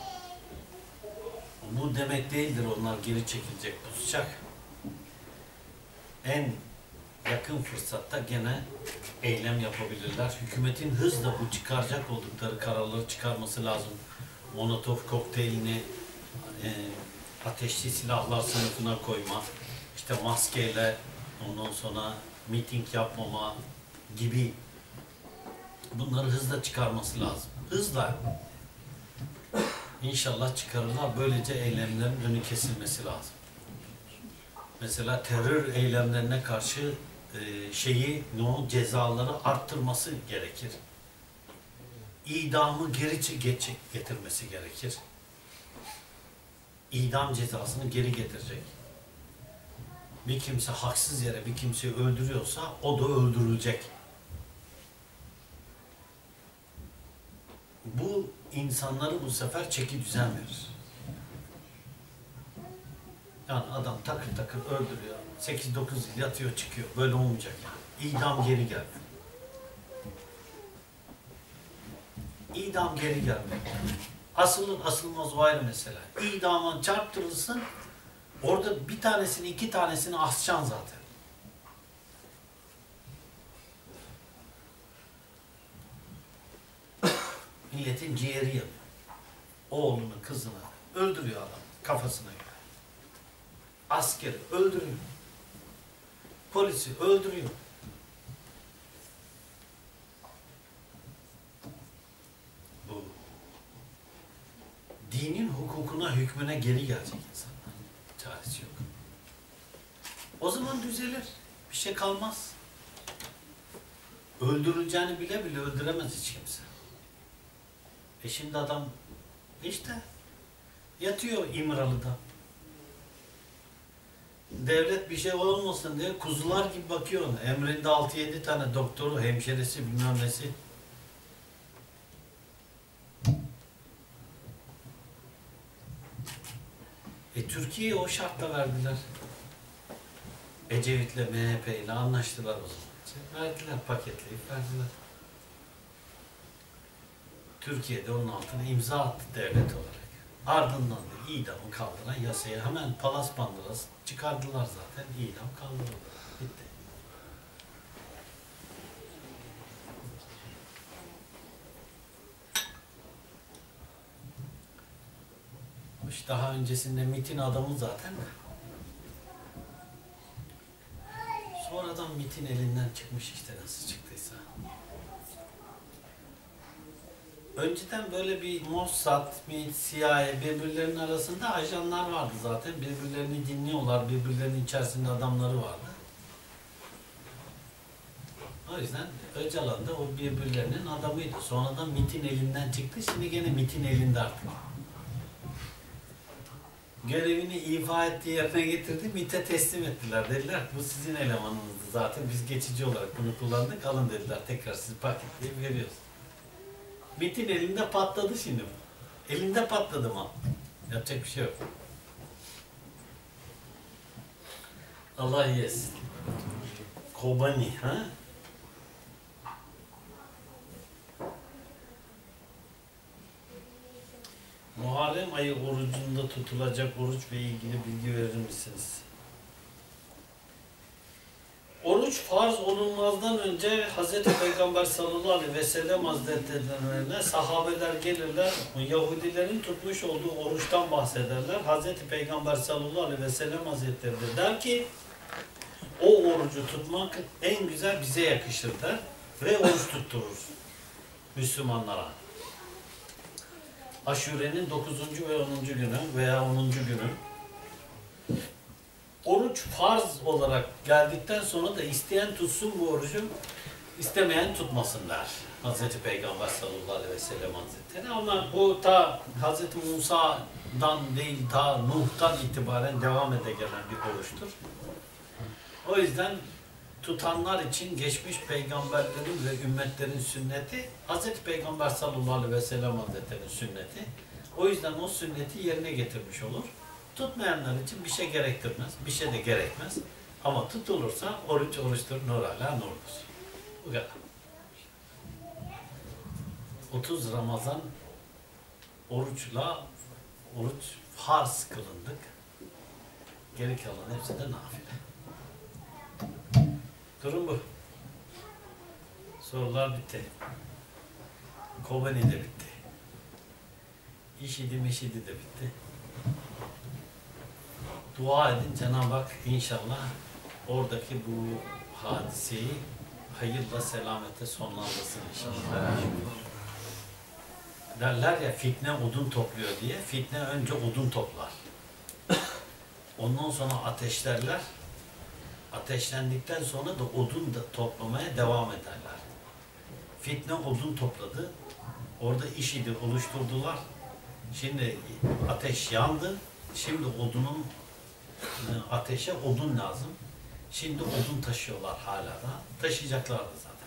bu demek değildir onlar geri çekilecek, pusacak. En yakın fırsatta gene eylem yapabilirler. Hükümetin hızla bu çıkaracak oldukları kararları çıkarması lazım. Molotov kokteylini e, ateşli silahlar sınıfına koyma, işte maskeyle ondan sonra miting yapmama gibi bunları hızla çıkarması lazım. Hızla. İnşallah çıkarırlar. Böylece eylemlerin önü kesilmesi lazım. Mesela terör eylemlerine karşı e, şeyi, no, cezaları arttırması gerekir. İdamı geri geç, getirmesi gerekir. İdam cezasını geri getirecek. Bir kimse haksız yere bir kimseyi öldürüyorsa o da öldürülecek. Bu insanları bu sefer çeki düzen verir. Yani adam takır takır öldürüyor. sekiz dokuz yıl yatıyor çıkıyor. Böyle olmayacak yani. İdam geri geldi. İdam geri geldi. Asılır asılmaz o ayrı mesele. İdama çarptırılsın, orada bir tanesini iki tanesini asacaksın zaten. Milletin ciğeri yanıyor. Oğlunu, kızını öldürüyor adam kafasına göre. Askeri öldürüyor. Polisi öldürüyor. Bu dinin hukukuna, hükmüne geri gelecek insanlar. Çaresi yok. O zaman düzelir. Bir şey kalmaz. Öldürüleceğini bile bile öldüremez hiç kimse. E şimdi adam işte yatıyor İmralı'da. Devlet bir şey olmasın diye kuzular gibi bakıyor ona. Emrinde altı yedi tane doktoru, hemşerisi, bilmem nesi. E Türkiye'yi o şartla verdiler. Ecevit'le M H P ile anlaştılar o zaman. Verdiler, paketleyip verdiler. Türkiye'de onun altına imza attı devlet olarak. Ardından da idamı kaldıran yasaya hemen palas bandırası çıkardılar zaten. İdam kaldırıldı. Bitti. İşte daha öncesinde MİT'in adamı zaten. Sonradan MİT'in elinden çıkmış işte nasıl çıktıysa. Önceden böyle bir Mossad, MİT, C I A birbirlerinin arasında ajanlar vardı zaten. Birbirlerini dinliyorlar, birbirlerinin içerisinde adamları vardı. O yüzden Öcalan da o birbirlerinin adamıydı. Sonradan MİT'in elinden çıktı, şimdi gene MİT'in elinde artık. Görevini ifa ettiği yerine getirdi, MİT'e teslim ettiler. Dediler bu sizin elemanınızdı zaten, biz geçici olarak bunu kullandık, alın dediler, tekrar sizi paketleyip veriyoruz. MİT'in elinde patladı şimdi bu. Elinde patladı mı? Yapacak bir şey yok. Allah yesin. Kobani, ha? Muharrem ayı orucunda tutulacak oruç ve ilgili bilgi verir misiniz? Oruç farz olunmazdan önce Hazreti Peygamber sallallahu aleyhi ve sellem hazretlerine sahabeler gelirler, Yahudilerin tutmuş olduğu oruçtan bahsederler. Hazreti Peygamber sallallahu aleyhi ve sellem hazretleri de der ki, o orucu tutmak en güzel bize yakışır der ve oruç tutturur Müslümanlara. Aşure'nin dokuzuncu ve onuncu günü veya onuncu günü. Oruç farz olarak geldikten sonra da isteyen tutsun bu orucu, istemeyen tutmasın der Hazreti Peygamber sallallahu aleyhi ve sellem hazretleri. Ama bu ta Hazreti Musa'dan değil, ta Nuh'tan itibaren devam ede gelen bir oruçtur. O yüzden tutanlar için geçmiş peygamberlerin ve ümmetlerin sünneti, Hazreti Peygamber sallallahu aleyhi ve sellem hazretlerinin sünneti. O yüzden o sünneti yerine getirmiş olur. Tutmayanlar için bir şey gerektirmez, bir şey de gerekmez. Ama tutulursa oruç oruçtur, nur ala nurdur. Bu kadar. otuz Ramazan oruçla, oruç farz kılındık. Geri kalan hepsi de nafile. Durum bu. Sorular bitti. Kobani de bitti. İşidi mişidi de bitti. Dua edin Cenab-ı Hak inşallah oradaki bu hadiseyi hayırla selamete sonlandırsın inşallah. Derler ya fitne odun topluyor diye. Fitne önce odun toplar. Ondan sonra ateşlerler. Ateşlendikten sonra da odun da toplamaya devam ederler. Fitne odun topladı. Orada işidi oluşturdular. Şimdi ateş yandı. Şimdi odunun ateşe odun lazım. Şimdi odun taşıyorlar hala da. Taşıyacaklardı zaten.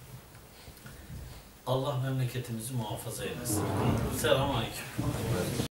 Allah memleketimizi muhafaza eylesin. Selamünaleyküm.